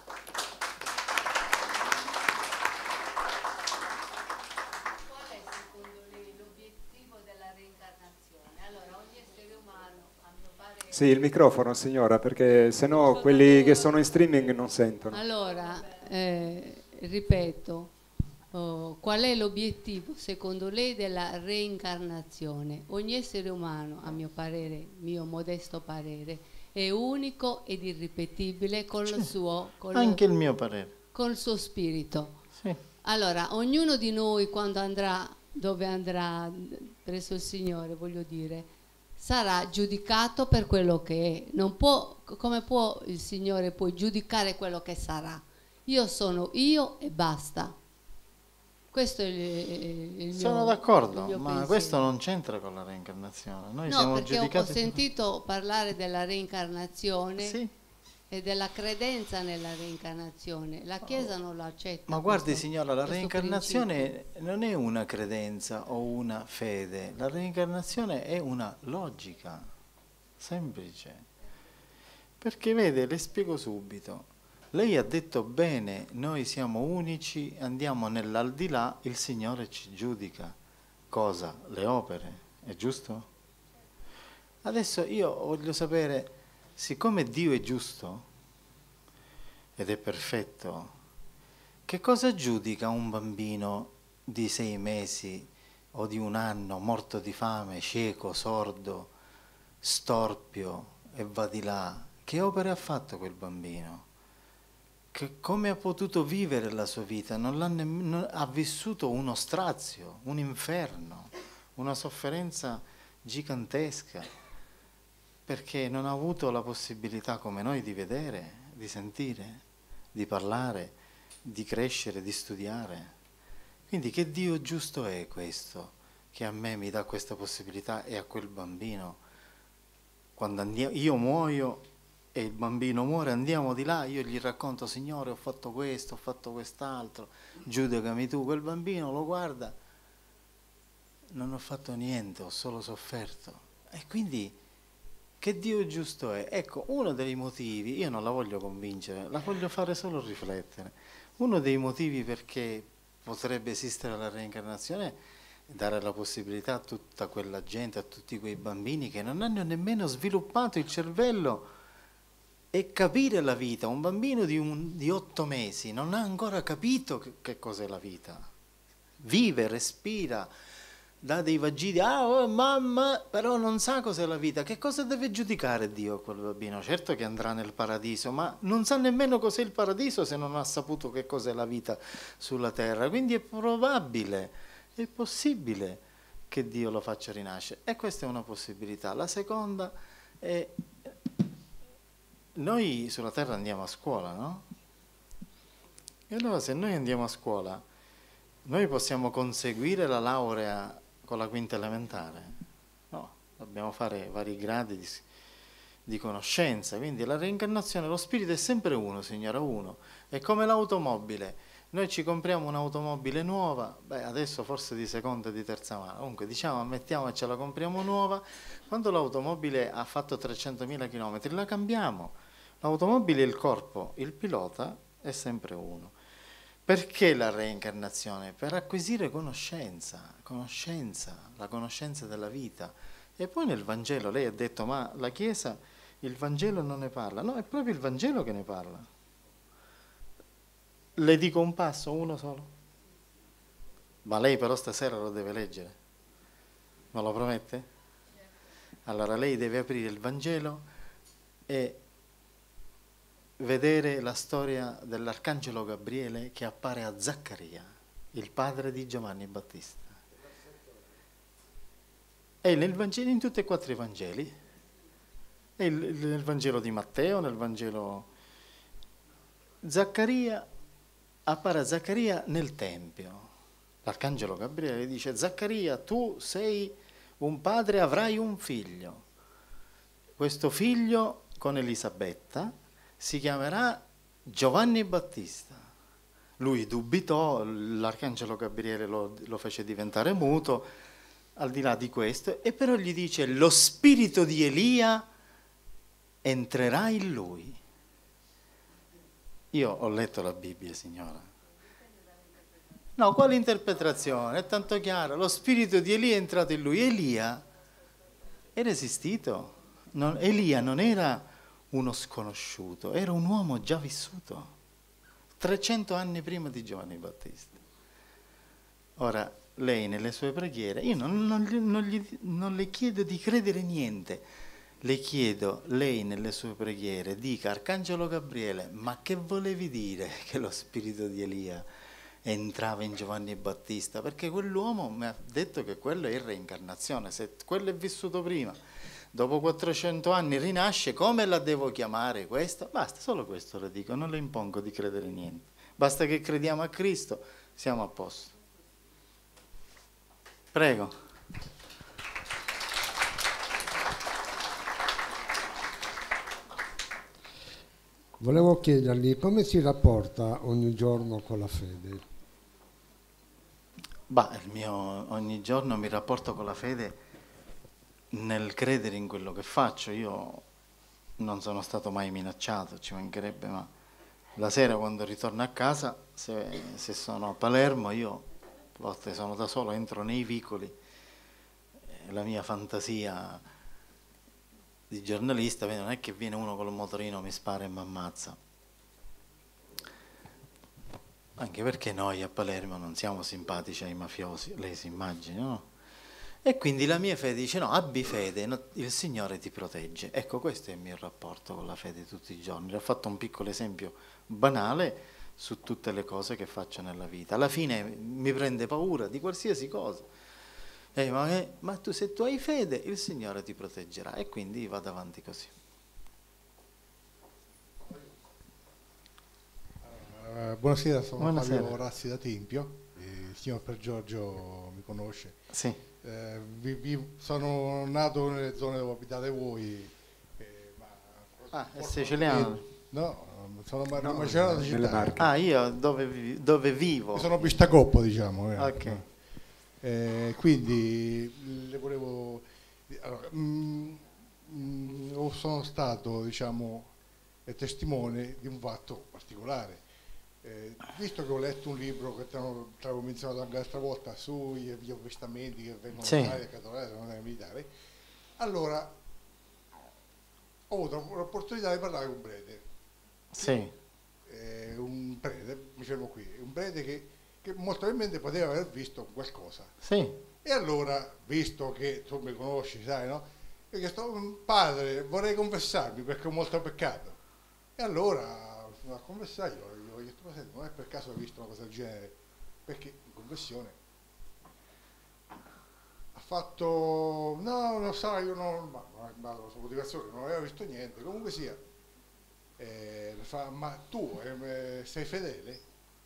Speaker 10: Qual è secondo lei l'obiettivo della reincarnazione? Allora, ogni essere umano, a mio parere...
Speaker 2: Sì, il microfono signora, perché sennò quelli che sono in streaming non sentono.
Speaker 10: Allora, ripeto, qual è l'obiettivo secondo lei della reincarnazione? Ogni essere umano, a mio parere, mio modesto parere, è unico ed irripetibile con il suo...
Speaker 8: Anche il mio parere.
Speaker 10: Con il suo spirito.
Speaker 8: Sì.
Speaker 10: Allora, ognuno di noi quando andrà, dove andrà, presso il Signore, voglio dire, sarà giudicato per quello che è. Non può, come può il Signore poi giudicare quello che sarà? Io sono io e basta. Questo è il mio...
Speaker 8: Sono d'accordo, ma
Speaker 10: pensiero.
Speaker 8: questo non c'entra con la reincarnazione. Noi
Speaker 10: No,
Speaker 8: siamo
Speaker 10: perché
Speaker 8: giudicati...
Speaker 10: ho sentito parlare della reincarnazione,
Speaker 8: sì,
Speaker 10: e della credenza nella reincarnazione. La Chiesa non lo accetta.
Speaker 8: ma guardi
Speaker 10: questo-
Speaker 8: signora, la
Speaker 10: questo
Speaker 8: reincarnazione non è una credenza o una fede, la reincarnazione è una logica semplice. Perché vede, le spiego subito. Lei ha detto bene, noi siamo unici, andiamo nell'aldilà, il Signore ci giudica. Cosa? Le opere, è giusto? Adesso io voglio sapere, siccome Dio è giusto ed è perfetto, che cosa giudica un bambino di 6 mesi o di 1 anno, morto di fame, cieco, sordo, storpio e va di là? Che opere ha fatto quel bambino? Come ha potuto vivere la sua vita? Ha vissuto uno strazio, un inferno, una sofferenza gigantesca. perché non ha avuto la possibilità come noi di vedere, di sentire, di parlare, di crescere, di studiare. Quindi che Dio giusto è questo, che a me mi dà questa possibilità e a quel bambino? Quando io muoio e il bambino muore, andiamo di là, io gli racconto: Signore, ho fatto questo, ho fatto quest'altro, giudicami tu. Quel bambino lo guarda: non ho fatto niente, ho solo sofferto. E quindi che Dio giusto è? Ecco, uno dei motivi, io non la voglio convincere, la voglio fare solo riflettere. Uno dei motivi perché potrebbe esistere la reincarnazione è dare la possibilità a tutta quella gente, a tutti quei bambini che non hanno nemmeno sviluppato il cervello e capire la vita. Un bambino di 8 mesi non ha ancora capito che cos'è la vita. Vive, respira, dà dei vagiti, oh mamma, però non sa cos'è la vita. Che cosa deve giudicare Dio a quel bambino? Certo che andrà nel paradiso, ma non sa nemmeno cos'è il paradiso se non ha saputo che cos'è la vita sulla terra. Quindi è probabile, è possibile che Dio lo faccia rinascere. E questa è una possibilità. La seconda è: noi sulla terra andiamo a scuola, no? E allora se noi andiamo a scuola, noi possiamo conseguire la laurea con la quinta elementare? No, dobbiamo fare vari gradi di conoscenza. Quindi la reincarnazione, lo spirito è sempre uno, Signore, uno. È come l'automobile. Noi ci compriamo un'automobile nuova, adesso forse di seconda e di terza mano, comunque diciamo, ammettiamo che ce la compriamo nuova, quando l'automobile ha fatto 300.000 km la cambiamo. L'automobile è il corpo, il pilota è sempre uno. Perché la reincarnazione? Per acquisire conoscenza, la conoscenza della vita. E poi nel Vangelo, lei ha detto, ma la Chiesa, il Vangelo non ne parla. No, è proprio il Vangelo che ne parla. Le dico un passo, uno solo. Ma lei però stasera lo deve leggere. Me lo promette? Allora lei deve aprire il Vangelo e vedere la storia dell'Arcangelo Gabriele che appare a Zaccaria, il padre di Giovanni Battista. E nel Vangelo, in tutti e 4 i Vangeli, e nel Vangelo di Matteo, nel Vangelo Zaccaria, appare a Zaccaria nel Tempio. L'Arcangelo Gabriele dice: Zaccaria, tu sei un padre, avrai un figlio. Questo figlio con Elisabetta si chiamerà Giovanni Battista. Lui dubitò, l'Arcangelo Gabriele lo fece diventare muto, al di là di questo, e però gli dice: lo spirito di Elia entrerà in lui. Io ho letto la Bibbia, signora. No, quale interpretazione? È tanto chiaro. Lo spirito di Elia è entrato in lui. Elia era esistito. Elia non era uno sconosciuto, era un uomo già vissuto, 300 anni prima di Giovanni Battista. Ora, lei nelle sue preghiere, io non le chiedo di credere niente, le chiedo, lei nelle sue preghiere, dica: Arcangelo Gabriele, ma che volevi dire che lo spirito di Elia entrava in Giovanni Battista? Perché quell'uomo mi ha detto che quello è reincarnazione, se quello è vissuto prima, dopo 400 anni rinasce, come la devo chiamare questa? Basta, solo questo le dico, non le impongo di credere niente. Basta che crediamo a Cristo, siamo a posto. Prego.
Speaker 11: Volevo chiedergli come si rapporta ogni giorno con la fede.
Speaker 8: Ogni giorno mi rapporto con la fede nel credere in quello che faccio. Io non sono stato mai minacciato, ci mancherebbe, ma la sera quando ritorno a casa, se sono a Palermo, io a volte sono da solo, entro nei vicoli, la mia fantasia di giornalista, non è che viene uno con il motorino, mi spara e mi ammazza. Anche perché noi a Palermo non siamo simpatici ai mafiosi, lei si immagina, no? E quindi la mia fede dice: no, abbi fede, no, il Signore ti protegge. Ecco, questo è il mio rapporto con la fede tutti i giorni. Le ho fatto un piccolo esempio banale su tutte le cose che faccio nella vita. Alla fine mi prende paura di qualsiasi cosa. Ma tu, se tu hai fede, il Signore ti proteggerà. E quindi vado avanti così.
Speaker 12: Buonasera, sono Fabio Razzi da Tempio, il signor Per Giorgio mi conosce.
Speaker 8: Sì.
Speaker 12: Sono nato nelle zone dove abitate voi.
Speaker 8: È siciliano?
Speaker 12: No, sono macedono di città.
Speaker 8: Ah, io dove vivo?
Speaker 12: Io sono Pistacoppo, diciamo.
Speaker 8: Ok.
Speaker 12: Quindi le volevo... Allora, sono stato, diciamo, testimone di un fatto particolare. Visto che ho letto un libro che ti avevo menzionato anche l'altra volta sugli avvistamenti che vengono dai catolari della militare, allora ho avuto l'opportunità di parlare con un prete.
Speaker 8: Sì.
Speaker 12: Un prete, mi fermo qui, un prete che molto probabilmente poteva aver visto qualcosa.
Speaker 8: Sì.
Speaker 12: E allora, visto che tu mi conosci, sai, no? Io ho chiesto, padre, vorrei confessarmi perché ho molto peccato. E allora, a confessare, io ho detto, ma senti, non è per caso hai visto una cosa del genere? Perché in confessione ha fatto, no, lo sai, io non, ma la sua motivazione, non aveva visto niente, comunque sia. Fa, ma tu sei fedele?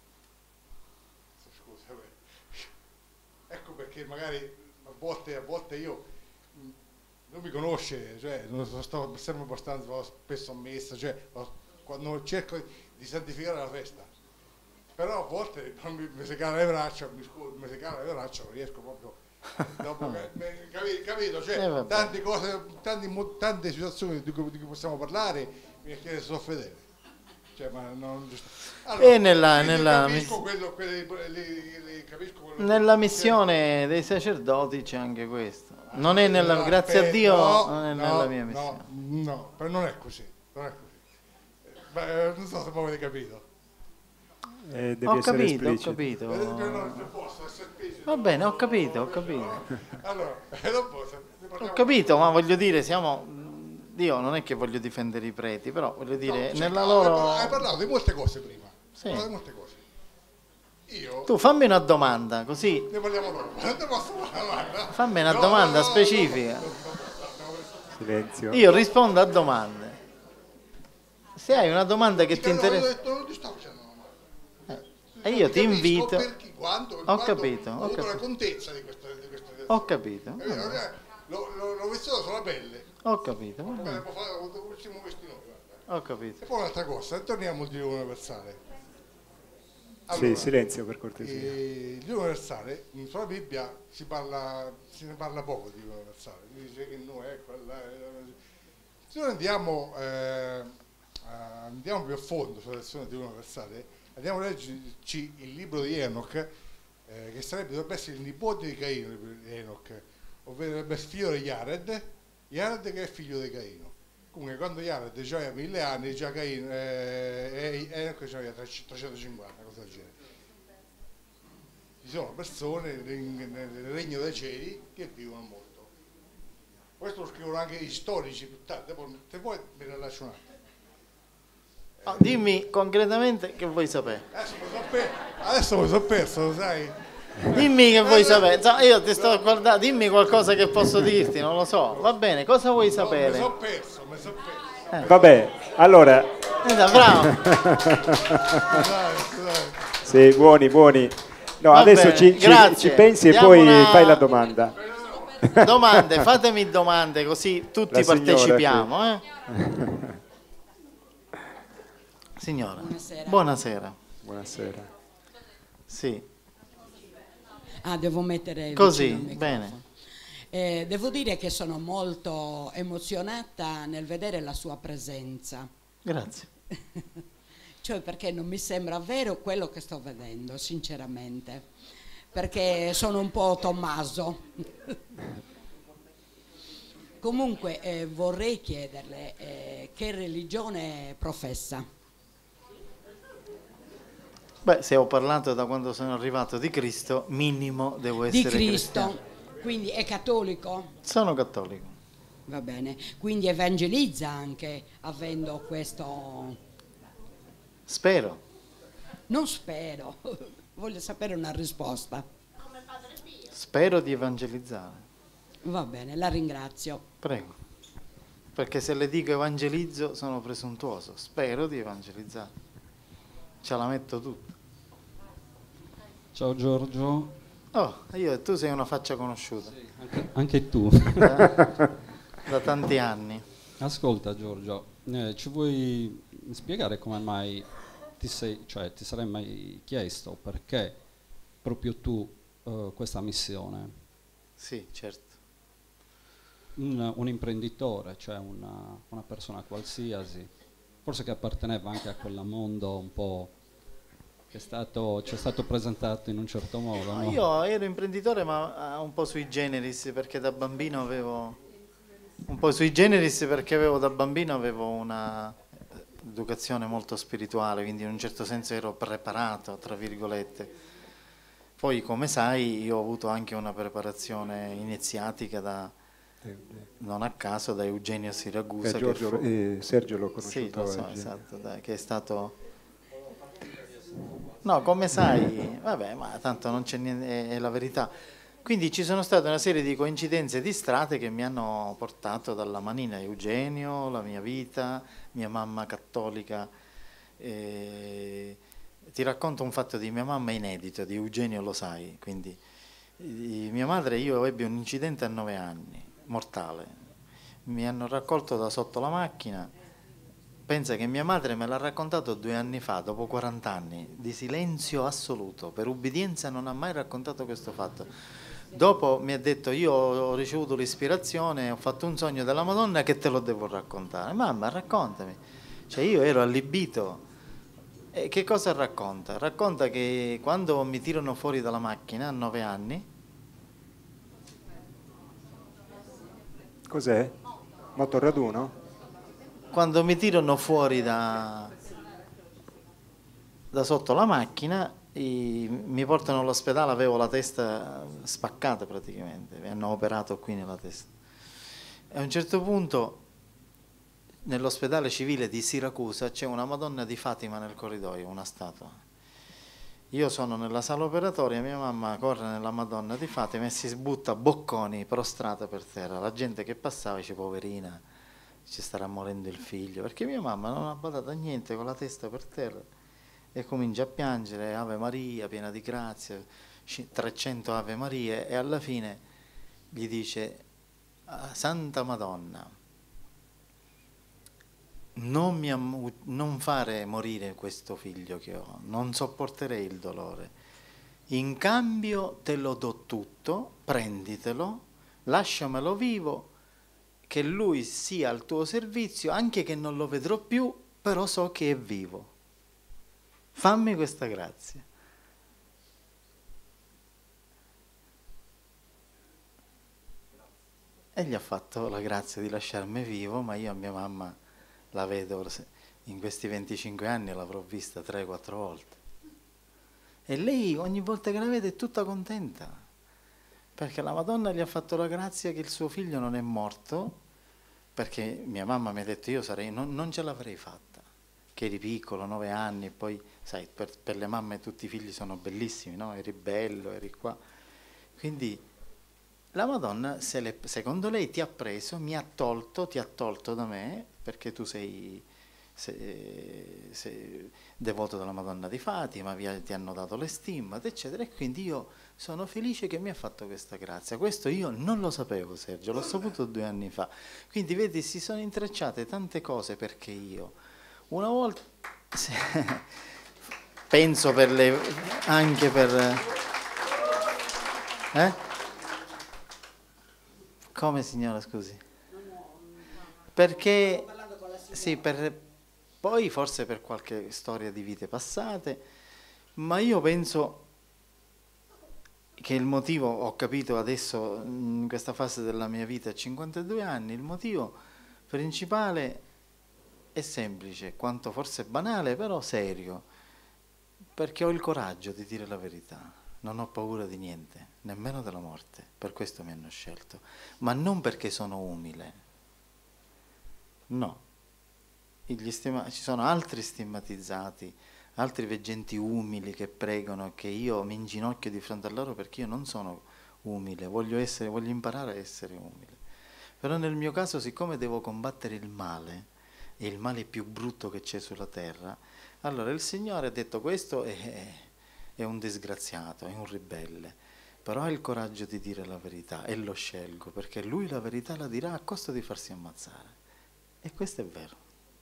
Speaker 12: Scusa, ecco perché magari a volte io non mi conosce, cioè non sto sempre abbastanza spesso a messa, cioè quando cerco di santificare la festa, però a volte mi si cala le braccia, non riesco proprio dopo capito, cioè tante cose, tante situazioni di cui possiamo parlare, mi chiede se sono fedele, cioè, ma non allora, capisco quello
Speaker 8: nella missione dei sacerdoti c'è anche questo, non è nella, grazie a Dio, non è nella mia missione.
Speaker 12: No, però non è così, non so se voi avete capito.
Speaker 8: Ho capito. Va bene, ho capito.
Speaker 12: Allora,
Speaker 8: ho capito, ma voglio dire, Dio non è che voglio difendere i preti, però voglio dire, nella loro...
Speaker 12: Hai parlato di molte cose prima.
Speaker 8: Sì.
Speaker 12: Di molte cose.
Speaker 8: Tu fammi una domanda, così...
Speaker 12: Ne parliamo dopo. Non ti posso fare una domanda.
Speaker 8: Fammi una domanda specifica.
Speaker 2: Silenzio.
Speaker 8: Io rispondo a domande. Se hai una domanda che ti interessa...
Speaker 12: Non ti sto facendo una domanda.
Speaker 8: E io ti invito...
Speaker 12: Ho
Speaker 8: capito.
Speaker 12: Ho avuto la contezza di questo.
Speaker 8: Ho capito.
Speaker 12: L'ho visto sulla pelle.
Speaker 8: Ho capito. Ho capito.
Speaker 12: E poi un'altra cosa, torniamo al Dio universale.
Speaker 2: Allora, sì, silenzio per cortesia.
Speaker 12: Il Dio universale, sulla Bibbia se ne parla poco di Dio universale. Dice che Noè, se noi andiamo più a fondo sulla lezione di Dio universale, andiamo a leggerci il libro di Enoch, che dovrebbe essere il nipote di Caino, Enoch, ovvero dovrebbe essere figlio di Jared che è figlio di Caino. Comunque quando Jared già aveva 1000 anni, già Caino Enoch già aveva 350, cosa del genere. Ci sono persone nel regno dei cieli che vivono molto. Questo lo scrivono anche gli storici più tardi, se vuoi me ne lascio un attimo.
Speaker 8: Dimmi concretamente che vuoi sapere.
Speaker 12: Adesso mi sono perso, lo sai.
Speaker 8: Dimmi che vuoi sapere. Io ti sto guardando, dimmi qualcosa che posso dirti, non lo so. Va bene, cosa vuoi sapere?
Speaker 12: Mi sono perso.
Speaker 2: Vabbè, allora.
Speaker 8: Bravo.
Speaker 2: Sì, buoni. No,
Speaker 8: va
Speaker 2: adesso
Speaker 8: bene,
Speaker 2: ci pensi e poi fai la domanda.
Speaker 8: Domande, fatemi domande così tutti partecipiamo. Signora, buonasera. Sì.
Speaker 13: Devo mettere
Speaker 8: così, bene.
Speaker 13: Devo dire che sono molto emozionata nel vedere la sua presenza.
Speaker 8: Grazie.
Speaker 13: Cioè perché non mi sembra vero quello che sto vedendo, sinceramente, perché sono un po' Tommaso. Comunque vorrei chiederle che religione professa?
Speaker 8: Beh, se ho parlato da quando sono arrivato di Cristo, minimo devo essere
Speaker 13: di Cristo,
Speaker 8: cristiano.
Speaker 13: Quindi è cattolico?
Speaker 8: Sono cattolico.
Speaker 13: Va bene, quindi evangelizza anche avendo questo...
Speaker 8: Spero.
Speaker 13: Non spero, voglio sapere una risposta.
Speaker 9: Come Padre Pio.
Speaker 8: spero di evangelizzare.
Speaker 13: Va bene, la ringrazio.
Speaker 8: Prego. Perché se le dico evangelizzo sono presuntuoso. Spero di evangelizzare. Ce la metto tutta.
Speaker 14: Ciao Giorgio.
Speaker 8: Oh, tu sei una faccia conosciuta.
Speaker 14: Sì, anche tu.
Speaker 8: Da tanti anni.
Speaker 14: Ascolta Giorgio, ci vuoi spiegare come mai ti sarei mai chiesto perché proprio tu questa missione?
Speaker 8: Sì, certo.
Speaker 14: Un imprenditore, cioè una persona qualsiasi, forse che apparteneva anche a quel mondo un po' che ci è stato presentato in un certo modo, no?
Speaker 8: Io ero imprenditore ma un po' sui generis, perché da bambino avevo una educazione molto spirituale, quindi in un certo senso ero preparato, tra virgolette. Poi, come sai, io ho avuto anche una preparazione iniziatica non a caso da Eugenio Siragusa.
Speaker 2: Sergio l'ho conosciuto
Speaker 8: sì, lo so,
Speaker 2: oggi.
Speaker 8: esatto, che è stato... No, come sai, vabbè, ma tanto non c'è niente, è la verità. Quindi ci sono state una serie di coincidenze di strade che mi hanno portato dalla manina Eugenio, la mia vita, mia mamma cattolica. Ti racconto un fatto di mia mamma inedito, di Eugenio lo sai. Quindi mia madre, io ebbi un incidente a 9 anni, mortale. Mi hanno raccolto da sotto la macchina. Pensa che mia madre me l'ha raccontato 2 anni fa, dopo 40 anni, di silenzio assoluto. Per ubbidienza non ha mai raccontato questo fatto. Dopo mi ha detto, io ho ricevuto l'ispirazione, ho fatto un sogno della Madonna che te lo devo raccontare. Mamma, raccontami. Cioè io ero allibito. E che cosa racconta? Racconta che quando mi tirano fuori dalla macchina a 9 anni...
Speaker 2: Cos'è? Motorraduno?
Speaker 8: Quando mi tirano fuori da sotto la macchina, mi portano all'ospedale, avevo la testa spaccata praticamente, mi hanno operato qui nella testa. E a un certo punto nell'ospedale civile di Siracusa c'è una Madonna di Fatima nel corridoio, una statua. Io sono nella sala operatoria, mia mamma corre nella Madonna di Fatima e si butta bocconi, prostrata per terra. La gente che passava dice, poverina, ci starà morendo il figlio, perché mia mamma non ha badato a niente, con la testa per terra, e comincia a piangere, Ave Maria, piena di grazia, 300 Ave Marie, e alla fine gli dice, Santa Madonna, non fare morire questo figlio che ho, non sopporterei il dolore, in cambio te lo do tutto, prenditelo, lasciamelo vivo, che lui sia al tuo servizio, anche che non lo vedrò più, però so che è vivo. Fammi questa grazia. E gli ha fatto la grazia di lasciarmi vivo, ma io a mia mamma la vedo, in questi 25 anni l'avrò vista 3-4 volte. E lei ogni volta che la vede è tutta contenta. Perché la Madonna gli ha fatto la grazia che il suo figlio non è morto, perché mia mamma mi ha detto io non ce l'avrei fatta, che eri piccolo, 9 anni, poi sai, per le mamme tutti i figli sono bellissimi, no? Eri bello, eri qua. Quindi la Madonna, secondo lei, ti ha preso, ti ha tolto da me, perché tu sei devoto della Madonna di Fatima, ti hanno dato le stimmate, eccetera, e quindi io sono felice che mi ha fatto questa grazia. Questo io non lo sapevo, Sergio, l'ho saputo 2 anni fa. Quindi vedi, si sono intrecciate tante cose perché io, una volta, penso anche per... Come signora, scusi? Perché... Sì, poi forse per qualche storia di vite passate, ma io penso che il motivo, ho capito adesso in questa fase della mia vita a 52 anni, il motivo principale è semplice, quanto forse banale, però serio, perché ho il coraggio di dire la verità, non ho paura di niente, nemmeno della morte, per questo mi hanno scelto, ma non perché sono umile, no. Ci sono altri stigmatizzati, altri veggenti umili che pregano, che io mi inginocchio di fronte a loro perché io non sono umile, voglio imparare a essere umile. Però nel mio caso, siccome devo combattere il male, e il male più brutto che c'è sulla terra, allora il Signore ha detto: questo è un disgraziato, è un ribelle, però ha il coraggio di dire la verità e lo scelgo, perché lui la verità la dirà a costo di farsi ammazzare. E questo è vero.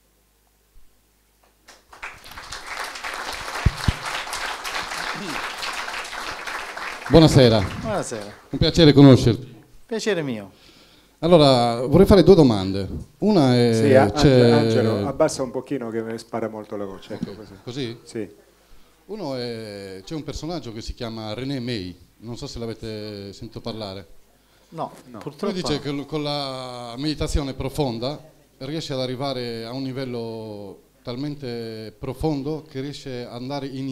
Speaker 15: Buonasera.
Speaker 8: Buonasera.
Speaker 15: Un piacere conoscerti.
Speaker 8: Piacere mio.
Speaker 15: Allora, vorrei fare due domande. Una è...
Speaker 2: Sì, Angelo, abbassa un pochino che mi spara molto la voce.
Speaker 15: Okay.
Speaker 2: Ecco,
Speaker 15: così?
Speaker 2: Sì.
Speaker 15: Uno è... C'è un personaggio che si chiama René May, non so se l'avete sentito parlare.
Speaker 8: No, purtroppo.
Speaker 15: Lui dice che con la meditazione profonda riesce ad arrivare a un livello talmente profondo che riesce ad andare in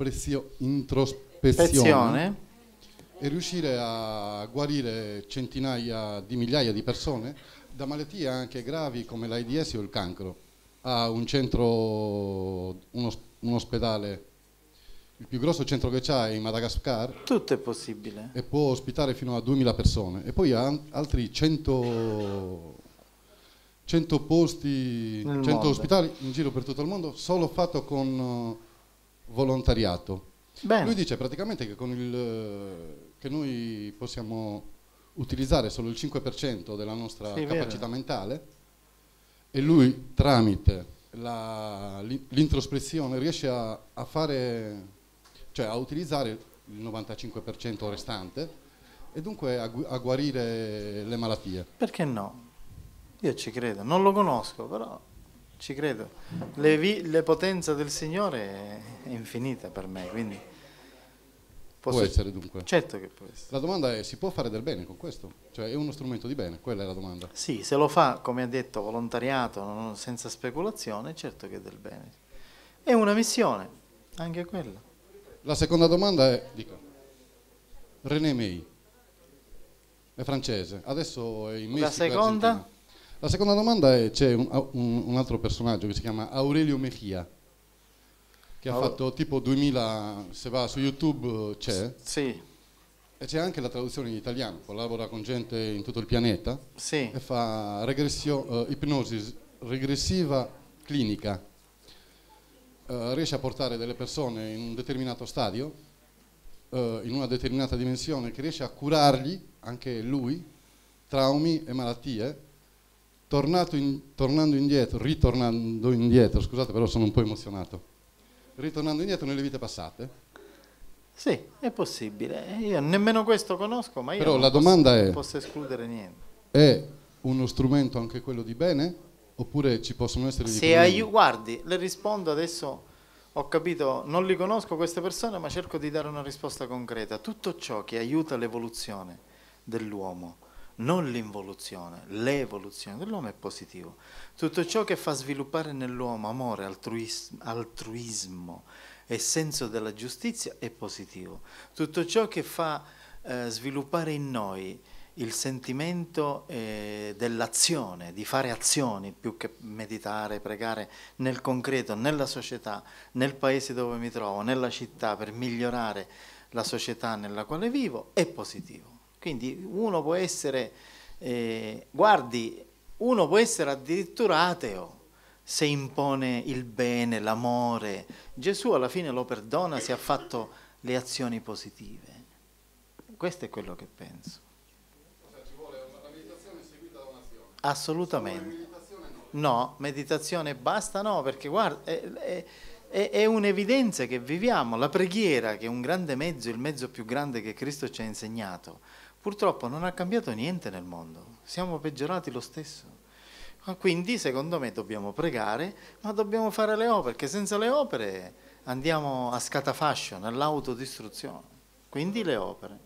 Speaker 15: introspezione e riuscire a guarire centinaia di migliaia di persone da malattie anche gravi come l'AIDS o il cancro. Ha un centro, un ospedale, il più grosso centro che c'ha è in Madagascar.
Speaker 8: Tutto è possibile.
Speaker 15: E può ospitare fino a 2000 persone. E poi ha altri 100 posti, 100 ospitali in giro per tutto il mondo, solo fatto con volontariato.
Speaker 8: Bene.
Speaker 15: Lui dice praticamente che che noi possiamo utilizzare solo il 5% della nostra capacità mentale, e lui tramite l'introspezione riesce a fare, cioè a utilizzare il 95% restante e dunque a guarire le malattie.
Speaker 8: Perché no? Io ci credo, non lo conosco, però ci credo. Le potenze del Signore è infinita per me, quindi
Speaker 15: può essere dunque.
Speaker 8: Certo che può essere.
Speaker 15: La domanda è: si può fare del bene con questo? Cioè è uno strumento di bene? Quella è la domanda.
Speaker 8: Sì, se lo fa, come ha detto, volontariato, senza speculazione, certo che è del bene. È una missione, anche quella.
Speaker 15: La seconda domanda è, dica, René May, è francese, adesso è in Messico.
Speaker 8: La seconda?
Speaker 15: La seconda domanda è: c'è un altro personaggio che si chiama Aurelio Mejia, che ha fatto tipo 2000, se va su YouTube c'è.
Speaker 8: Sì.
Speaker 15: E c'è anche la traduzione in italiano, collabora con gente in tutto il pianeta.
Speaker 8: Sì.
Speaker 15: E fa ipnosi regressiva clinica. Riesce a portare delle persone in un determinato stadio, in una determinata dimensione, che riesce a curargli, anche lui, traumi e malattie, ritornando indietro, scusate però sono un po' emozionato, ritornando indietro nelle vite passate.
Speaker 8: Sì, è possibile. Io nemmeno questo conosco, ma io
Speaker 15: però
Speaker 8: non
Speaker 15: la domanda
Speaker 8: non posso escludere niente.
Speaker 15: È uno strumento anche quello di bene, oppure ci possono essere di problemi?
Speaker 8: Guardi, le rispondo adesso. Ho capito, non li conosco queste persone, ma cerco di dare una risposta concreta. Tutto ciò che aiuta l'evoluzione dell'uomo, non l'involuzione, l'evoluzione dell'uomo è positivo. Tutto ciò che fa sviluppare nell'uomo amore, altruismo e senso della giustizia è positivo. Tutto ciò che fa sviluppare in noi il sentimento dell'azione, di fare azioni più che meditare, pregare nel concreto, nella società, nel paese dove mi trovo, nella città, per migliorare la società nella quale vivo, è positivo. Quindi uno può essere, uno può essere addirittura ateo se impone il bene, l'amore. Gesù alla fine lo perdona se ha fatto le azioni positive. Questo è quello che penso. Assolutamente. No, meditazione basta, no, perché guarda, è un'evidenza che viviamo. La preghiera, che è un grande mezzo, il mezzo più grande che Cristo ci ha insegnato, purtroppo non ha cambiato niente nel mondo, siamo peggiorati lo stesso. Quindi secondo me dobbiamo pregare, ma dobbiamo fare le opere, perché senza le opere andiamo a scatafascio, nell'autodistruzione. Quindi le opere.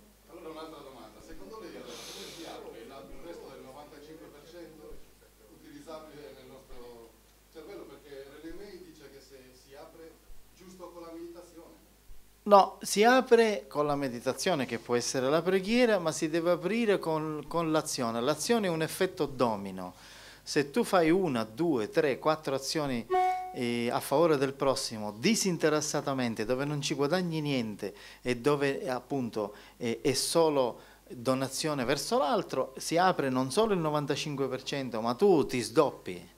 Speaker 8: No, si apre con la meditazione, che può essere la preghiera, ma si deve aprire con l'azione. L'azione è un effetto domino. Se tu fai 1, 2, 3, 4 azioni a favore del prossimo, disinteressatamente, dove non ci guadagni niente e dove appunto è solo donazione verso l'altro, si apre non solo il 95%, ma tu ti sdoppi.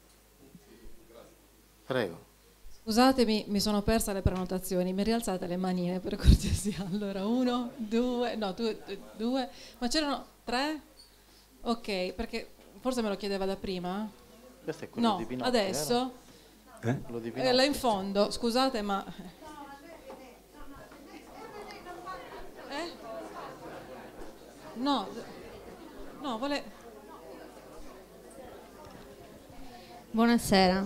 Speaker 8: Prego.
Speaker 1: Scusatemi, mi sono persa le prenotazioni, mi rialzate le manine per cortesia. Allora, 1, 2, no, 2, ma c'erano 3? Ok, perché forse me lo chiedeva da prima?
Speaker 8: Questo è quello
Speaker 1: No,
Speaker 8: di Pinocchio,
Speaker 1: adesso,
Speaker 8: quello di Pinocchio.
Speaker 1: là in fondo, scusate ma... No, no,
Speaker 16: Buonasera.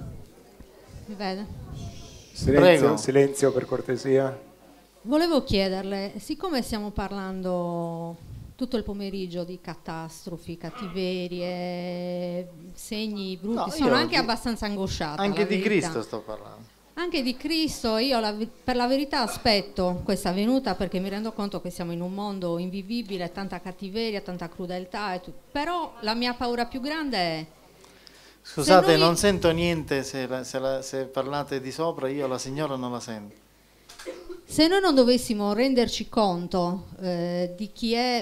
Speaker 16: Mi vede?
Speaker 2: Silenzio, silenzio per cortesia.
Speaker 16: Volevo chiederle, siccome stiamo parlando tutto il pomeriggio di catastrofi, cattiverie, segni brutti, sono anche abbastanza angosciata.
Speaker 8: Anche di Cristo sto parlando.
Speaker 16: Anche di Cristo, io per la verità aspetto questa venuta perché mi rendo conto che siamo in un mondo invivibile, tanta cattiveria, tanta crudeltà, però la mia paura più grande è...
Speaker 8: Scusate, non sento niente se parlate di sopra, io la signora non la sento.
Speaker 16: Se noi non dovessimo renderci conto di chi è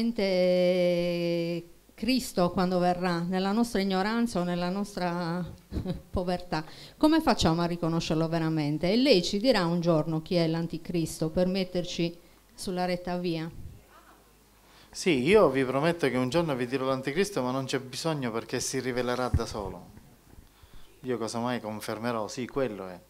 Speaker 16: veramente Cristo quando verrà, nella nostra ignoranza o nella nostra povertà, come facciamo a riconoscerlo veramente? E lei ci dirà un giorno chi è l'anticristo per metterci sulla retta via.
Speaker 8: Sì, io vi prometto che un giorno vi dirò l'anticristo, ma non c'è bisogno perché si rivelerà da solo. Io casomai confermerò, sì, quello è.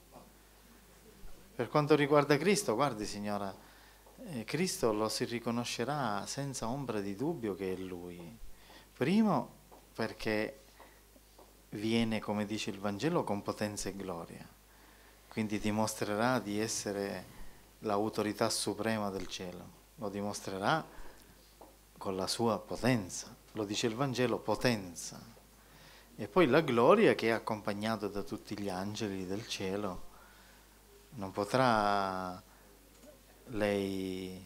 Speaker 8: Per quanto riguarda Cristo, guardi signora, Cristo lo si riconoscerà senza ombra di dubbio che è Lui. Primo perché viene, come dice il Vangelo, con potenza e gloria, quindi dimostrerà di essere l'autorità suprema del cielo, lo dimostrerà con la sua potenza, lo dice il Vangelo, potenza. E poi la gloria che è accompagnata da tutti gli angeli del cielo. Non potrà lei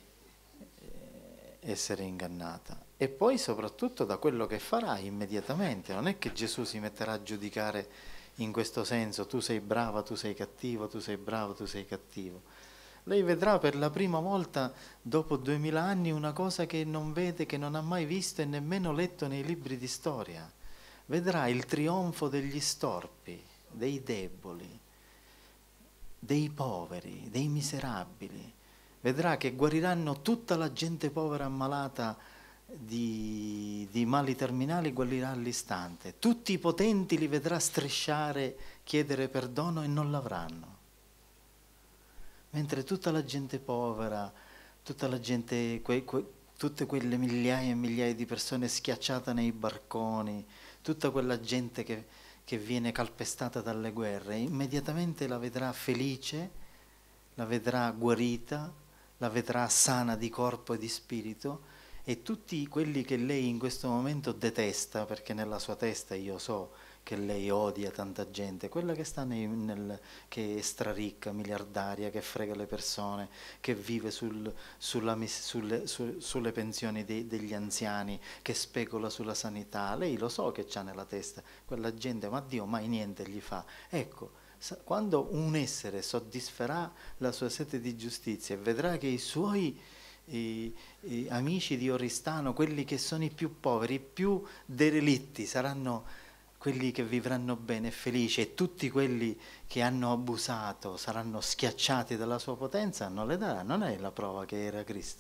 Speaker 8: essere ingannata. E poi soprattutto da quello che farà immediatamente. Non è che Gesù si metterà a giudicare in questo senso, tu sei brava, tu sei cattivo, tu sei bravo, tu sei cattivo. Lei vedrà per la prima volta dopo 2000 anni una cosa che non vede, che non ha mai visto e nemmeno letto nei libri di storia. Vedrà il trionfo degli storpi, dei deboli, dei poveri, dei miserabili. Vedrà che guariranno tutta la gente povera ammalata di mali terminali, guarirà all'istante. Tutti i potenti li vedrà strisciare, chiedere perdono e non l'avranno. Mentre tutta la gente povera, tutta la gente, tutte quelle migliaia e migliaia di persone schiacciate nei barconi, tutta quella gente che viene calpestata dalle guerre, immediatamente la vedrà felice, la vedrà guarita, la vedrà sana di corpo e di spirito, e tutti quelli che lei in questo momento detesta, perché nella sua testa io so che lei odia tanta gente, quella che sta che è straricca, miliardaria, che frega le persone, che vive sulle pensioni degli anziani, che specula sulla sanità, lei lo so che c'ha nella testa quella gente, ma Dio mai niente gli fa. Ecco, quando un essere soddisferà la sua sete di giustizia e vedrà che i suoi amici di Oristano, quelli che sono i più poveri, i più derelitti, saranno quelli che vivranno bene e felici, e tutti quelli che hanno abusato saranno schiacciati dalla sua potenza, non le darà, non è la prova che era Cristo?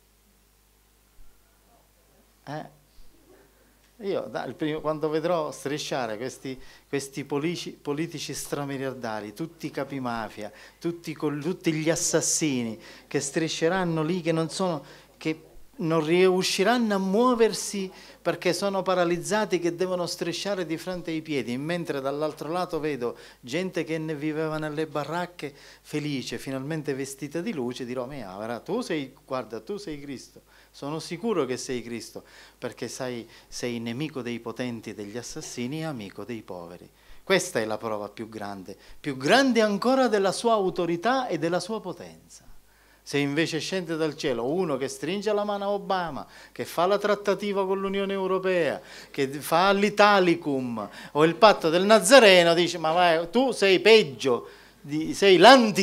Speaker 8: Io quando vedrò strisciare questi politici stramiliardari, tutti i capimafia, tutti gli assassini che strisceranno lì, che non riusciranno a muoversi perché sono paralizzati, che devono strisciare di fronte ai piedi, mentre dall'altro lato vedo gente che ne viveva nelle baracche felice, finalmente vestita di luce, dirò: guarda, tu sei Cristo, sono sicuro che sei Cristo, perché sei nemico dei potenti e degli assassini e amico dei poveri. Questa è la prova più grande ancora della sua autorità e della sua potenza. Se invece scende dal cielo uno che stringe la mano a Obama, che fa la trattativa con l'Unione Europea, che fa l'Italicum o il patto del Nazareno, dice: ma vai, tu sei peggio, sei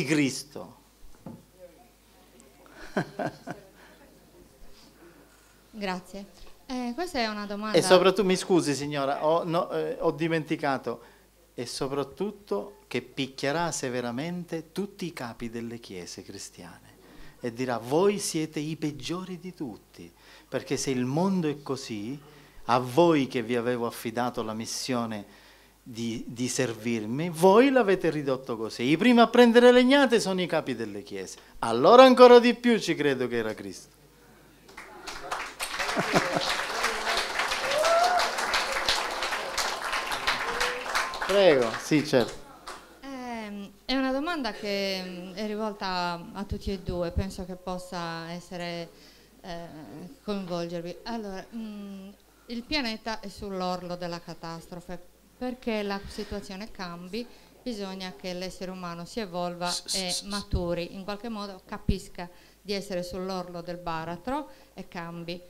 Speaker 8: l'anticristo.
Speaker 16: Grazie. Questa è una domanda...
Speaker 8: E soprattutto, mi scusi signora, ho dimenticato, e soprattutto che picchierà severamente tutti i capi delle chiese cristiane e dirà: voi siete i peggiori di tutti, perché se il mondo è così, a voi che vi avevo affidato la missione di servirmi, voi l'avete ridotto così. I primi a prendere legnate sono i capi delle chiese. Allora ancora di più ci credo che era Cristo. Prego, sì, certo.
Speaker 16: È una domanda che è rivolta a tutti e due, penso che possa essere coinvolgervi. Allora, il pianeta è sull'orlo della catastrofe. Perché la situazione cambi, bisogna che l'essere umano si evolva e maturi, in qualche modo capisca di essere sull'orlo del baratro e cambi.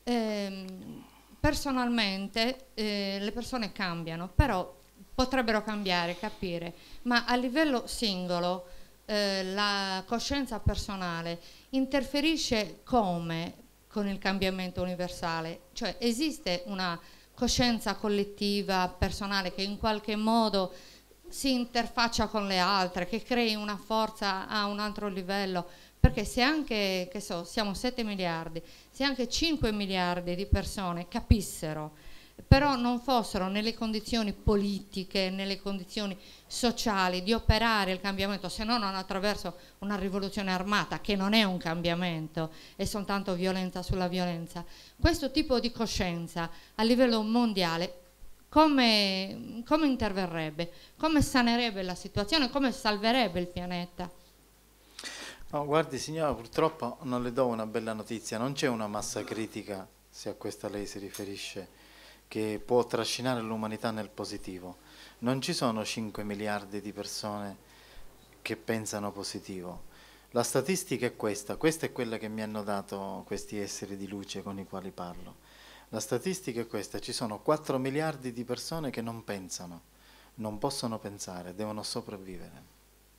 Speaker 16: Personalmente le persone cambiano, però potrebbero cambiare, capire, ma a livello singolo la coscienza personale interferisce come con il cambiamento universale? Cioè esiste una coscienza collettiva, personale, che in qualche modo si interfaccia con le altre, che crei una forza a un altro livello? Perché se anche, che so, siamo 7 miliardi, se anche 5 miliardi di persone capissero, però non fossero nelle condizioni politiche, nelle condizioni sociali di operare il cambiamento, se non attraverso una rivoluzione armata, che non è un cambiamento, è soltanto violenza sulla violenza, questo tipo di coscienza a livello mondiale come interverrebbe? Come sanerebbe la situazione? Come salverebbe il pianeta?
Speaker 8: No, guardi signora, purtroppo non le do una bella notizia, non c'è una massa critica, se a questa lei si riferisce, che può trascinare l'umanità nel positivo. Non ci sono 5 miliardi di persone che pensano positivo. La statistica è questa è quella che mi hanno dato questi esseri di luce con i quali parlo. La statistica è questa: ci sono 4 miliardi di persone che non pensano, non possono pensare, devono sopravvivere.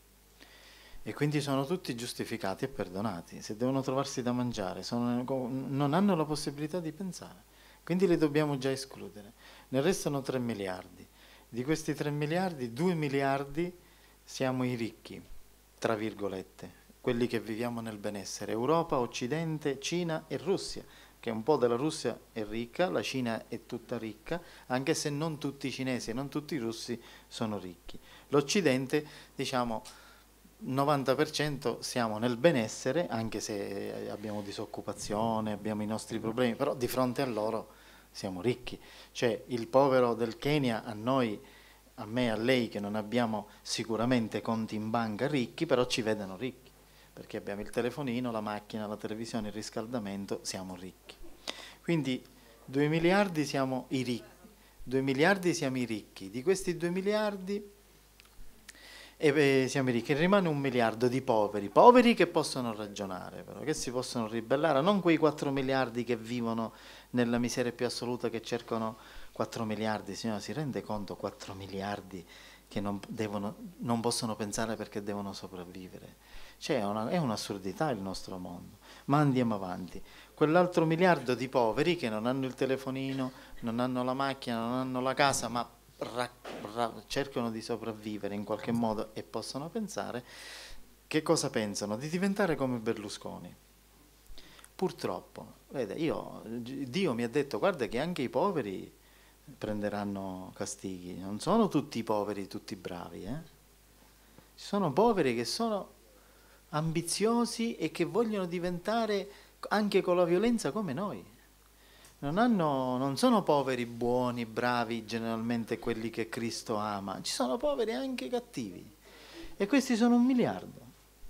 Speaker 8: E quindi sono tutti giustificati e perdonati. Se devono trovarsi da mangiare, non hanno la possibilità di pensare. Quindi li dobbiamo già escludere. Ne restano 3 miliardi. Di questi 3 miliardi, 2 miliardi siamo i ricchi, tra virgolette, quelli che viviamo nel benessere. Europa, Occidente, Cina e Russia, che un po' della Russia è ricca, la Cina è tutta ricca, anche se non tutti i cinesi e non tutti i russi sono ricchi. L'Occidente, diciamo, 90% siamo nel benessere, anche se abbiamo disoccupazione, abbiamo i nostri problemi, però di fronte a loro siamo ricchi. Cioè il povero del Kenya, a noi, a me, a lei, che non abbiamo sicuramente conti in banca ricchi, però ci vedono ricchi, perché abbiamo il telefonino, la macchina, la televisione, il riscaldamento, siamo ricchi. Quindi 2 miliardi siamo i ricchi, 2 miliardi siamo i ricchi, di questi 2 miliardi siamo ricchi, rimane 1 miliardo di poveri che possono ragionare, però, che si possono ribellare, non quei 4 miliardi che vivono nella miseria più assoluta, che cercano 4 miliardi, signora, si rende conto? 4 miliardi che non possono pensare perché devono sopravvivere. Cioè è un'assurdità il nostro mondo, ma andiamo avanti. Quell'altro miliardo di poveri che non hanno il telefonino, non hanno la macchina, non hanno la casa, ma cercano di sopravvivere in qualche modo e possono pensare, che cosa pensano? Di diventare come Berlusconi. Purtroppo, vede, Dio mi ha detto: guarda che anche i poveri prenderanno castighi, non sono tutti i poveri tutti bravi, Ci sono poveri che sono ambiziosi e che vogliono diventare anche con la violenza come noi. Non sono poveri buoni, bravi, generalmente quelli che Cristo ama, ci sono poveri anche cattivi, e questi sono 1 miliardo.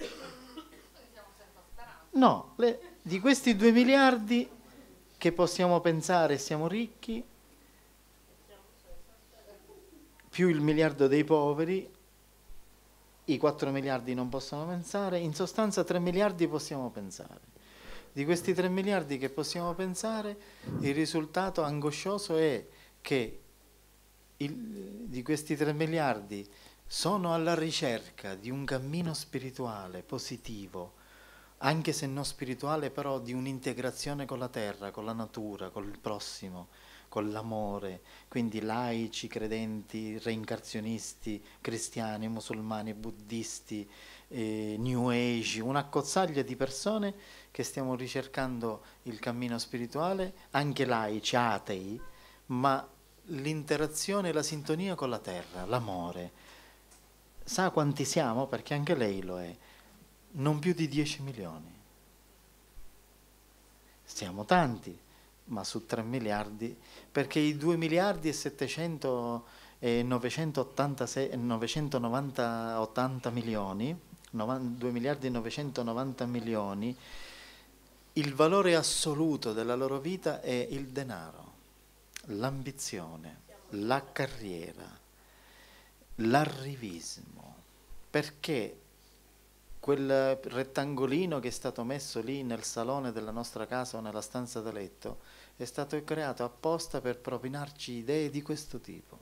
Speaker 8: No, di questi 2 miliardi che possiamo pensare siamo ricchi, più il miliardo dei poveri, i 4 miliardi non possono pensare, in sostanza 3 miliardi possiamo pensare. Di questi 3 miliardi che possiamo pensare, il risultato angoscioso è che di questi 3 miliardi sono alla ricerca di un cammino spirituale positivo, anche se non spirituale, però di un'integrazione con la terra, con la natura, con il prossimo, con l'amore. Quindi laici, credenti, reincarnazionisti, cristiani, musulmani, buddisti, New Age, un'accozzaglia di persone che stiamo ricercando il cammino spirituale, anche laici, atei, ma l'interazione e la sintonia con la terra, l'amore. Sa quanti siamo? Perché anche lei lo è. Non più di 10 milioni. Siamo tanti, ma su 3 miliardi, perché i 2 miliardi e 700 e 980 milioni, 2 miliardi e 990 milioni, il valore assoluto della loro vita è il denaro, l'ambizione, la carriera, l'arrivismo, perché quel rettangolino che è stato messo lì nel salone della nostra casa o nella stanza da letto è stato creato apposta per propinarci idee di questo tipo.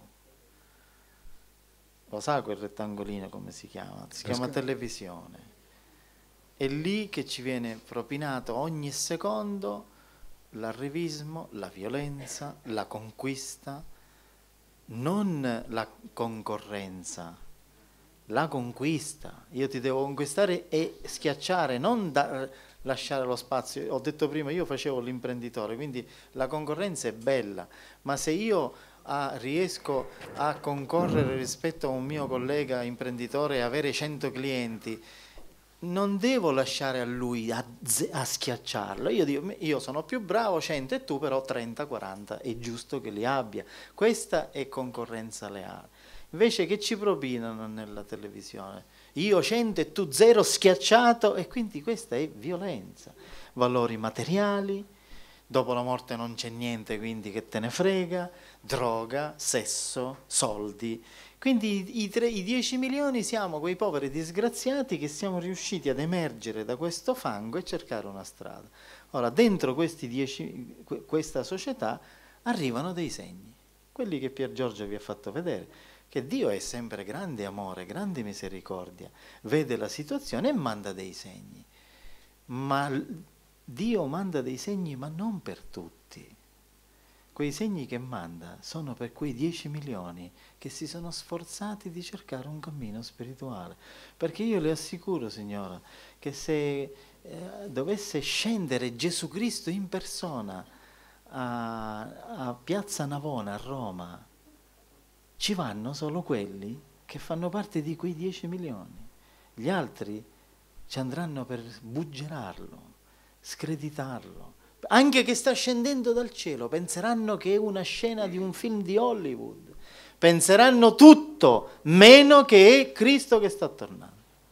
Speaker 8: Lo sa quel rettangolino come si chiama? Si chiama televisione. È lì che ci viene propinato ogni secondo l'arrivismo, la violenza, la conquista, non la concorrenza, la conquista. Io ti devo conquistare e schiacciare, non lasciare lo spazio. Ho detto prima, io facevo l'imprenditore, quindi la concorrenza è bella, ma se io riesco a concorrere rispetto a un mio collega imprenditore e avere 100 clienti, non devo lasciare a lui a schiacciarlo. Io dico, io sono più bravo 100 e tu però 30-40, è giusto che li abbia. Questa è concorrenza leale. Invece che ci propinano nella televisione? Io 100 e tu 0, schiacciato, e quindi questa è violenza. Valori materiali, dopo la morte non c'è niente, quindi che te ne frega, droga, sesso, soldi. Quindi i 10 milioni siamo quei poveri disgraziati che siamo riusciti ad emergere da questo fango e cercare una strada. Ora, dentro questa società arrivano dei segni, quelli che Pier Giorgio vi ha fatto vedere, che Dio è sempre grande amore, grande misericordia, vede la situazione e manda dei segni. Ma Dio manda dei segni, ma non per tutti. Quei segni che manda sono per quei 10 milioni che si sono sforzati di cercare un cammino spirituale. Perché io le assicuro, signora, che se dovesse scendere Gesù Cristo in persona a Piazza Navona a Roma, ci vanno solo quelli che fanno parte di quei 10 milioni. Gli altri ci andranno per buggerarlo, screditarlo. Anche che sta scendendo dal cielo, penseranno che è una scena di un film di Hollywood. Penseranno tutto, meno che è Cristo che sta tornando.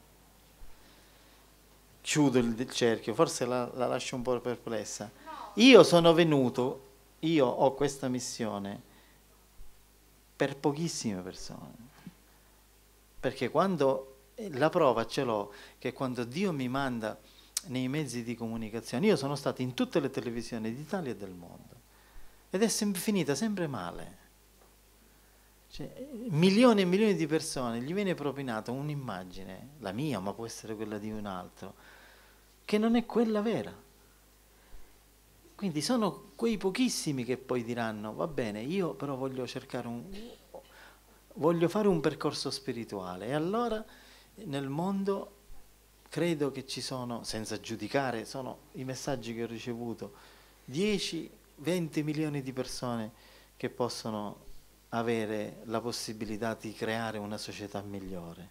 Speaker 8: Chiudo il cerchio, forse la lascio un po' perplessa. Io sono venuto, io ho questa missione per pochissime persone, perché quando la prova ce l'ho, che quando Dio mi manda nei mezzi di comunicazione, io sono stato in tutte le televisioni d'Italia e del mondo ed è finita sempre male. Cioè, milioni e milioni di persone gli viene propinata un'immagine, la mia, ma può essere quella di un altro, che non è quella vera. Quindi sono quei pochissimi che poi diranno, va bene, io però voglio cercare voglio fare un percorso spirituale, e allora nel mondo credo che ci sono, senza giudicare, sono i messaggi che ho ricevuto, 10-20 milioni di persone che possono avere la possibilità di creare una società migliore.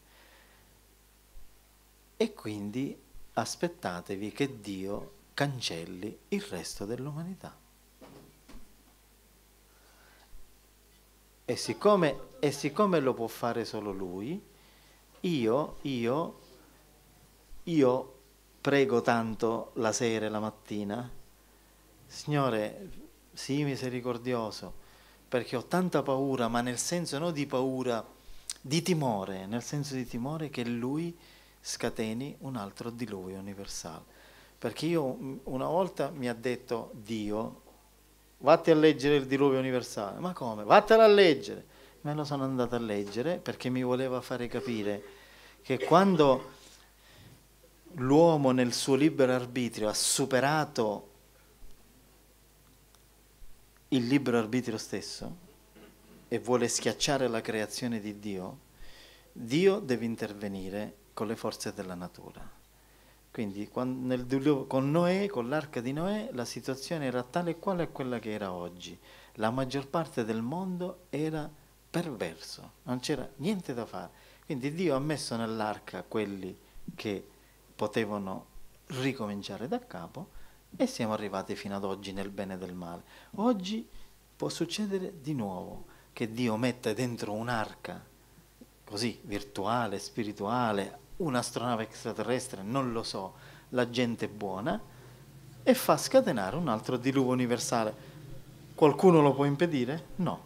Speaker 8: E quindi aspettatevi che Dio cancelli il resto dell'umanità. E siccome lo può fare solo Lui, io prego tanto la sera e la mattina, Signore, sii misericordioso, perché ho tanta paura, ma nel senso non di paura, di timore, nel senso di timore che Lui scateni un altro diluvio universale. Perché io una volta mi ha detto Dio, vatti a leggere il diluvio universale. Ma come? Vattelo a leggere. Me lo sono andato a leggere perché mi voleva fare capire che quando l'uomo nel suo libero arbitrio ha superato il libero arbitrio stesso e vuole schiacciare la creazione di Dio, Dio deve intervenire con le forze della natura. Quindi con Noè, con l'arca di Noè, la situazione era tale e quale è quella che era oggi. La maggior parte del mondo era perverso, non c'era niente da fare. Quindi Dio ha messo nell'arca quelli che potevano ricominciare da capo e siamo arrivati fino ad oggi nel bene e nel male. Oggi può succedere di nuovo che Dio mette dentro un'arca così virtuale, spirituale, un'astronave extraterrestre, non lo so, la gente buona, e fa scatenare un altro diluvio universale. Qualcuno lo può impedire? No.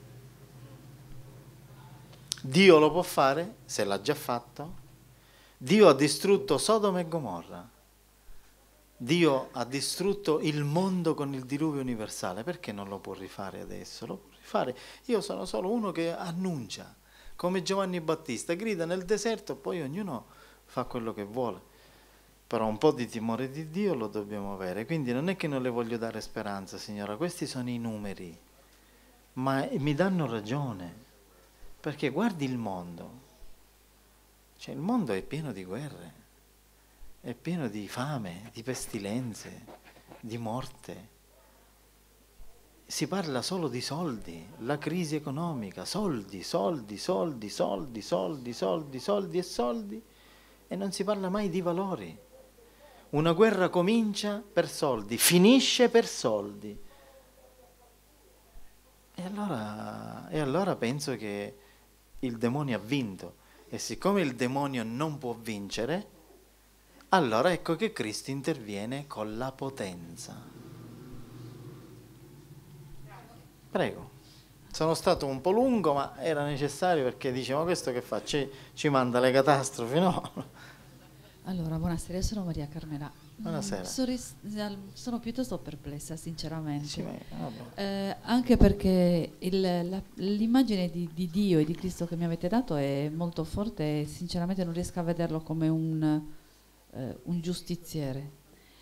Speaker 8: Dio lo può fare, se l'ha già fatto. Dio ha distrutto Sodoma e Gomorra. Dio ha distrutto il mondo con il diluvio universale. Perché non lo può rifare adesso? Lo può rifare. Io sono solo uno che annuncia, come Giovanni Battista, grida nel deserto, poi ognuno fa quello che vuole. Però un po' di timore di Dio lo dobbiamo avere. Quindi non è che non le voglio dare speranza, signora, questi sono i numeri, ma mi danno ragione, perché guardi il mondo, cioè il mondo è pieno di guerre, è pieno di fame, di pestilenze, di morte. Si parla solo di soldi, la crisi economica, soldi, soldi, soldi, soldi, soldi, soldi, soldi e soldi, e non si parla mai di valori. Una guerra comincia per soldi, finisce per soldi. E allora penso che il demonio ha vinto. E siccome il demonio non può vincere, allora ecco che Cristo interviene con la potenza. Prego. Sono stato un po' lungo, ma era necessario, perché dicevo, ma questo che fa? Ci manda le catastrofi, no?
Speaker 17: Allora, buonasera, sono Maria Carmela.
Speaker 8: Buonasera.
Speaker 17: Sono piuttosto perplessa, sinceramente.
Speaker 8: Sì,
Speaker 17: anche perché l'immagine di Dio e di Cristo che mi avete dato è molto forte e sinceramente non riesco a vederlo come un giustiziere.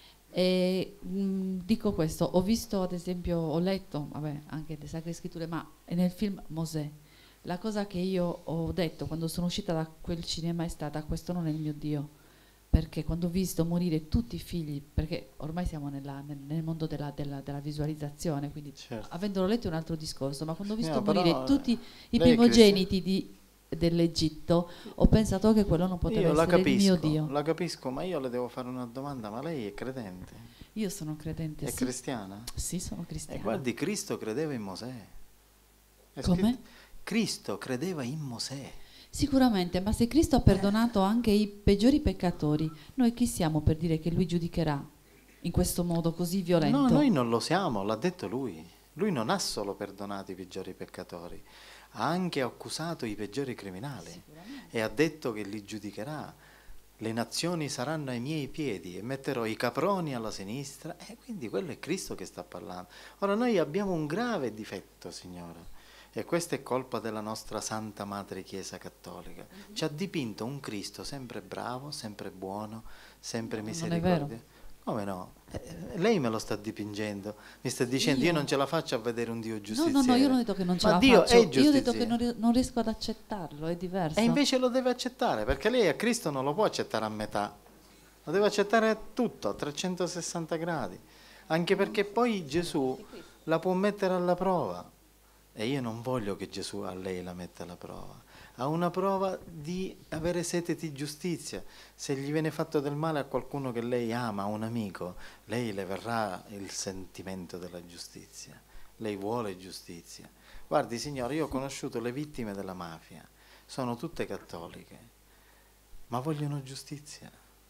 Speaker 17: E dico questo, ho visto ad esempio, ho letto anche le Sacre Scritture, ma nel film Mosè, la cosa che io ho detto quando sono uscita da quel cinema è stata: questo non è il mio Dio, perché quando ho visto morire tutti i figli, perché ormai siamo nel mondo della visualizzazione, quindi avendolo letto è un altro discorso, ma quando ho visto morire tutti i primogeniti dell'Egitto, ho pensato che quello non poteva essere il mio Dio.
Speaker 8: La capisco, ma io le devo fare una domanda: ma lei è credente?
Speaker 17: Io sono credente,
Speaker 8: È cristiana?
Speaker 17: Sì, sono cristiana.
Speaker 8: E guardi, Cristo credeva in Mosè.
Speaker 17: Come?
Speaker 8: Cristo credeva in Mosè.
Speaker 17: Sicuramente, ma se Cristo ha perdonato anche i peggiori peccatori, noi chi siamo per dire che Lui giudicherà in questo modo così violento?
Speaker 8: No, noi non lo siamo, l'ha detto Lui. Lui non ha solo perdonato i peggiori peccatori, ha anche accusato i peggiori criminali e ha detto che li giudicherà. Le nazioni saranno ai miei piedi e metterò i caproni alla sinistra. E quindi quello è Cristo che sta parlando. Ora noi abbiamo un grave difetto, signora, e questa è colpa della nostra Santa Madre Chiesa Cattolica. Ci ha dipinto un Cristo sempre bravo, sempre buono, sempre misericordia. Come no? Lei me lo sta dipingendo, mi sta dicendo io non ce la faccio a vedere un Dio giustiziere.
Speaker 17: No, io non ho detto che non ce la
Speaker 8: Dio
Speaker 17: faccio,
Speaker 8: è
Speaker 17: io ho detto che
Speaker 8: giustiziere.
Speaker 17: non riesco ad accettarlo, è diverso.
Speaker 8: E invece lo deve accettare, perché lei a Cristo non lo può accettare a metà, lo deve accettare tutto, a 360 gradi, anche perché poi Gesù la può mettere alla prova, e io non voglio che Gesù a lei la metta alla prova. Ha una prova di avere sete di giustizia. Se gli viene fatto del male a qualcuno che lei ama, a un amico, lei le verrà il sentimento della giustizia. Lei vuole giustizia. Guardi, signore, io ho conosciuto le vittime della mafia, sono tutte cattoliche, ma vogliono giustizia.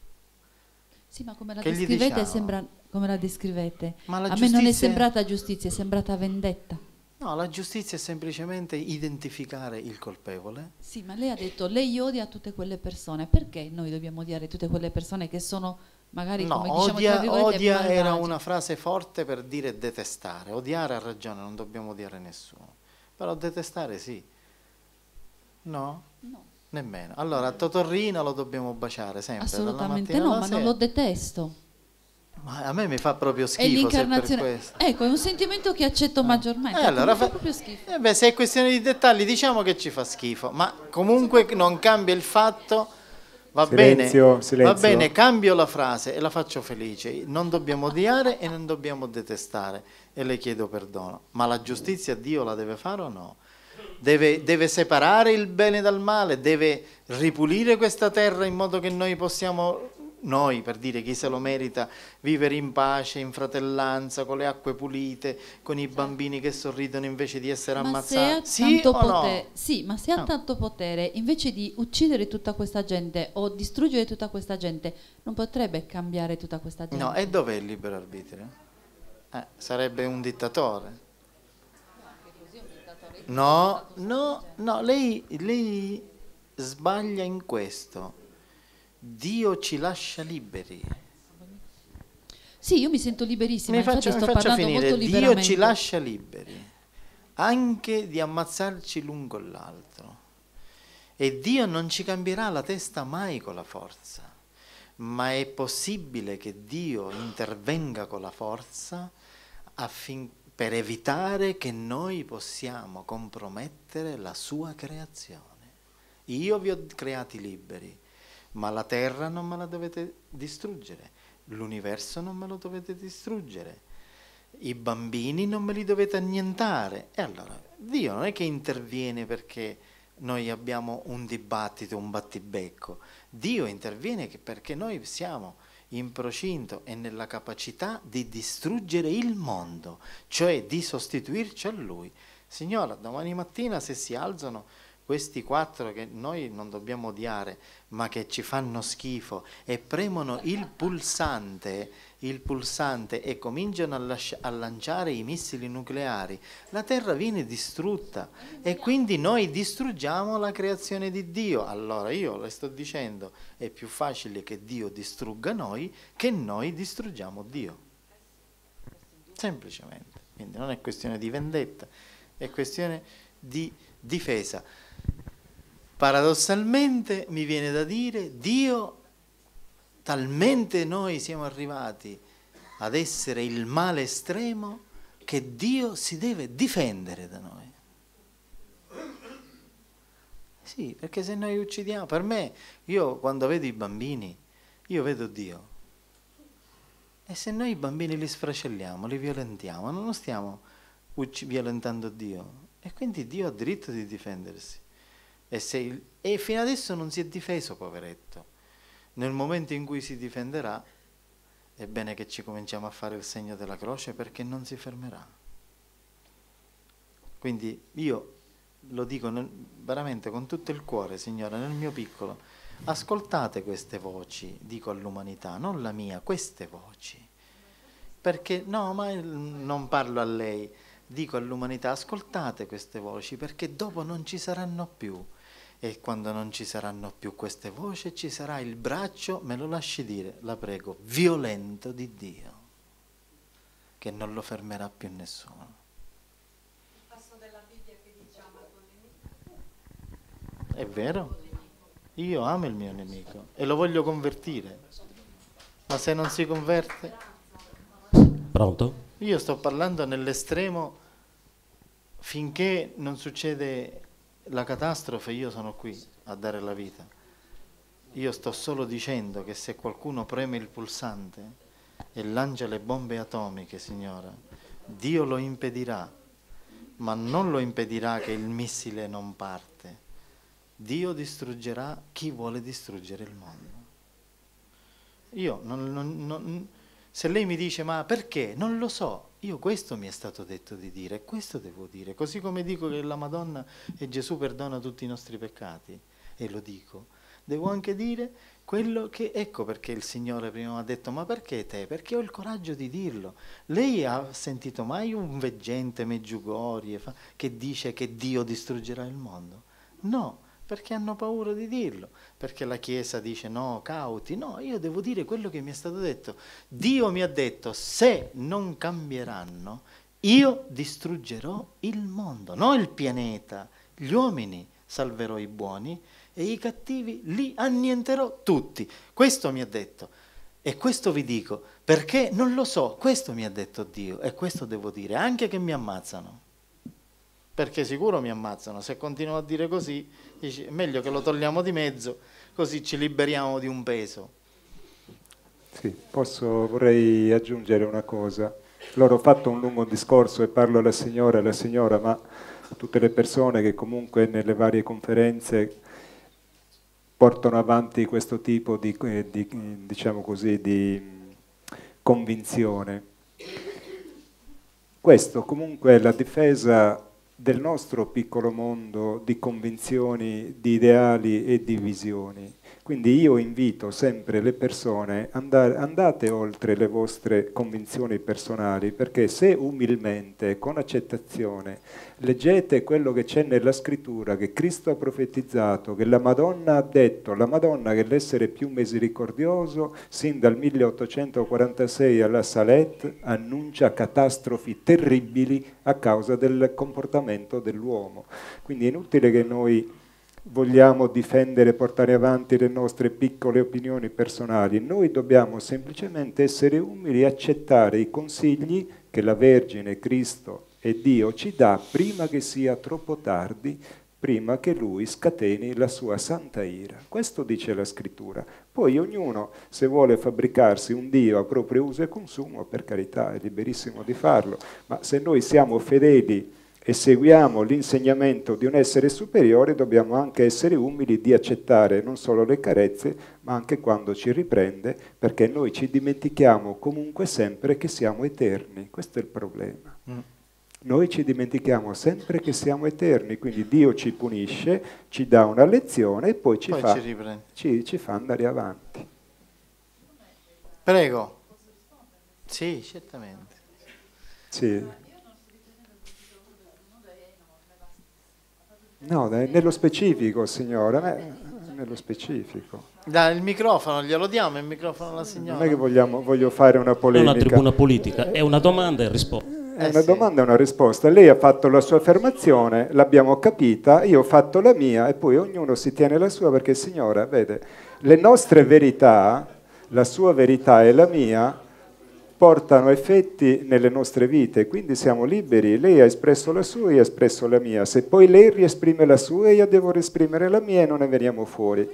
Speaker 17: Sì, ma come la
Speaker 8: Che gli
Speaker 17: descrivete
Speaker 8: diciamo?
Speaker 17: sembra come la descrivete.
Speaker 8: Ma la
Speaker 17: a me non è
Speaker 8: giustizia-
Speaker 17: sembrata giustizia, è sembrata vendetta.
Speaker 8: No, la giustizia è semplicemente identificare il colpevole.
Speaker 17: Sì, ma lei ha detto lei odia tutte quelle persone. Perché noi dobbiamo odiare tutte quelle persone che sono magari,
Speaker 8: No,
Speaker 17: come diciamo, tra virgolette,
Speaker 8: odia era
Speaker 17: malvagie?
Speaker 8: una frase forte per dire detestare. Odiare ha ragione, non dobbiamo odiare nessuno. Però detestare sì. No?
Speaker 17: No.
Speaker 8: Nemmeno. Allora, Totorrino lo dobbiamo baciare sempre.
Speaker 17: Assolutamente no, ma non lo detesto.
Speaker 8: Ma a me mi fa proprio
Speaker 17: È
Speaker 8: schifo se per
Speaker 17: l'incarnazione.
Speaker 8: questo.
Speaker 17: Ecco, è un sentimento che accetto maggiormente.
Speaker 8: Allora,
Speaker 17: Mi fa proprio schifo.
Speaker 8: se è questione di dettagli, diciamo che ci fa schifo, ma comunque non cambia il fatto. Va
Speaker 2: Silenzio,
Speaker 8: bene,
Speaker 2: silenzio.
Speaker 8: va bene, cambio la frase e la faccio felice. Non dobbiamo odiare e non dobbiamo detestare e le chiedo perdono. Ma la giustizia Dio la deve fare o no? Deve separare il bene dal male, deve ripulire questa terra in modo che noi possiamo, noi per dire chi se lo merita, vivere in pace, in fratellanza, con le acque pulite, con i bambini che sorridono invece di essere ammazzati. Sì o no?
Speaker 17: Sì, ma se ha tanto potere, invece di uccidere tutta questa gente o distruggere tutta questa gente, non potrebbe cambiare tutta questa gente?
Speaker 8: No, e dov'è il libero arbitrio? Sarebbe un dittatore. No, lei sbaglia in questo. Dio ci lascia liberi.
Speaker 17: Sì, io mi sento liberissima,
Speaker 8: Mi
Speaker 17: infatti
Speaker 8: faccio
Speaker 17: sto parlando
Speaker 8: finire.
Speaker 17: molto liberamente.
Speaker 8: Dio ci lascia liberi anche di ammazzarci l'un con l'altro. E Dio non ci cambierà la testa mai con la forza, ma è possibile che Dio intervenga con la forza per evitare che noi possiamo compromettere la sua creazione. Io vi ho creati liberi, ma la terra non me la dovete distruggere, l'universo non me lo dovete distruggere, i bambini non me li dovete annientare. E allora Dio non è che interviene perché noi abbiamo un dibattito, un battibecco. Dio interviene perché noi siamo in procinto e nella capacità di distruggere il mondo, cioè di sostituirci a Lui. Signora, domani mattina se si alzano questi 4 che noi non dobbiamo odiare, ma che ci fanno schifo, e premono il pulsante e cominciano a lanciare i missili nucleari, la Terra viene distrutta e quindi noi distruggiamo la creazione di Dio. Allora io le sto dicendo, è più facile che Dio distrugga noi che noi distruggiamo Dio. Semplicemente. Quindi non è questione di vendetta, è questione di difesa. Paradossalmente mi viene da dire, Dio, talmente noi siamo arrivati ad essere il male estremo che Dio si deve difendere da noi. Sì, perché se noi uccidiamo, per me, io quando vedo i bambini, io vedo Dio. E se noi i bambini li sfracelliamo, li violentiamo, non stiamo violentando Dio. E quindi Dio ha diritto di difendersi. E fino adesso non si è difeso, poveretto. Nel momento in cui si difenderà, è bene che ci cominciamo a fare il segno della croce, perché non si fermerà. Quindi io lo dico veramente con tutto il cuore, Signore, nel mio piccolo, ascoltate queste voci, dico all'umanità, non la mia, queste voci. Perché, no, ma non parlo a lei, dico all'umanità, ascoltate queste voci, perché dopo non ci saranno più. E quando non ci saranno più queste voci, ci sarà il braccio, me lo lasci dire, la prego, violento di Dio, che non lo fermerà più nessuno.
Speaker 10: Il passo della Bibbia che diciamo al tuo nemico.
Speaker 8: È vero? Io amo il mio nemico e lo voglio convertire, ma se non si converte...
Speaker 18: Pronto?
Speaker 8: Io sto parlando nell'estremo, finché non succede la catastrofe io sono qui a dare la vita. Io sto solo dicendo che se qualcuno preme il pulsante e lancia le bombe atomiche, Signora, Dio lo impedirà, ma non lo impedirà che il missile non parte. Dio distruggerà chi vuole distruggere il mondo. Io se lei mi dice ma perché? Non lo so. Io questo mi è stato detto di dire e questo devo dire. Così come dico che la Madonna e Gesù perdona tutti i nostri peccati, e lo dico, devo anche dire quello che, ecco perché il Signore prima mi ha detto ma perché te? Perché ho il coraggio di dirlo. Lei ha sentito mai un veggente Meggiugorie che dice che Dio distruggerà il mondo? No, perché hanno paura di dirlo, perché la Chiesa dice no, cauti. No, io devo dire quello che mi è stato detto. Dio mi ha detto se non cambieranno io distruggerò il mondo, non il pianeta, gli uomini salverò i buoni e i cattivi li annienterò tutti. Questo mi ha detto. E questo vi dico, perché non lo so, questo mi ha detto Dio e questo devo dire, anche che mi ammazzano. Perché sicuro mi ammazzano, se continuo a dire così, dici, è meglio che lo togliamo di mezzo, così ci liberiamo di un peso.
Speaker 2: Sì, vorrei aggiungere una cosa. Loro ho fatto un lungo discorso e parlo alla signora, ma tutte le persone che comunque nelle varie conferenze portano avanti questo tipo di diciamo così, di convinzione. Questo comunque è la difesa del nostro piccolo mondo di convinzioni, di ideali e di visioni. Quindi io invito sempre le persone, andate oltre le vostre convinzioni personali, perché se umilmente, con accettazione, leggete quello che c'è nella scrittura, che Cristo ha profetizzato, che la Madonna ha detto, la Madonna che è l'essere più misericordioso, sin dal 1846 alla Salette, annuncia catastrofi terribili a causa del comportamento dell'uomo. Quindi è inutile che noi vogliamo difendere e portare avanti le nostre piccole opinioni personali, noi dobbiamo semplicemente essere umili e accettare i consigli che la Vergine, Cristo e Dio ci dà prima che sia troppo tardi, prima che Lui scateni la sua santa ira. Questo dice la Scrittura. Poi ognuno, se vuole fabbricarsi un Dio a proprio uso e consumo, per carità, è liberissimo di farlo, ma se noi siamo fedeli e seguiamo l'insegnamento di un essere superiore, dobbiamo anche essere umili di accettare non solo le carezze, ma anche quando ci riprende, perché noi ci dimentichiamo comunque sempre che siamo eterni. Questo è il problema. Noi ci dimentichiamo sempre che siamo eterni, quindi Dio ci punisce, ci dà una lezione e poi ci fa andare avanti.
Speaker 8: Prego. Sì, certamente.
Speaker 2: Sì. No, nello specifico, signora, nello specifico.
Speaker 8: Dai, il microfono, glielo diamo il microfono alla signora.
Speaker 2: Non è che voglio fare una polemica.
Speaker 18: È una tribuna politica, è una domanda e risposta.
Speaker 2: È una domanda e una risposta. Lei ha fatto la sua affermazione, l'abbiamo capita, io ho fatto la mia e poi ognuno si tiene la sua, perché signora, vede, le nostre verità, la sua verità e la mia, portano effetti nelle nostre vite, quindi siamo liberi. Lei ha espresso la sua, io ho espresso la mia. Se poi lei riesprime la sua, io devo riesprimere la mia e non ne veniamo fuori.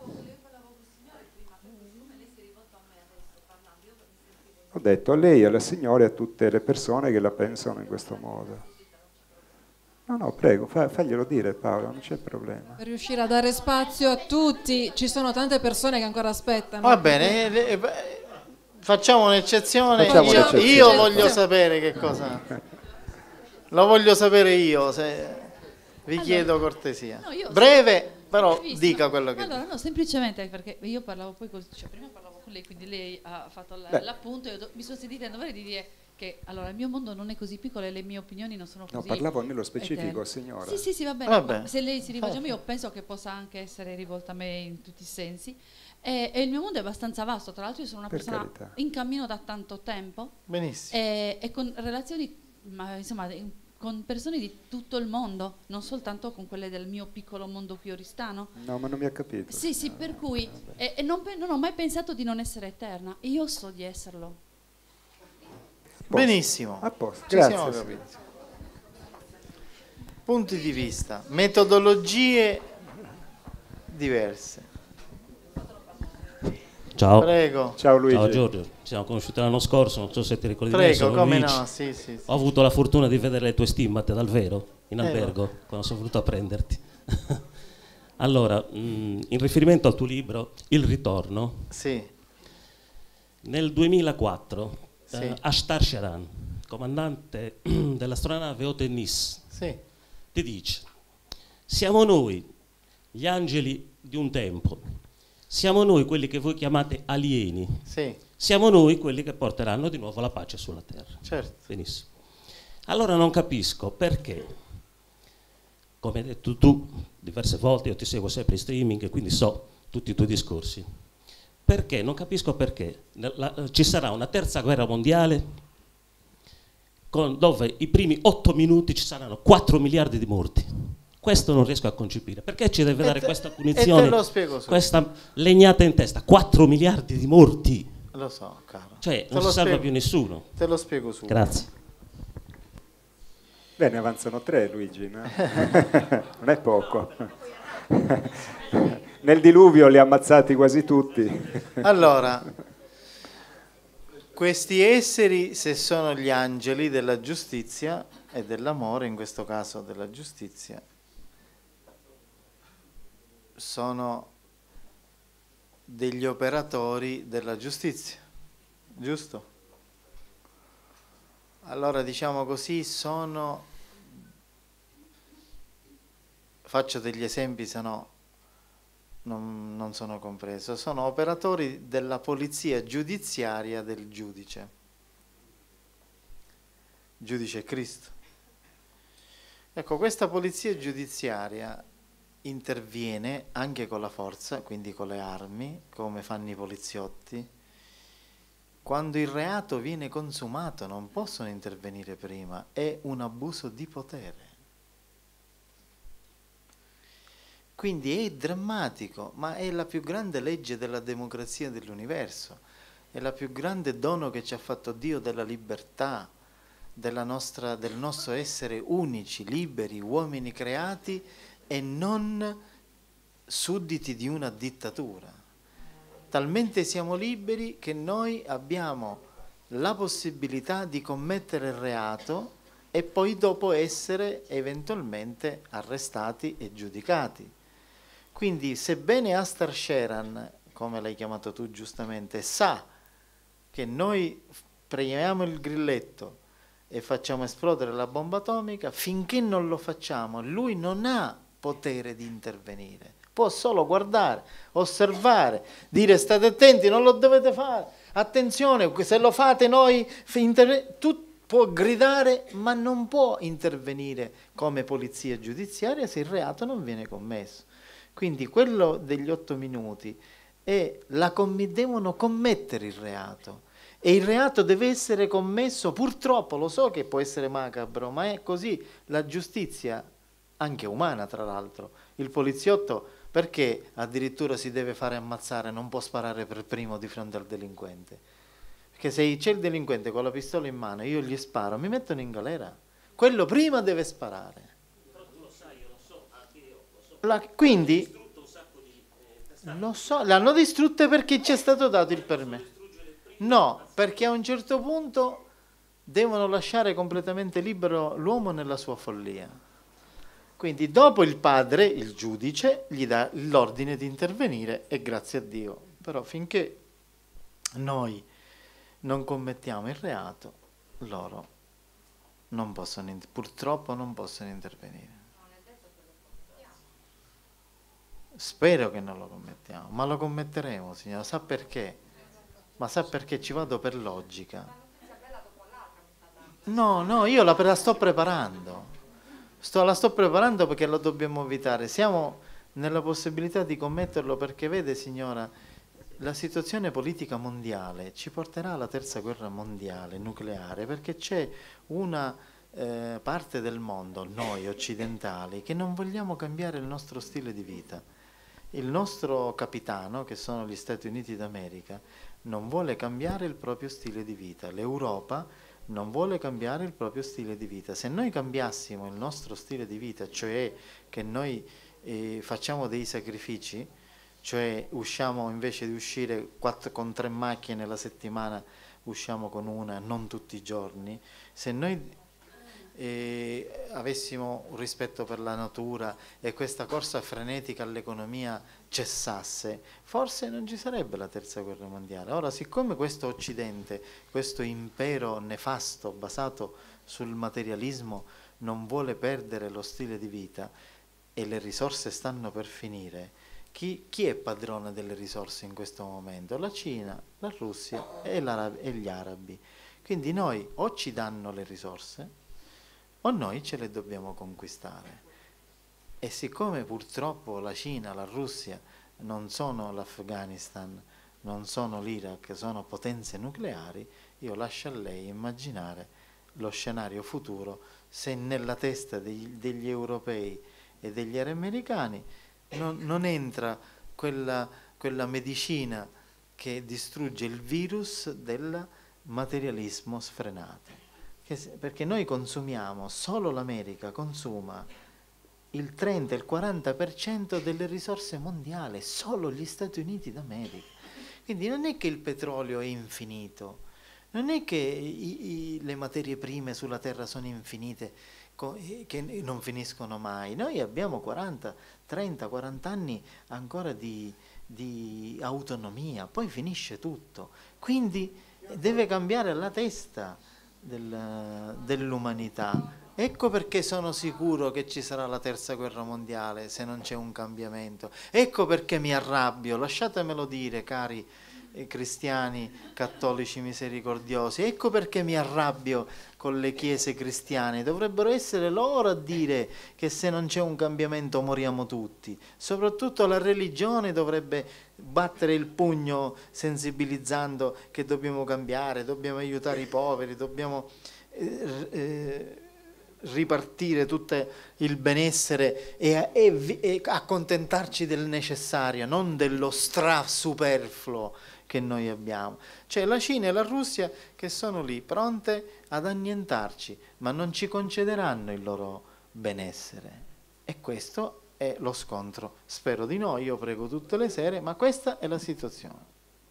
Speaker 2: Ho detto a lei, alla signora e a tutte le persone che la pensano in questo modo. No, prego, faglielo dire, Paolo, non c'è problema.
Speaker 1: Per riuscire a dare spazio a tutti, ci sono tante persone che ancora aspettano.
Speaker 8: Va bene, facciamo un'eccezione. Io voglio sapere che cosa. Lo voglio sapere io, se vi chiedo cortesia.
Speaker 17: No,
Speaker 8: breve, però dica quello che
Speaker 17: no, semplicemente perché io parlavo poi prima parlavo con lei, quindi lei ha fatto l'appunto e mi sono sentita in dovere di dire che allora il mio mondo non è così piccolo e le mie opinioni non sono così.
Speaker 2: No, parlavo nello specifico, signora.
Speaker 17: Sì, va bene. Se lei si rivolge a me, io penso che possa anche essere rivolta a me in tutti i sensi. E il mio mondo è abbastanza vasto, tra l'altro io sono una persona in cammino da tanto tempo.
Speaker 8: Benissimo.
Speaker 17: E con relazioni, insomma, con persone di tutto il mondo, non soltanto con quelle del mio piccolo mondo qui oristano.
Speaker 2: No, ma non mi ha capito.
Speaker 17: Sì, per cui non ho mai pensato di non essere eterna, e io so di esserlo.
Speaker 8: Benissimo.
Speaker 2: A posto.
Speaker 8: Grazie. Punti di vista, metodologie diverse.
Speaker 18: Ciao.
Speaker 8: Prego.
Speaker 2: Ciao Luigi.
Speaker 18: Ciao Giorgio, ci siamo conosciuti l'anno scorso, non so se ti ricordi.
Speaker 8: Prego, come
Speaker 18: Luigi.
Speaker 8: no, sì.
Speaker 18: Ho avuto la fortuna di vedere le tue stimmate dal vero, in albergo, quando sono venuto a prenderti. Allora, in riferimento al tuo libro, Il ritorno, nel 2004, Ashtar Sharan, comandante dell'astronave Otenis, ti dice: siamo noi, gli angeli di un tempo, siamo noi quelli che voi chiamate alieni, siamo noi quelli che porteranno di nuovo la pace sulla terra.
Speaker 8: Certo.
Speaker 18: Benissimo. Allora non capisco perché, come hai detto tu diverse volte, io ti seguo sempre in streaming e quindi so tutti i tuoi discorsi, perché non capisco perché ci sarà una terza guerra mondiale dove i primi 8 minuti ci saranno 4 miliardi di morti. Questo non riesco a concepire. Perché ci deve dare questa
Speaker 8: E
Speaker 18: punizione,
Speaker 8: te lo spiego subito.
Speaker 18: questa legnata in testa? 4 miliardi di morti.
Speaker 8: Lo so, caro.
Speaker 18: Cioè,
Speaker 8: Te
Speaker 18: non
Speaker 8: lo
Speaker 18: si salva
Speaker 8: spiego-
Speaker 18: più nessuno.
Speaker 8: Te lo spiego subito.
Speaker 18: Grazie.
Speaker 2: Bene, avanzano 3, Luigi, no? Non è poco. Nel diluvio li ha ammazzati quasi tutti.
Speaker 8: Allora, questi esseri, se sono gli angeli della giustizia e dell'amore, in questo caso della giustizia, sono degli operatori della giustizia, giusto? Allora, diciamo così, faccio degli esempi, se no non sono compreso, sono operatori della polizia giudiziaria del giudice Cristo. Ecco, questa polizia giudiziaria interviene anche con la forza, quindi con le armi, come fanno i poliziotti. Quando il reato viene consumato non possono intervenire prima, è un abuso di potere. Quindi è drammatico, ma è la più grande legge della democrazia dell'universo, è la più grande dono che ci ha fatto Dio della libertà, del nostro essere unici, liberi, uomini creati e non sudditi di una dittatura. Talmente siamo liberi che noi abbiamo la possibilità di commettere il reato e poi dopo essere eventualmente arrestati e giudicati. Quindi, sebbene Astar Sheran, come l'hai chiamato tu giustamente, sa che noi premiamo il grilletto e facciamo esplodere la bomba atomica, finché non lo facciamo, lui non ha potere di intervenire. Può solo guardare, osservare, dire state attenti, non lo dovete fare, attenzione, se lo fate noi, può gridare, ma non può intervenire come polizia giudiziaria se il reato non viene commesso. Quindi quello degli 8 minuti devono commettere il reato e il reato deve essere commesso, purtroppo lo so che può essere macabro, ma è così, la giustizia, anche umana tra l'altro, il poliziotto perché addirittura si deve fare ammazzare, non può sparare per primo di fronte al delinquente? Perché se c'è il delinquente con la pistola in mano, io gli sparo, mi mettono in galera, quello prima deve sparare. Quindi, lo so, l'hanno distrutte perché ci è stato dato il permesso. No, perché a un certo punto devono lasciare completamente libero l'uomo nella sua follia. Quindi dopo il padre, il giudice, gli dà l'ordine di intervenire e grazie a Dio. Però finché noi non commettiamo il reato, loro non possono, purtroppo non possono intervenire. Spero che non lo commettiamo, ma lo commetteremo, signora. Sa perché? Ma sa perché ci vado per logica? No, io la sto preparando. La sto preparando perché lo dobbiamo evitare. Siamo nella possibilità di commetterlo perché, vede, signora, la situazione politica mondiale ci porterà alla terza guerra mondiale nucleare perché c'è una parte del mondo, noi occidentali, che non vogliamo cambiare il nostro stile di vita. Il nostro capitano, che sono gli Stati Uniti d'America, non vuole cambiare il proprio stile di vita. L'Europa non vuole cambiare il proprio stile di vita. Se noi cambiassimo il nostro stile di vita, cioè che noi facciamo dei sacrifici, cioè usciamo invece di uscire con 3 macchine la settimana, usciamo con una, non tutti i giorni, se noi avessimo un rispetto per la natura e questa corsa frenetica all'economia cessasse, forse non ci sarebbe la terza guerra mondiale. Ora, siccome questo Occidente, questo impero nefasto basato sul materialismo non vuole perdere lo stile di vita e le risorse stanno per finire, chi è padrone delle risorse in questo momento? La Cina, la Russia e gli arabi. Quindi noi o ci danno le risorse o noi ce le dobbiamo conquistare. E siccome purtroppo la Cina, la Russia non sono l'Afghanistan, non sono l'Iraq, sono potenze nucleari, io lascio a lei immaginare lo scenario futuro se nella testa degli europei e degli aerei americani, non entra quella medicina che distrugge il virus del materialismo sfrenato. Perché noi consumiamo, solo l'America consuma il 30, il 40% delle risorse mondiali, solo gli Stati Uniti d'America. Quindi non è che il petrolio è infinito, non è che le materie prime sulla Terra sono infinite, che non finiscono mai. Noi abbiamo 30, 40 anni ancora di autonomia, poi finisce tutto. Quindi deve cambiare la testa dell'umanità. Ecco perché sono sicuro che ci sarà la terza guerra mondiale se non c'è un cambiamento. Ecco perché mi arrabbio, lasciatemelo dire, cari cristiani cattolici misericordiosi, ecco perché mi arrabbio con le chiese cristiane. Dovrebbero essere loro a dire che se non c'è un cambiamento moriamo tutti. Soprattutto la religione dovrebbe battere il pugno sensibilizzando che dobbiamo cambiare, dobbiamo aiutare i poveri, dobbiamo ripartire tutto il benessere e accontentarci del necessario, non dello superfluo che noi abbiamo. C'è la Cina e la Russia che sono lì pronte ad annientarci, ma non ci concederanno il loro benessere. E questo è lo scontro. Spero di no, io prego tutte le sere, ma questa è la situazione.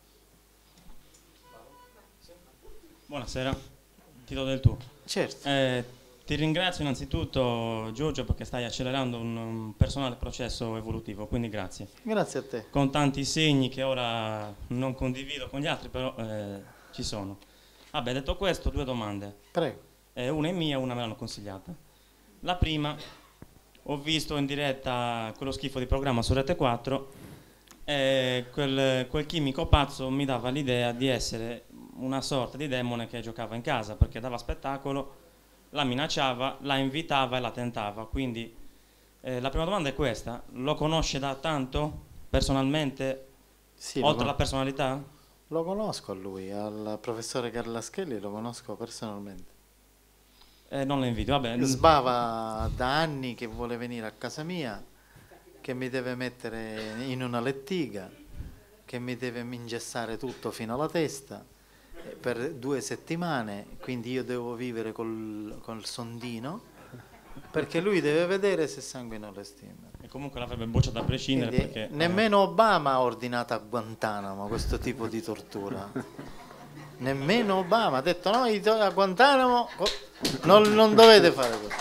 Speaker 19: Buonasera, ti do del tu.
Speaker 8: Certo.
Speaker 19: Ti ringrazio innanzitutto, Giorgio, perché stai accelerando un personale processo evolutivo, quindi grazie.
Speaker 8: Grazie a te.
Speaker 19: Con tanti segni che ora non condivido con gli altri, però ci sono. Vabbè, detto questo, 2 domande.
Speaker 8: Prego.
Speaker 19: Una è mia, una me l'hanno consigliata. La prima, ho visto in diretta quello schifo di programma su Rete 4 e quel chimico pazzo mi dava l'idea di essere una sorta di demone che giocava in casa, perché dava spettacolo, la minacciava, la invitava e la tentava. Quindi la prima domanda è questa: lo conosce da tanto personalmente,
Speaker 8: sì,
Speaker 19: oltre alla personalità?
Speaker 8: Lo conosco a lui, al professore Carlaschelli lo conosco personalmente.
Speaker 19: Non lo invidio, vabbè.
Speaker 8: Sbava da anni che vuole venire a casa mia, che mi deve mettere in una lettiga, che mi deve ingessare tutto fino alla testa per 2 settimane, quindi io devo vivere col sondino, perché lui deve vedere se sanguino le stime.
Speaker 19: E comunque l'avrebbe bocciato a prescindere,
Speaker 8: Quindi,
Speaker 19: perché
Speaker 8: nemmeno Obama ha ordinato a Guantanamo questo tipo di tortura. Nemmeno Obama ha detto no, a Guantanamo non dovete fare questo.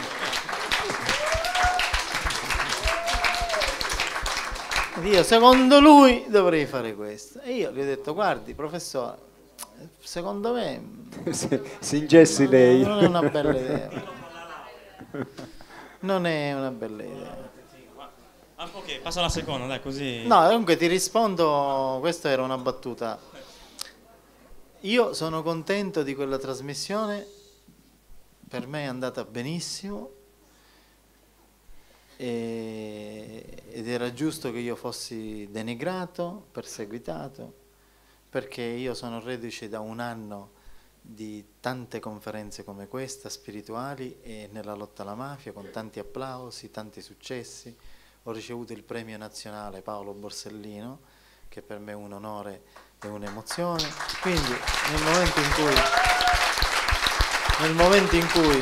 Speaker 8: Io secondo lui dovrei fare questo. E io gli ho detto: guardi professore, secondo me
Speaker 2: si ingessi lei.
Speaker 8: Non è una bella idea. Non è una bella idea.
Speaker 19: Ok, passa alla seconda, dai, così.
Speaker 8: No, comunque ti rispondo, questa era una battuta. Io sono contento di quella trasmissione, per me è andata benissimo ed era giusto che io fossi denigrato, perseguitato, perché io sono reduce da 1 anno di tante conferenze come questa, spirituali e nella lotta alla mafia, con tanti applausi, tanti successi. Ho ricevuto il premio nazionale Paolo Borsellino, che per me è un onore e un'emozione. Quindi nel momento in cui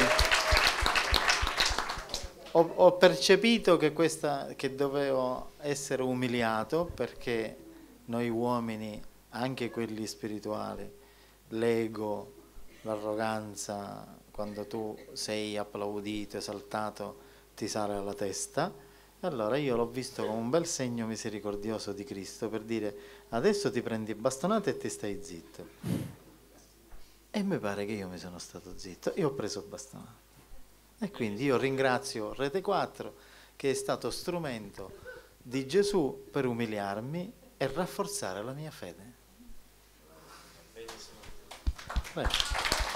Speaker 8: ho percepito che dovevo essere umiliato, perché noi uomini, anche quelli spirituali, l'ego, l'arroganza, quando tu sei applaudito, esaltato, ti sale alla testa. Allora io l'ho visto come un bel segno misericordioso di Cristo, per dire: adesso ti prendi bastonate e ti stai zitto. E mi pare che io mi sono stato zitto, io ho preso bastonate. E quindi io ringrazio Rete 4, che è stato strumento di Gesù per umiliarmi e rafforzare la mia fede. Beh.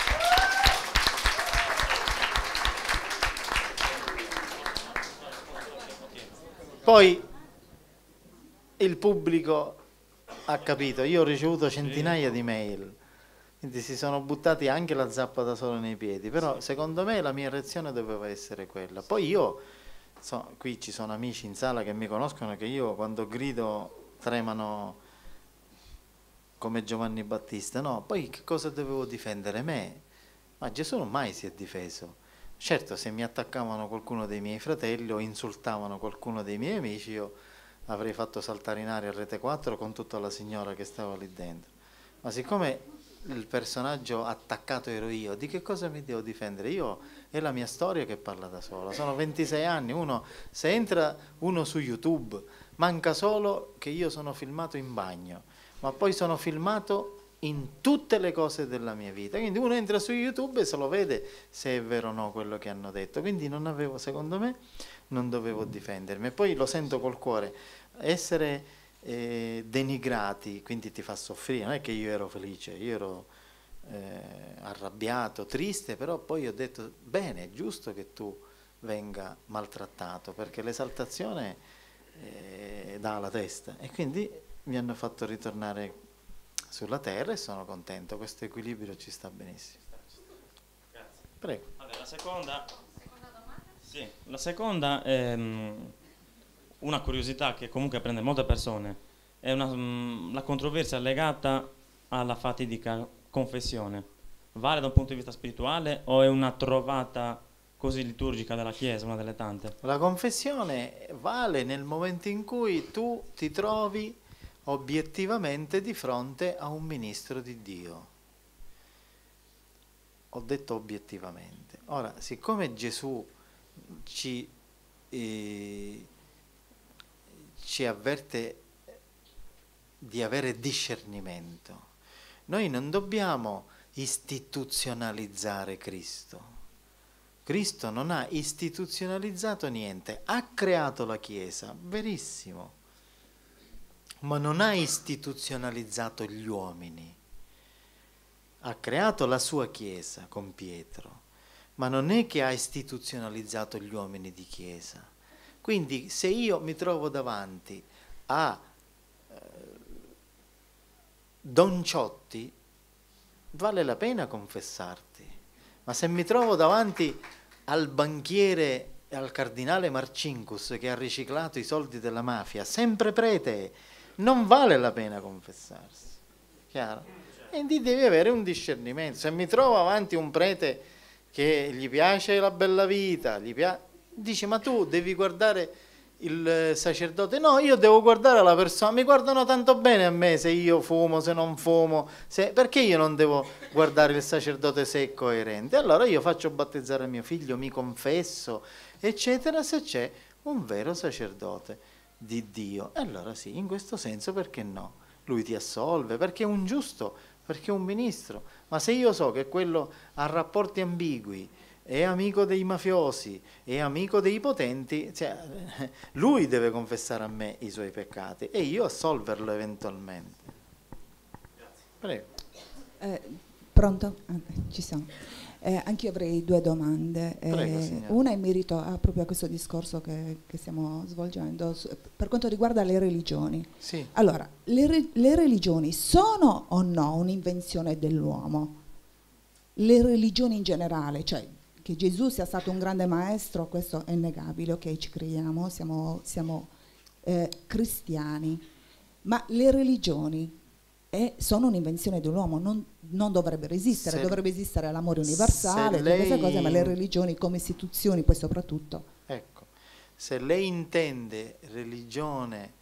Speaker 8: Poi il pubblico ha capito, io ho ricevuto centinaia di mail, quindi si sono buttati anche la zappa da solo nei piedi, però secondo me la mia reazione doveva essere quella. Poi io qui ci sono amici in sala che mi conoscono, che io quando grido tremano come Giovanni Battista. No, poi che cosa dovevo difendere? Me? Ma Gesù non mai si è difeso. Certo, se mi attaccavano qualcuno dei miei fratelli o insultavano qualcuno dei miei amici, io avrei fatto saltare in aria Rete 4 con tutta la signora che stava lì dentro. Ma siccome il personaggio attaccato ero io, di che cosa mi devo difendere? Io è la mia storia che parla da sola. Sono 26 anni, se entra uno su YouTube, manca solo che io sono filmato in bagno, ma poi sono filmato in tutte le cose della mia vita. Quindi uno entra su YouTube e se lo vede se è vero o no quello che hanno detto. Quindi non avevo, secondo me, non dovevo difendermi. E poi lo sento col cuore, essere denigrati, quindi ti fa soffrire. Non è che io ero felice, io ero arrabbiato, triste, però poi ho detto bene, è giusto che tu venga maltrattato, perché l'esaltazione dà alla testa, e quindi mi hanno fatto ritornare sulla terra e sono contento. Questo equilibrio ci sta benissimo.
Speaker 19: Grazie.
Speaker 8: Prego.
Speaker 19: Vabbè, la seconda è una curiosità che comunque prende molte persone, è la controversia legata alla fatidica confessione. Vale da un punto di vista spirituale o è una trovata così liturgica della Chiesa, una delle tante?
Speaker 8: La confessione vale nel momento in cui tu ti trovi obiettivamente di fronte a un ministro di Dio. Ho detto obiettivamente. Ora, siccome Gesù ci avverte di avere discernimento, noi non dobbiamo istituzionalizzare Cristo. Cristo non ha istituzionalizzato niente, ha creato la Chiesa, verissimo, ma non ha istituzionalizzato gli uomini. Ha creato la sua Chiesa con Pietro, ma non è che ha istituzionalizzato gli uomini di Chiesa. Quindi se io mi trovo davanti a Don Ciotti, vale la pena confessarti, ma se mi trovo davanti al banchiere e al cardinale Marcinkus che ha riciclato i soldi della mafia, sempre prete, non vale la pena confessarsi, chiaro? Quindi devi avere un discernimento. Se mi trovo avanti un prete che gli piace la bella vita, dice ma tu devi guardare il sacerdote. No, io devo guardare la persona, mi guardano tanto bene a me se io fumo, se non fumo, perché io non devo guardare il sacerdote secco e erente? Allora io faccio battezzare mio figlio, mi confesso, eccetera, se c'è un vero sacerdote di Dio. E allora sì, in questo senso perché no? Lui ti assolve, perché è un giusto, perché è un ministro. Ma se io so che quello ha rapporti ambigui, è amico dei mafiosi, è amico dei potenti, lui deve confessare a me i suoi peccati e io assolverlo eventualmente. Prego.
Speaker 20: Pronto? Ci sono. Anche io avrei due domande.
Speaker 8: Prego,
Speaker 20: una in merito proprio a questo discorso che stiamo svolgendo per quanto riguarda le religioni.
Speaker 8: Sì.
Speaker 20: Allora, le religioni sono o no un'invenzione dell'uomo? Le religioni in generale, cioè che Gesù sia stato un grande maestro, questo è innegabile, ok, ci crediamo, siamo cristiani, ma le religioni sono un'invenzione dell'uomo, non dovrebbero esistere, dovrebbe esistere l'amore universale, tutte queste cose, ma le religioni come istituzioni poi soprattutto.
Speaker 8: Ecco, se lei intende religione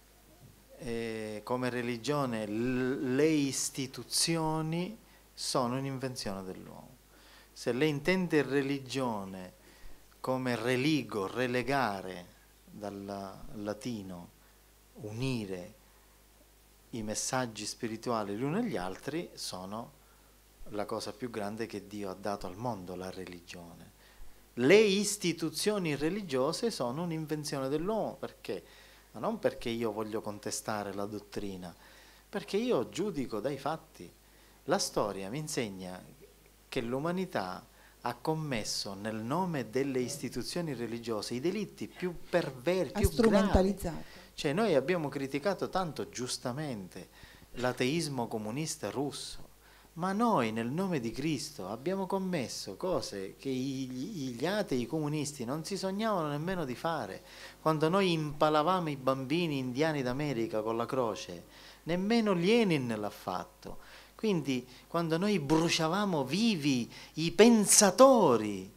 Speaker 8: come religione, le istituzioni sono un'invenzione dell'uomo. Se lei intende religione come religo, relegare dal latino, unire i messaggi spirituali gli uni agli altri, sono la cosa più grande che Dio ha dato al mondo, la religione. Le istituzioni religiose sono un'invenzione dell'uomo, perché? Ma non perché io voglio contestare la dottrina, perché io giudico dai fatti. La storia mi insegna che l'umanità ha commesso nel nome delle istituzioni religiose i delitti più perversi, più
Speaker 20: strumentalizzati.
Speaker 8: Cioè noi abbiamo criticato tanto giustamente l'ateismo comunista russo, Ma noi nel nome di Cristo abbiamo commesso cose che gli atei, i comunisti non si sognavano nemmeno di fare. Quando noi impalavamo i bambini indiani d'America con la croce, nemmeno Lenin l'ha fatto. Quindi quando noi bruciavamo vivi i pensatori,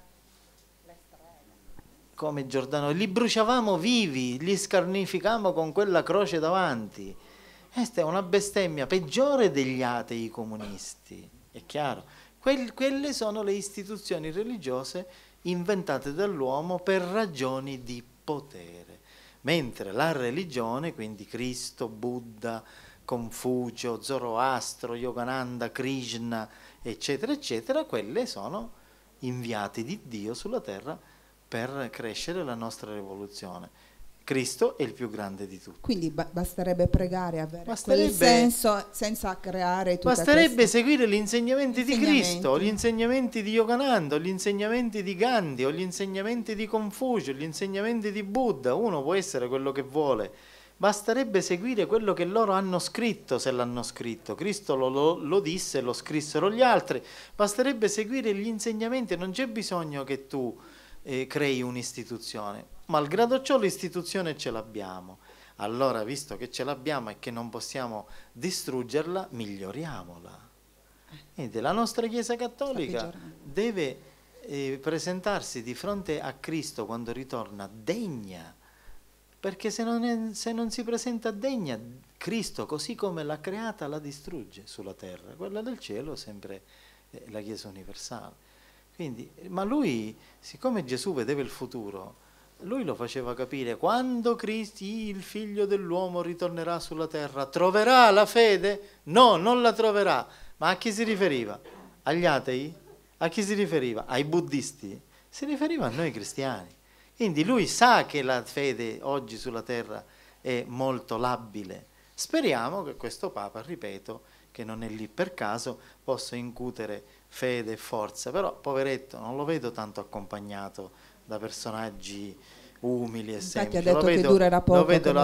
Speaker 8: come Giordano, li bruciavamo vivi, li scarnificavamo con quella croce davanti. Questa è una bestemmia peggiore degli atei comunisti, è chiaro. Quelle sono le istituzioni religiose inventate dall'uomo per ragioni di potere. Mentre la religione, quindi Cristo, Buddha, Confucio, Zoroastro, Yogananda, Krishna, eccetera, eccetera, quelle sono inviati di Dio sulla terra per crescere la nostra rivoluzione. Cristo è il più grande di tutti.
Speaker 20: Quindi basterebbe pregare, avere quel senso senza creare tutta
Speaker 8: basterebbe seguire gli insegnamenti di Cristo, gli insegnamenti di Yogananda, gli insegnamenti di Gandhi, o gli insegnamenti di Confucio, gli insegnamenti di Buddha. Uno può essere quello che vuole, basterebbe seguire quello che loro hanno scritto, se l'hanno scritto. Cristo lo disse, lo scrissero gli altri. Basterebbe seguire gli insegnamenti, non c'è bisogno che tu crei un'istituzione. Malgrado ciò l'istituzione ce l'abbiamo. Allora, visto che ce l'abbiamo e che non possiamo distruggerla, miglioriamola. Quindi la nostra Chiesa Cattolica deve presentarsi di fronte a Cristo quando ritorna degna, perché se non si presenta degna, Cristo, così come l'ha creata, la distrugge sulla terra. Quella del cielo sempre la Chiesa universale. Quindi, ma lui, siccome Gesù vedeva il futuro, lui lo faceva capire: quando Cristo, il figlio dell'uomo, ritornerà sulla terra, troverà la fede? No, non la troverà. Ma a chi si riferiva? Agli atei? A chi si riferiva? Ai buddisti? Si riferiva a noi cristiani. Quindi lui sa che la fede oggi sulla terra è molto labile. Speriamo che questo Papa, ripeto, che non è lì per caso, possa incutere fede e forza. Però, poveretto, non lo vedo tanto accompagnato da personaggi umili e semplici.
Speaker 20: Ha detto che durerà poco,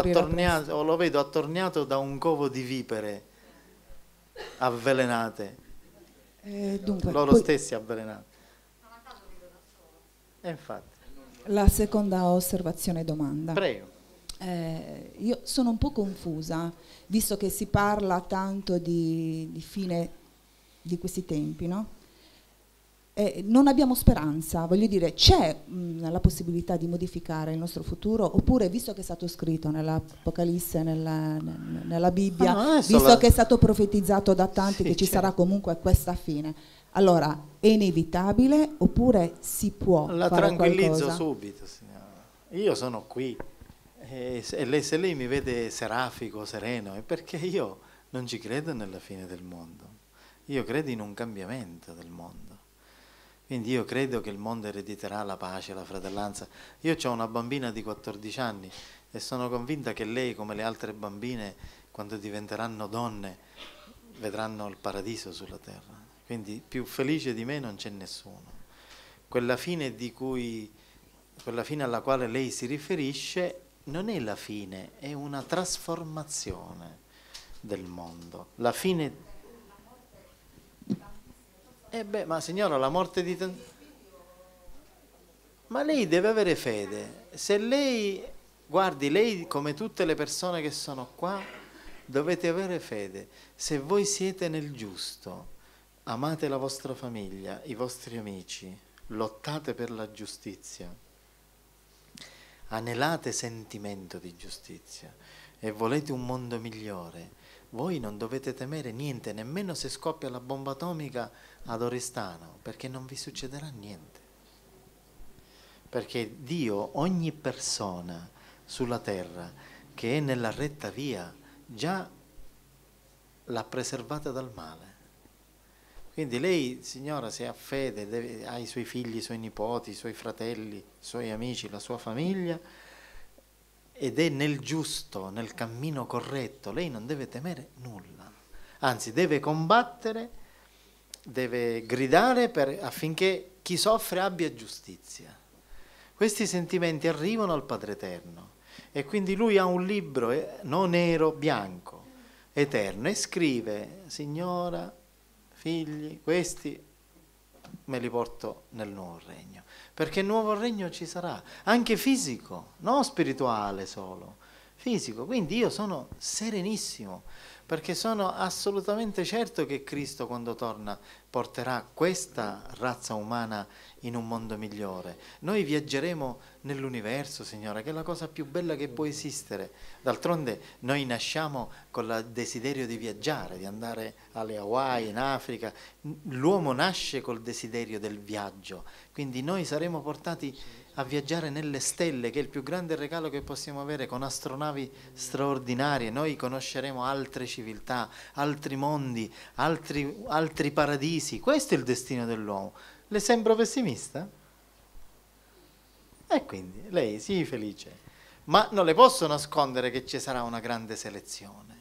Speaker 8: lo vedo attorniato da un covo di vipere avvelenate,
Speaker 20: dunque,
Speaker 8: loro stessi avvelenati. E infatti.
Speaker 20: La seconda osservazione e domanda.
Speaker 8: Prego.
Speaker 20: Io sono un po' confusa, visto che si parla tanto di fine di questi tempi, no? Non abbiamo speranza, voglio dire, c'è la possibilità di modificare il nostro futuro, oppure, visto che è stato scritto nell'Apocalisse, nella Bibbia, visto che è stato profetizzato da tanti che ci sarà comunque questa fine, allora è inevitabile oppure si può
Speaker 8: la
Speaker 20: fare
Speaker 8: tranquillizzo
Speaker 20: qualcosa?
Speaker 8: Subito, signora. Io sono qui e se lei mi vede serafico, sereno, è perché io non ci credo nella fine del mondo, io credo in un cambiamento del mondo. Quindi io credo che il mondo erediterà la pace, la fratellanza. Io ho una bambina di 14 anni e sono convinta che lei, come le altre bambine, quando diventeranno donne, vedranno il paradiso sulla terra. Quindi più felice di me non c'è nessuno. Quella fine alla quale lei si riferisce non è la fine, è una trasformazione del mondo. La fine... ma signora, la morte di... Ma lei deve avere fede. Se lei... Guardi, lei, come tutte le persone che sono qua, dovete avere fede. Se voi siete nel giusto, amate la vostra famiglia, i vostri amici, lottate per la giustizia, anelate sentimento di giustizia e volete un mondo migliore, voi non dovete temere niente, nemmeno se scoppia la bomba atomica ad Oristano, perché non vi succederà niente. Perché Dio, ogni persona sulla terra che è nella retta via, già l'ha preservata dal male. Quindi lei, signora, se ha fede, ha i suoi figli, i suoi nipoti, i suoi fratelli, i suoi amici, la sua famiglia, ed è nel giusto, nel cammino corretto, lei non deve temere nulla. Anzi, deve combattere, deve gridare affinché chi soffre abbia giustizia. Questi sentimenti arrivano al Padre Eterno e quindi lui ha un libro, non nero, bianco, eterno, e scrive: signora, figli, questi me li porto nel nuovo regno, perché il nuovo regno ci sarà, anche fisico, non spirituale solo, fisico. Quindi io sono serenissimo, perché sono assolutamente certo che Cristo, quando torna, porterà questa razza umana in un mondo migliore. Noi viaggeremo nell'universo, Signore, che è la cosa più bella che può esistere. D'altronde noi nasciamo con il desiderio di viaggiare, di andare alle Hawaii, in Africa. L'uomo nasce col desiderio del viaggio, quindi noi saremo portati a viaggiare nelle stelle, che è il più grande regalo che possiamo avere, con astronavi straordinarie. Noi conosceremo altre civiltà, altri mondi, altri paradisi. Questo è il destino dell'uomo. Le sembro pessimista? E quindi lei sii felice, ma non le posso nascondere che ci sarà una grande selezione.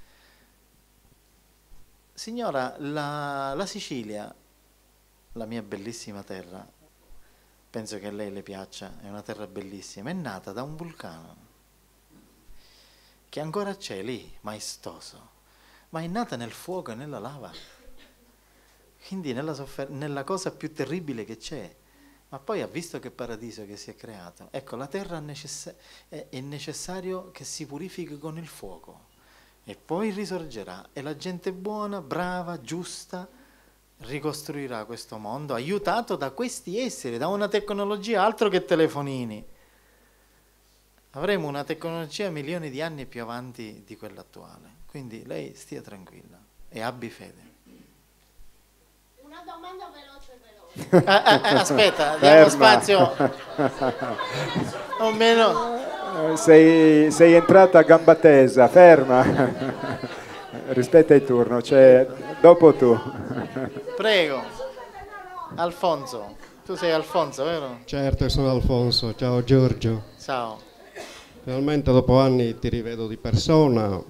Speaker 8: Signora, la Sicilia, la mia bellissima terra, penso che a lei le piaccia, è una terra bellissima, è nata da un vulcano che ancora c'è lì, maestoso, ma è nata nel fuoco e nella lava, quindi nella cosa più terribile che c'è, ma poi ha visto che paradiso che si è creato. Ecco, la terra è necessario che si purifichi con il fuoco e poi risorgerà, e la gente buona, brava, giusta ricostruirà questo mondo, aiutato da questi esseri, da una tecnologia altro che telefonini. Avremo una tecnologia milioni di anni più avanti di quella attuale, quindi lei stia tranquilla e abbi fede.
Speaker 9: Una domanda veloce.
Speaker 8: Aspetta, diamo spazio. O meno.
Speaker 2: Sei entrata a gamba tesa, ferma. Rispetta il turno, cioè dopo tu.
Speaker 8: Prego. Alfonso. Tu sei Alfonso, vero?
Speaker 21: Certo, sono Alfonso. Ciao Giorgio.
Speaker 8: Ciao.
Speaker 21: Finalmente dopo anni ti rivedo di persona.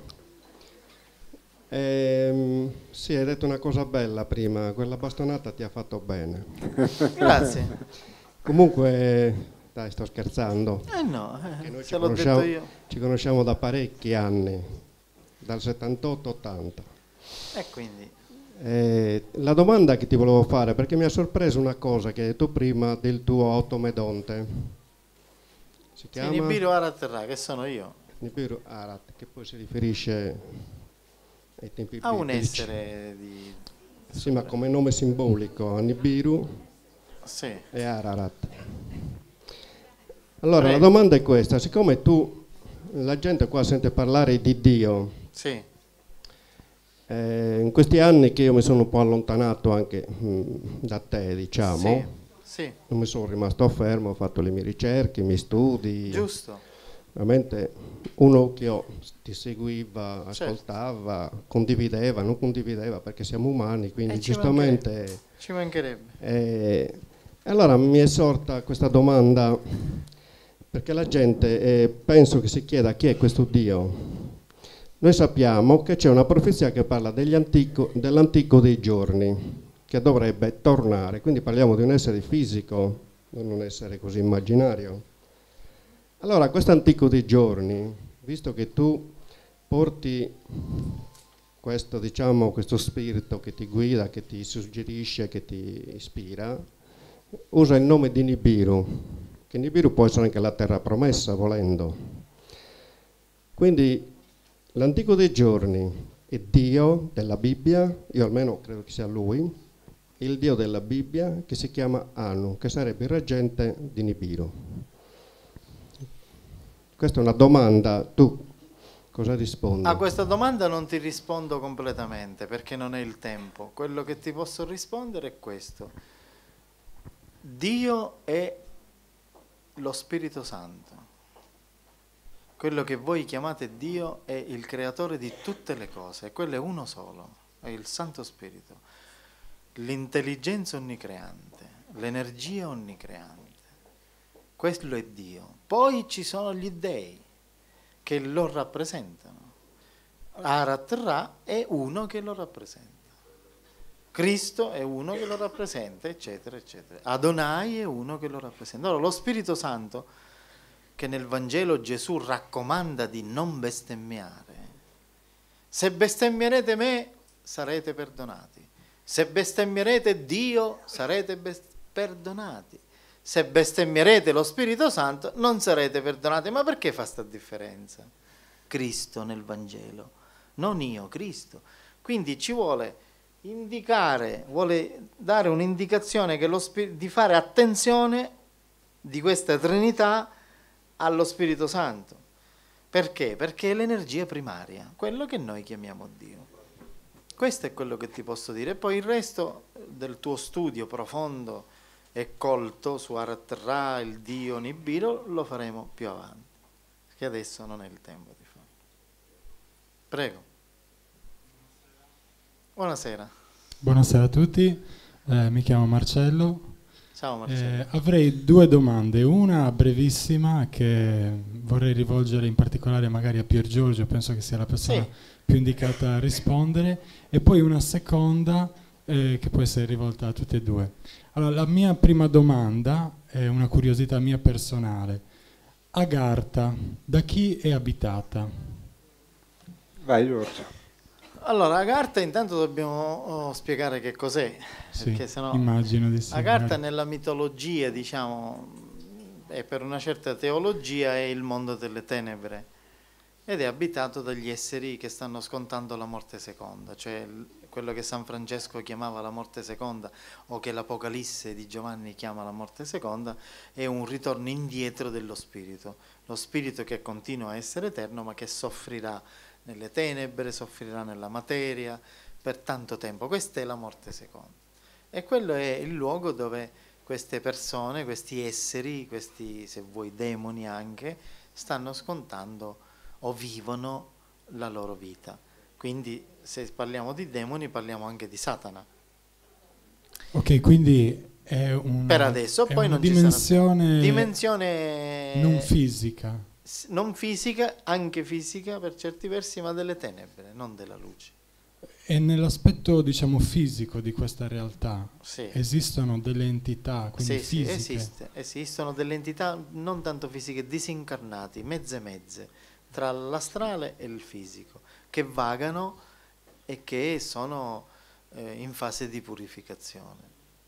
Speaker 21: Sì, hai detto una cosa bella prima, quella bastonata ti ha fatto bene.
Speaker 8: Grazie.
Speaker 21: Comunque, dai, sto scherzando.
Speaker 8: No,
Speaker 21: che noi
Speaker 8: se l'ho detto io.
Speaker 21: Ci conosciamo da parecchi anni, dal 78-80.
Speaker 8: E quindi?
Speaker 21: La domanda che ti volevo fare, perché mi ha sorpreso una cosa che hai detto prima del tuo automedonte. Si chiama?
Speaker 8: Nibiru Arat-Ra, che sono io.
Speaker 21: Nibiru Arat, che poi si riferisce ai tempi
Speaker 8: a un
Speaker 21: biblici.
Speaker 8: essere di...
Speaker 21: Sì, ma come nome simbolico, Nibiru
Speaker 8: sì.
Speaker 21: E Ararat. Allora, la domanda è questa, siccome la gente qua sente parlare di Dio,
Speaker 8: sì.
Speaker 21: In questi anni che io mi sono un po' allontanato anche da te, diciamo,
Speaker 8: sì.
Speaker 21: non mi sono rimasto fermo, ho fatto le mie ricerche, i miei studi.
Speaker 8: Giusto.
Speaker 21: Veramente un occhio ti seguiva, ascoltava, condivideva, non condivideva perché siamo umani, quindi giustamente...
Speaker 8: Ci mancherebbe.
Speaker 21: Allora mi è sorta questa domanda, perché la gente penso che si chieda chi è questo Dio. Noi sappiamo che c'è una profezia che parla dell'antico dei giorni, che dovrebbe tornare, quindi parliamo di un essere fisico, non un essere così immaginario. Allora, questo antico dei giorni, visto che tu porti questo, diciamo, questo spirito che ti guida, che ti suggerisce, che ti ispira, usa il nome di Nibiru, che Nibiru può essere anche la terra promessa, volendo. Quindi l'antico dei giorni è Dio della Bibbia, io almeno credo che sia lui, il Dio della Bibbia che si chiama Anu, che sarebbe il reggente di Nibiru. Questa è una domanda, tu cosa rispondi?
Speaker 8: A questa domanda non ti rispondo completamente perché non è il tempo. Quello che ti posso rispondere è questo. Dio è lo Spirito Santo. Quello che voi chiamate Dio è il creatore di tutte le cose, e quello è uno solo, è il Santo Spirito. L'intelligenza onnicreante, l'energia onnicreante. Quello è Dio. Poi ci sono gli dei che lo rappresentano. Arat-Ra è uno che lo rappresenta. Cristo è uno che lo rappresenta, eccetera, eccetera. Adonai è uno che lo rappresenta. Allora, lo Spirito Santo, che nel Vangelo Gesù raccomanda di non bestemmiare. Se bestemmierete me, sarete perdonati. Se bestemmierete Dio sarete perdonati. Se bestemmierete lo Spirito Santo non sarete perdonati. Ma perché fa sta differenza? Cristo nel Vangelo, non io, Cristo. Quindi ci vuole indicare, vuole dare un'indicazione che di fare attenzione di questa Trinità allo Spirito Santo. Perché? Perché è l'energia primaria, quello che noi chiamiamo Dio. Questo è quello che ti posso dire. Poi il resto del tuo studio profondo e colto su Arat Ra, il Dio Nibiru, lo faremo più avanti, perché adesso non è il tempo di farlo. Prego. Buonasera.
Speaker 4: Buonasera a tutti, mi chiamo Marcello.
Speaker 8: Ciao Marcello.
Speaker 4: Avrei due domande, una brevissima che vorrei rivolgere in particolare magari a Pier Giorgio, penso che sia la persona più indicata a rispondere, e poi una seconda che può essere rivolta a tutte e due. Allora, la mia prima domanda è una curiosità mia personale. Agartha, da chi è abitata?
Speaker 2: Vai Giorgio.
Speaker 8: Allora, Agartha intanto dobbiamo spiegare che cos'è, perché
Speaker 4: Sì,
Speaker 8: sennò
Speaker 4: immagino di sì.
Speaker 8: Agartha nella mitologia, diciamo, e per una certa teologia è il mondo delle tenebre ed è abitato dagli esseri che stanno scontando la morte seconda, cioè quello che San Francesco chiamava la morte seconda o che l'Apocalisse di Giovanni chiama la morte seconda, è un ritorno indietro dello spirito, lo spirito che continua a essere eterno ma che soffrirà nelle tenebre, soffrirà nella materia per tanto tempo. Questa è la morte seconda e quello è il luogo dove queste persone, questi esseri, questi, se vuoi, demoni anche, stanno scontando o vivono la loro vita. Quindi se parliamo di demoni parliamo anche di Satana.
Speaker 4: Ok, quindi è
Speaker 8: per adesso, poi
Speaker 4: una
Speaker 8: non
Speaker 4: dimensione non fisica.
Speaker 8: Non fisica, anche fisica per certi versi, ma delle tenebre, non della luce.
Speaker 4: E nell'aspetto, diciamo, fisico di questa realtà esistono delle entità, quindi fisiche?
Speaker 8: Esistono delle entità non tanto fisiche, disincarnati, mezze, tra l'astrale e il fisico, che vagano e che sono in fase di purificazione.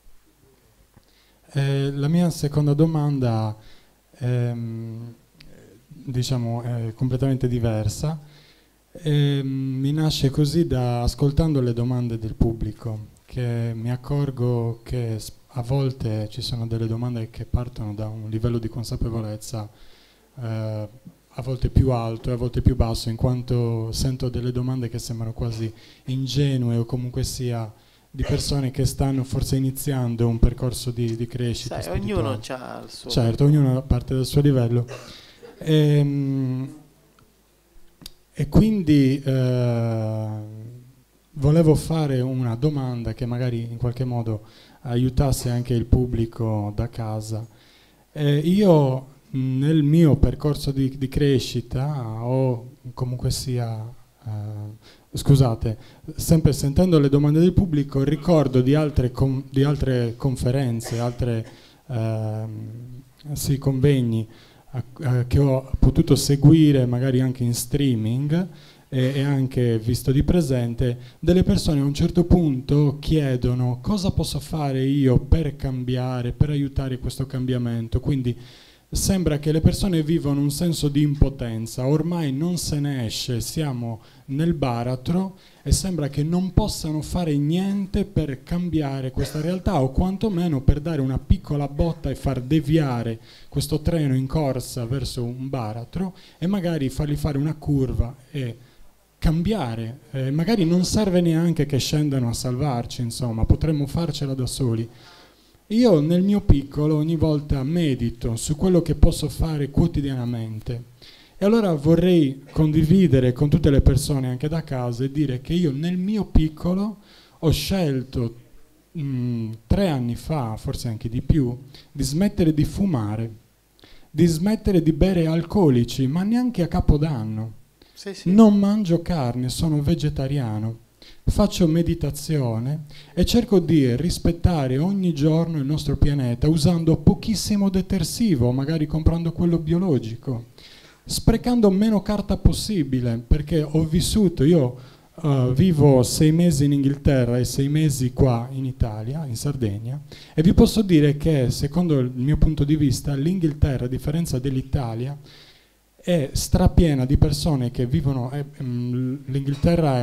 Speaker 4: La mia seconda domanda diciamo è completamente diversa, mi nasce così da ascoltando le domande del pubblico, che mi accorgo che a volte ci sono delle domande che partono da un livello di consapevolezza a volte più alto e a volte più basso, in quanto sento delle domande che sembrano quasi ingenue o comunque sia di persone che stanno forse iniziando un percorso di crescita spirituale.
Speaker 8: Ognuno ha il suo...
Speaker 4: Certo, ognuno parte dal suo livello. E quindi volevo fare una domanda che magari in qualche modo aiutasse anche il pubblico da casa. Io nel mio percorso di crescita o comunque sia, scusate, sempre sentendo le domande del pubblico ricordo di altre conferenze, convegni che ho potuto seguire magari anche in streaming e anche visto di presente, delle persone a un certo punto chiedono cosa posso fare io per cambiare, per aiutare questo cambiamento. Quindi sembra che le persone vivono un senso di impotenza, ormai non se ne esce, siamo nel baratro e sembra che non possano fare niente per cambiare questa realtà o quantomeno per dare una piccola botta e far deviare questo treno in corsa verso un baratro e magari fargli fare una curva e cambiare. Magari non serve neanche che scendano a salvarci, insomma, potremmo farcela da soli. Io nel mio piccolo ogni volta medito su quello che posso fare quotidianamente e allora vorrei condividere con tutte le persone anche da casa e dire che io nel mio piccolo ho scelto 3 anni fa, forse anche di più, di smettere di fumare, di smettere di bere alcolici, ma neanche a Capodanno. Non mangio carne, sono vegetariano. Faccio meditazione e cerco di rispettare ogni giorno il nostro pianeta usando pochissimo detersivo, magari comprando quello biologico, sprecando meno carta possibile, perché ho vissuto, io vivo 6 mesi in Inghilterra e 6 mesi qua in Italia, in Sardegna, e vi posso dire che, secondo il mio punto di vista, l'Inghilterra, a differenza dell'Italia, è strapiena di persone che vivono. L'Inghilterra è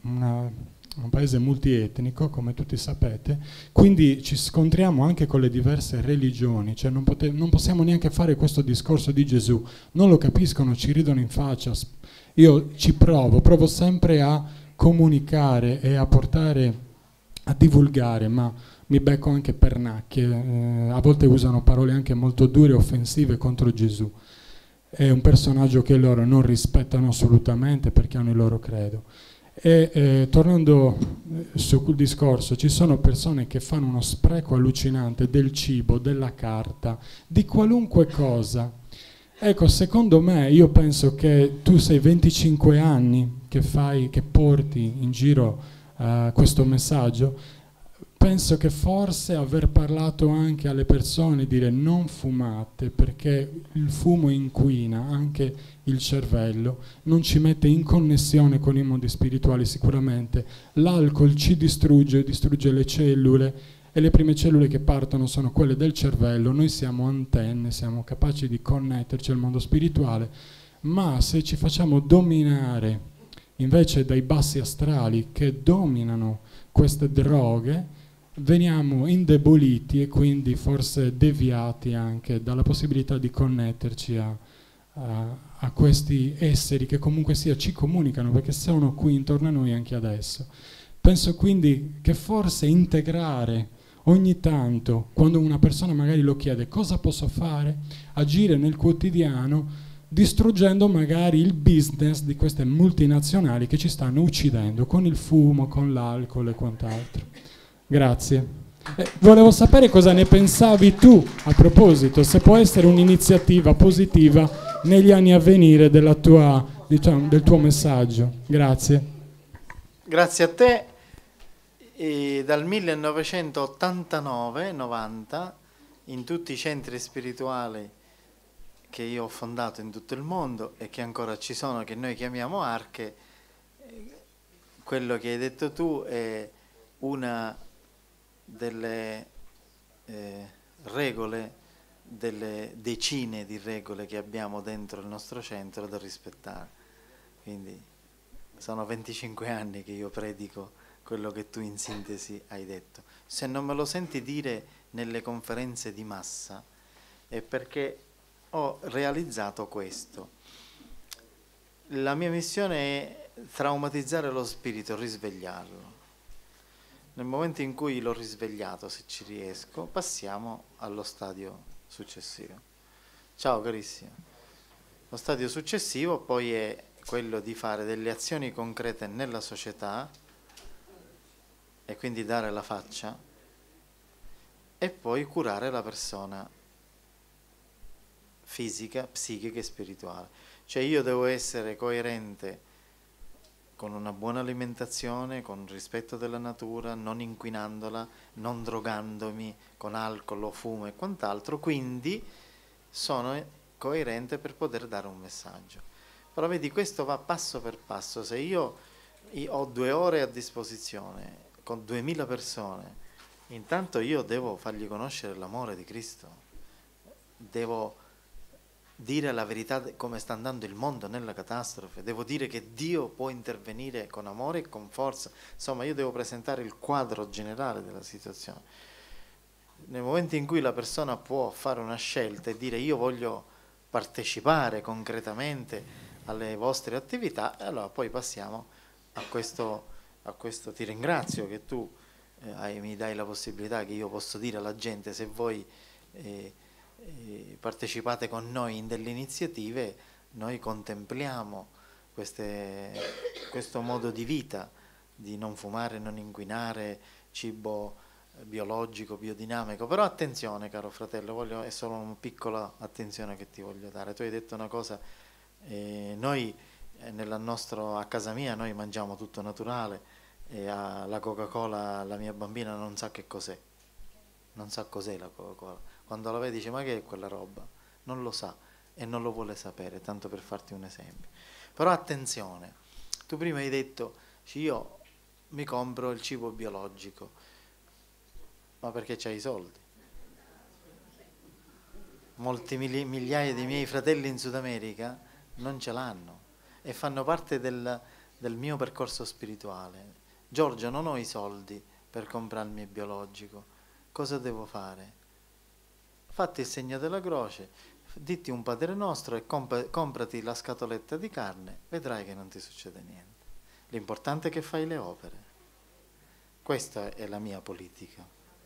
Speaker 4: un paese multietnico, come tutti sapete, quindi ci scontriamo anche con le diverse religioni, cioè non possiamo neanche fare questo discorso di Gesù, non lo capiscono, ci ridono in faccia. Io provo sempre a comunicare e a portare, a divulgare, ma mi becco anche pernacchie, a volte usano parole anche molto dure e offensive contro Gesù. È un personaggio che loro non rispettano assolutamente perché hanno il loro credo. E tornando sul discorso, ci sono persone che fanno uno spreco allucinante del cibo, della carta, di qualunque cosa. Ecco, secondo me, io penso che tu sei 25 anni che porti in giro questo messaggio, penso che forse aver parlato anche alle persone, dire non fumate perché il fumo inquina anche il cervello, non ci mette in connessione con i mondi spirituali sicuramente, l'alcol ci distrugge le cellule, e le prime cellule che partono sono quelle del cervello. Noi siamo antenne, siamo capaci di connetterci al mondo spirituale, ma se ci facciamo dominare invece dai bassi astrali che dominano queste droghe, veniamo indeboliti e quindi forse deviati anche dalla possibilità di connetterci a questi esseri che comunque sia ci comunicano, perché sono qui intorno a noi anche adesso. Penso quindi che forse integrare ogni tanto, quando una persona magari lo chiede cosa posso fare, agire nel quotidiano, distruggendo magari il business di queste multinazionali che ci stanno uccidendo con il fumo, con l'alcol e quant'altro. Grazie. Volevo sapere cosa ne pensavi tu a proposito, se può essere un'iniziativa positiva negli anni a venire della tua, diciamo, del tuo messaggio. Grazie.
Speaker 8: Grazie a te. E dal 1989-90 in tutti i centri spirituali che io ho fondato in tutto il mondo e che ancora ci sono, che noi chiamiamo arche, quello che hai detto tu è una delle regole, delle decine di regole che abbiamo dentro il nostro centro da rispettare. Quindi sono 25 anni che io predico quello che tu in sintesi hai detto. Se non me lo senti dire nelle conferenze di massa è perché ho realizzato questo. La mia missione è traumatizzare lo spirito, risvegliarlo. Nel momento in cui l'ho risvegliato, se ci riesco, passiamo allo stadio successivo. Ciao carissimo. Lo stadio successivo poi è quello di fare delle azioni concrete nella società e quindi dare la faccia e poi curare la persona fisica, psichica e spirituale. Cioè io devo essere coerente con una buona alimentazione, con rispetto della natura, non inquinandola, non drogandomi con alcol o fumo e quant'altro, quindi sono coerente per poter dare un messaggio. Però vedi, questo va passo per passo. Se io ho 2 ore a disposizione con 2000 persone, intanto io devo fargli conoscere l'amore di Cristo, devo dire la verità come sta andando il mondo nella catastrofe, devo dire che Dio può intervenire con amore e con forza. Insomma, io devo presentare il quadro generale della situazione. Nel momento in cui la persona può fare una scelta e dire io voglio partecipare concretamente alle vostre attività, allora poi passiamo a questo. Ti ringrazio che tu mi dai la possibilità che io posso dire alla gente: se voi partecipate con noi in delle iniziative, noi contempliamo questo modo di vita, di non fumare, non inquinare, cibo biologico, biodinamico. Però attenzione, caro fratello, è solo una piccola attenzione che ti voglio dare. Tu hai detto una cosa, noi a casa mia noi mangiamo tutto naturale, e la Coca-Cola la mia bambina non sa che cos'è, non sa cos'è la Coca-Cola. Quando la vede dice ma che è quella roba? Non lo sa e non lo vuole sapere, tanto per farti un esempio. Però attenzione, tu prima hai detto io mi compro il cibo biologico, ma perché c'hai i soldi. Molti migliaia di miei fratelli in Sud America non ce l'hanno e fanno parte del mio percorso spirituale. Giorgio, non ho i soldi per comprarmi il biologico, cosa devo fare? Fatti il segno della croce, ditti un Padre Nostro e comprati la scatoletta di carne, vedrai che non ti succede niente. L'importante è che fai le opere. Questa è la mia politica.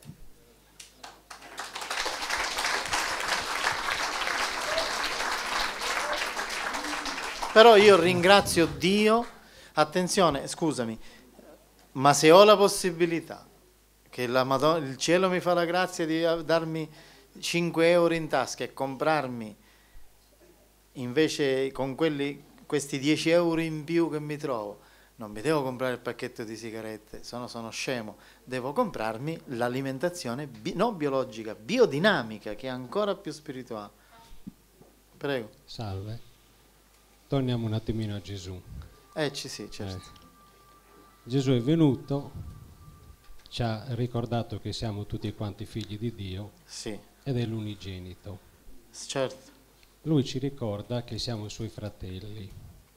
Speaker 8: Però io ringrazio Dio, attenzione, scusami, ma se ho la possibilità, che il cielo mi fa la grazia di darmi 5 euro in tasca e comprarmi invece con questi 10 euro in più che mi trovo, non mi devo comprare il pacchetto di sigarette, sono scemo, devo comprarmi l'alimentazione non biologica, biodinamica, che è ancora più spirituale. Prego.
Speaker 6: Salve. Torniamo un attimino a Gesù.
Speaker 8: Sì, certo.
Speaker 6: Gesù è venuto, ci ha ricordato che siamo tutti quanti figli di Dio,
Speaker 8: sì,
Speaker 6: ed è l'unigenito.
Speaker 8: Certo.
Speaker 6: Lui ci ricorda che siamo suoi fratelli.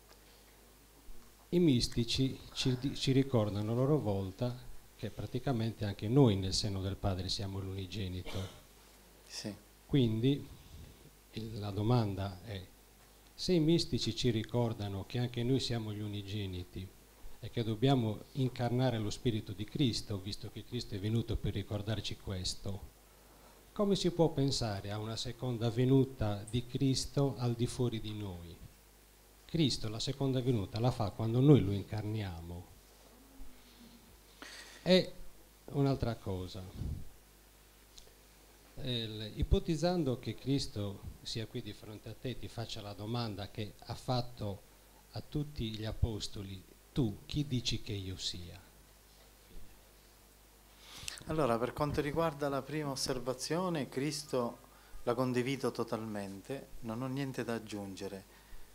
Speaker 6: I mistici ci ricordano a loro volta che praticamente anche noi nel seno del Padre siamo l'unigenito.
Speaker 8: Sì.
Speaker 6: Quindi la domanda è: se i mistici ci ricordano che anche noi siamo gli unigeniti e che dobbiamo incarnare lo Spirito di Cristo, visto che Cristo è venuto per ricordarci questo, come si può pensare a una seconda venuta di Cristo al di fuori di noi? Cristo la seconda venuta la fa quando noi lo incarniamo. E un'altra cosa, ipotizzando che Cristo sia qui di fronte a te, ti faccia la domanda che ha fatto a tutti gli apostoli: tu chi dici che io sia?
Speaker 8: Allora, per quanto riguarda la prima osservazione, Cristo la condivido totalmente, non ho niente da aggiungere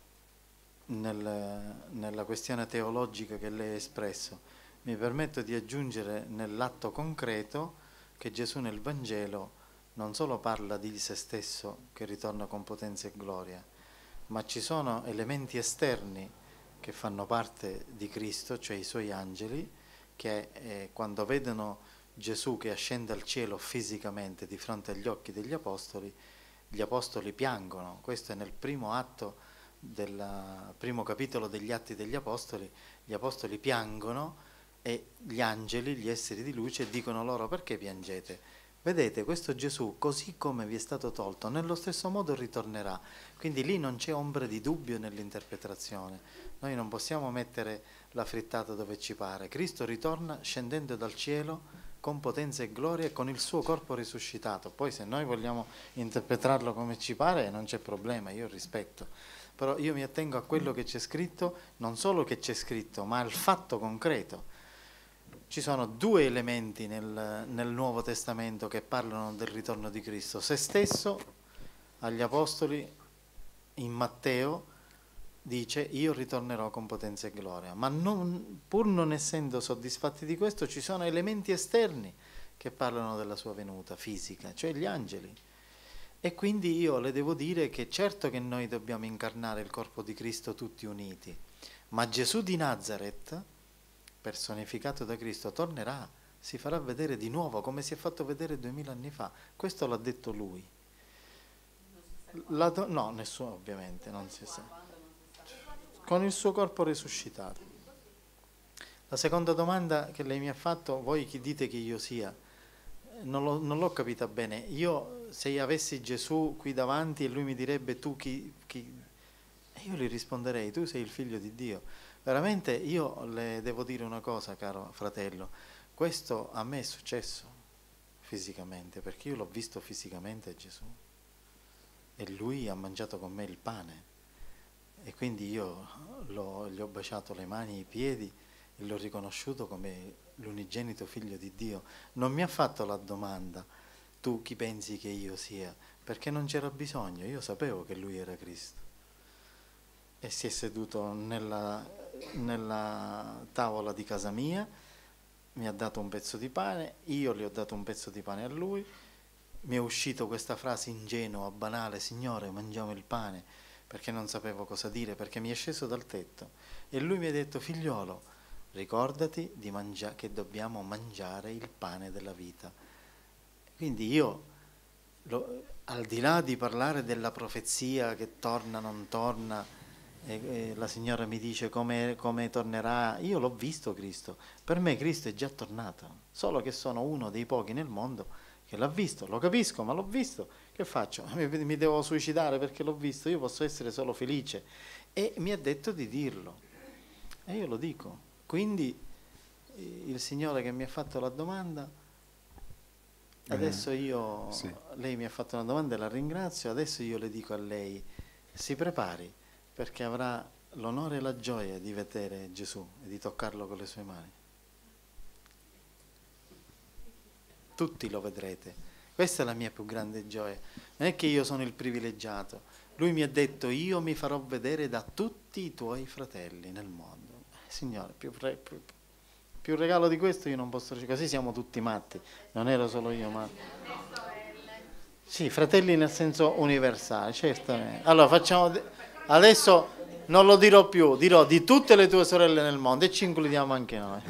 Speaker 8: nella questione teologica che lei ha espresso. Mi permetto di aggiungere nell'atto concreto che Gesù nel Vangelo non solo parla di se stesso che ritorna con potenza e gloria, ma ci sono elementi esterni che fanno parte di Cristo, cioè i suoi angeli, che quando vedono Gesù che ascende al cielo fisicamente di fronte agli occhi degli apostoli, gli apostoli piangono. Questo è nel primo atto del primo capitolo degli Atti degli Apostoli. Gli apostoli piangono e gli angeli, gli esseri di luce, dicono loro: perché piangete? Vedete, questo Gesù, così come vi è stato tolto, nello stesso modo ritornerà. Quindi lì non c'è ombra di dubbio nell'interpretazione. Noi non possiamo mettere la frittata dove ci pare. Cristo ritorna scendendo dal cielo con potenza e gloria e con il suo corpo risuscitato. Poi se noi vogliamo interpretarlo come ci pare non c'è problema, io rispetto. Però io mi attengo a quello che c'è scritto, non solo che c'è scritto, ma al fatto concreto. Ci sono due elementi nel Nuovo Testamento che parlano del ritorno di Cristo. Se stesso, agli Apostoli, in Matteo, dice: io ritornerò con potenza e gloria. Ma pur non essendo soddisfatti di questo, ci sono elementi esterni che parlano della sua venuta fisica, cioè gli angeli. E quindi io le devo dire che certo che noi dobbiamo incarnare il corpo di Cristo tutti uniti, ma Gesù di Nazareth, personificato da Cristo, tornerà, si farà vedere di nuovo come si è fatto vedere 2000 anni fa. Questo l'ha detto lui. No, nessuno ovviamente, non si sa. Con il suo corpo risuscitato. La seconda domanda che lei mi ha fatto: voi chi dite che io sia? Non l'ho capita bene. Io, se avessi Gesù qui davanti e lui mi direbbe: tu chi? E io gli risponderei: tu sei il figlio di Dio. Veramente io le devo dire una cosa, caro fratello, questo a me è successo fisicamente, perché io l'ho visto fisicamente Gesù e lui ha mangiato con me il pane e quindi io gli ho baciato le mani e i piedi e l'ho riconosciuto come l'unigenito figlio di Dio. Non mi ha fatto la domanda: tu chi pensi che io sia? Perché non c'era bisogno, io sapevo che lui era Cristo. E si è seduto nella tavola di casa mia, mi ha dato un pezzo di pane, io gli ho dato un pezzo di pane a lui, mi è uscito questa frase ingenua, banale: Signore, mangiamo il pane, perché non sapevo cosa dire, perché mi è sceso dal tetto. E lui mi ha detto: figliolo, ricordati che dobbiamo mangiare il pane della vita. Quindi io, al di là di parlare della profezia che torna, non torna, e la signora mi dice come tornerà, io l'ho visto Cristo, per me Cristo è già tornato, solo che sono uno dei pochi nel mondo che l'ha visto, lo capisco, ma l'ho visto, che faccio? Mi devo suicidare perché l'ho visto? Io posso essere solo felice. E mi ha detto di dirlo, e io lo dico. Quindi il Signore che mi ha fatto la domanda, adesso io, sì. Lei mi ha fatto una domanda e la ringrazio, adesso io le dico a lei: si prepari, perché avrà l'onore e la gioia di vedere Gesù e di toccarlo con le sue mani. Tutti lo vedrete. Questa è la mia più grande gioia. Non è che io sono il privilegiato. Lui mi ha detto: io mi farò vedere da tutti i tuoi fratelli nel mondo. Signore, più regalo di questo io non posso ricevere. Così siamo tutti matti. Non ero solo io, ma... Sì, fratelli nel senso universale, certamente. Allora facciamo... Adesso non lo dirò più, dirò di tutte le tue sorelle nel mondo e ci includiamo anche noi.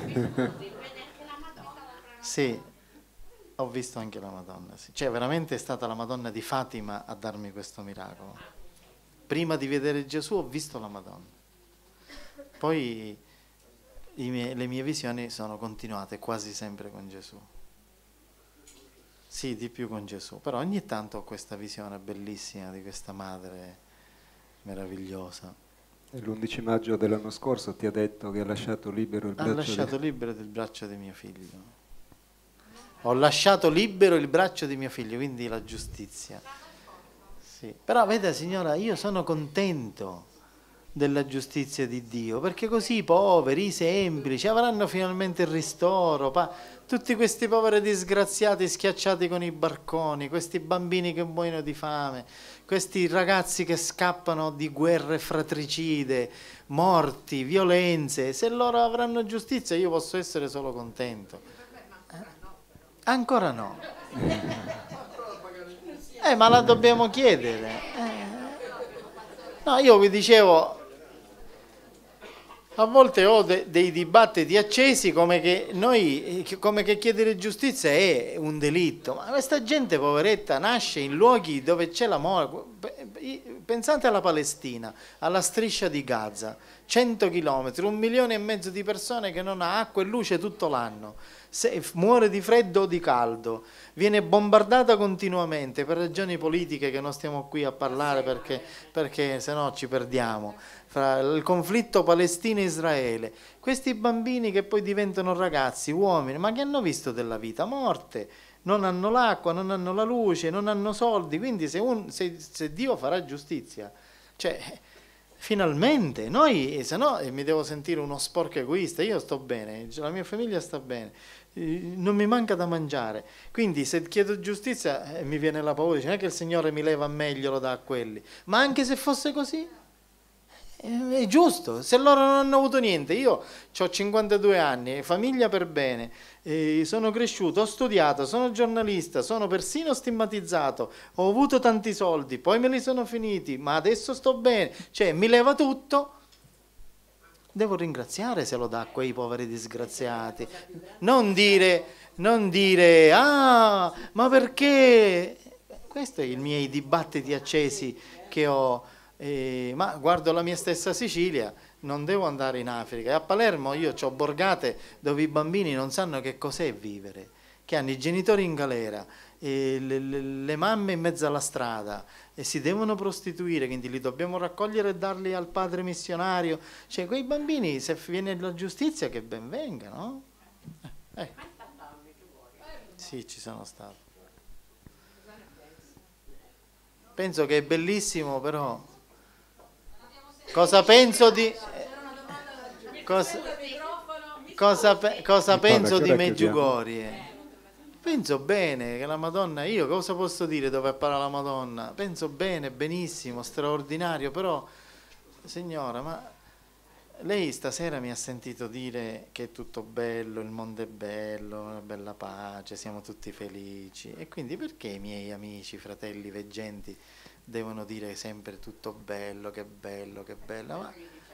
Speaker 8: Sì, ho visto anche la Madonna. Sì. Cioè veramente è stata la Madonna di Fatima a darmi questo miracolo. Prima di vedere Gesù ho visto la Madonna. Poi le mie visioni sono continuate quasi sempre con Gesù. Sì, di più con Gesù. Però ogni tanto ho questa visione bellissima di questa madre meravigliosa.
Speaker 2: L'11 maggio dell'anno scorso ti ha detto che ha lasciato libero il braccio.
Speaker 8: Ha lasciato libero il braccio di mio figlio. Ho lasciato libero il braccio di mio figlio, quindi la giustizia. Sì. Però vede signora, io sono contento della giustizia di Dio, perché così i poveri, i semplici avranno finalmente il ristoro. Tutti questi poveri disgraziati schiacciati con i barconi, questi bambini che muoiono di fame, questi ragazzi che scappano di guerre fratricide, morti, violenze, se loro avranno giustizia io posso essere solo contento. Ancora no. Ma la dobbiamo chiedere. No, io vi dicevo, a volte ho dei dibattiti accesi come che chiedere giustizia è un delitto, ma questa gente poveretta nasce in luoghi dove c'è la morte. Pensate alla Palestina, alla striscia di Gaza, 100 chilometri, 1,5 milioni di persone che non ha acqua e luce tutto l'anno, muore di freddo o di caldo, viene bombardata continuamente per ragioni politiche che non stiamo qui a parlare perché se no ci perdiamo. Fra il conflitto Palestina-Israele, questi bambini che poi diventano ragazzi, uomini, ma che hanno visto della vita, morte, non hanno l'acqua, non hanno la luce, non hanno soldi, quindi se Dio farà giustizia, cioè finalmente, noi, se no mi devo sentire uno sporco egoista, io sto bene, la mia famiglia sta bene, non mi manca da mangiare, quindi se chiedo giustizia mi viene la paura, non è che il Signore mi leva meglio, lo dà a quelli, ma anche se fosse così, è giusto, se loro non hanno avuto niente, io ho 52 anni, famiglia per bene, sono cresciuto, ho studiato, sono giornalista, sono persino stigmatizzato, ho avuto tanti soldi, poi me li sono finiti, ma adesso sto bene, cioè mi leva tutto, devo ringraziare se lo dà a quei poveri disgraziati, non dire ah, ma perché? Questi sono i miei dibattiti accesi che ho. Ma guardo la mia stessa Sicilia, non devo andare in Africa. E a Palermo io ho borgate dove i bambini non sanno che cos'è vivere, che hanno i genitori in galera, le mamme in mezzo alla strada e si devono prostituire, quindi li dobbiamo raccogliere e darli al padre missionario. Cioè quei bambini, se viene la giustizia, che ben venga, no? Sì, ci sono stato. Penso che è bellissimo, però cosa penso di cosa penso di Medjugorje? Penso bene che la Madonna, io cosa posso dire dove appare la Madonna? Penso bene, benissimo, straordinario, però signora, ma lei stasera mi ha sentito dire che è tutto bello, il mondo è bello, una bella pace, siamo tutti felici. E quindi perché i miei amici, fratelli, veggenti devono dire sempre tutto bello, che bello, che bello? Ma...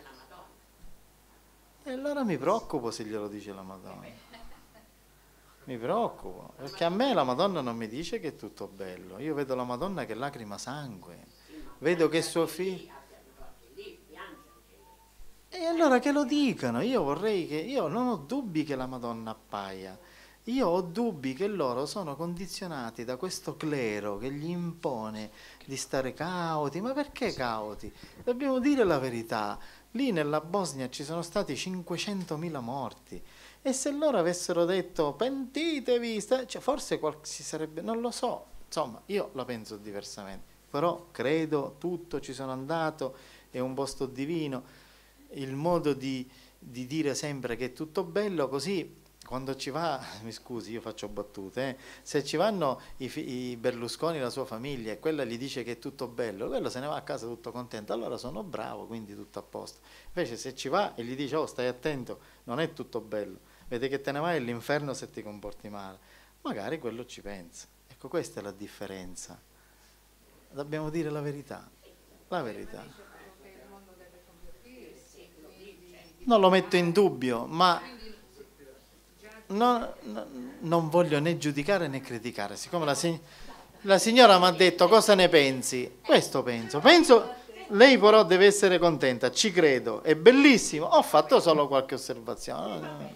Speaker 8: E allora mi preoccupo se glielo dice la Madonna. Mi preoccupo, perché a me la Madonna non mi dice che è tutto bello. Io vedo la Madonna che lacrima sangue, vedo che suo figlio... E allora che lo dicano, io vorrei che, io non ho dubbi che la Madonna appaia, io ho dubbi che loro sono condizionati da questo clero che gli impone di stare cauti. Ma perché cauti? Dobbiamo dire la verità, lì nella Bosnia ci sono stati 500.000 morti e se loro avessero detto pentitevi, cioè forse si sarebbe, non lo so, insomma io la penso diversamente, però credo tutto, ci sono andato, è un posto divino. Il modo di dire sempre che è tutto bello, così quando ci va, mi scusi, io faccio battute, se ci vanno i Berlusconi, la sua famiglia, e quella gli dice che è tutto bello, quello se ne va a casa tutto contento, allora sono bravo, quindi tutto a posto. Invece se ci va e gli dice oh stai attento, non è tutto bello, vedi che te ne vai all'inferno se ti comporti male, magari quello ci pensa. Ecco, questa è la differenza, dobbiamo dire la verità, la verità. Non lo metto in dubbio, ma non voglio né giudicare né criticare. Siccome la signora mi ha detto cosa ne pensi, questo penso. Lei però deve essere contenta, ci credo, è bellissimo. Ho fatto solo qualche osservazione.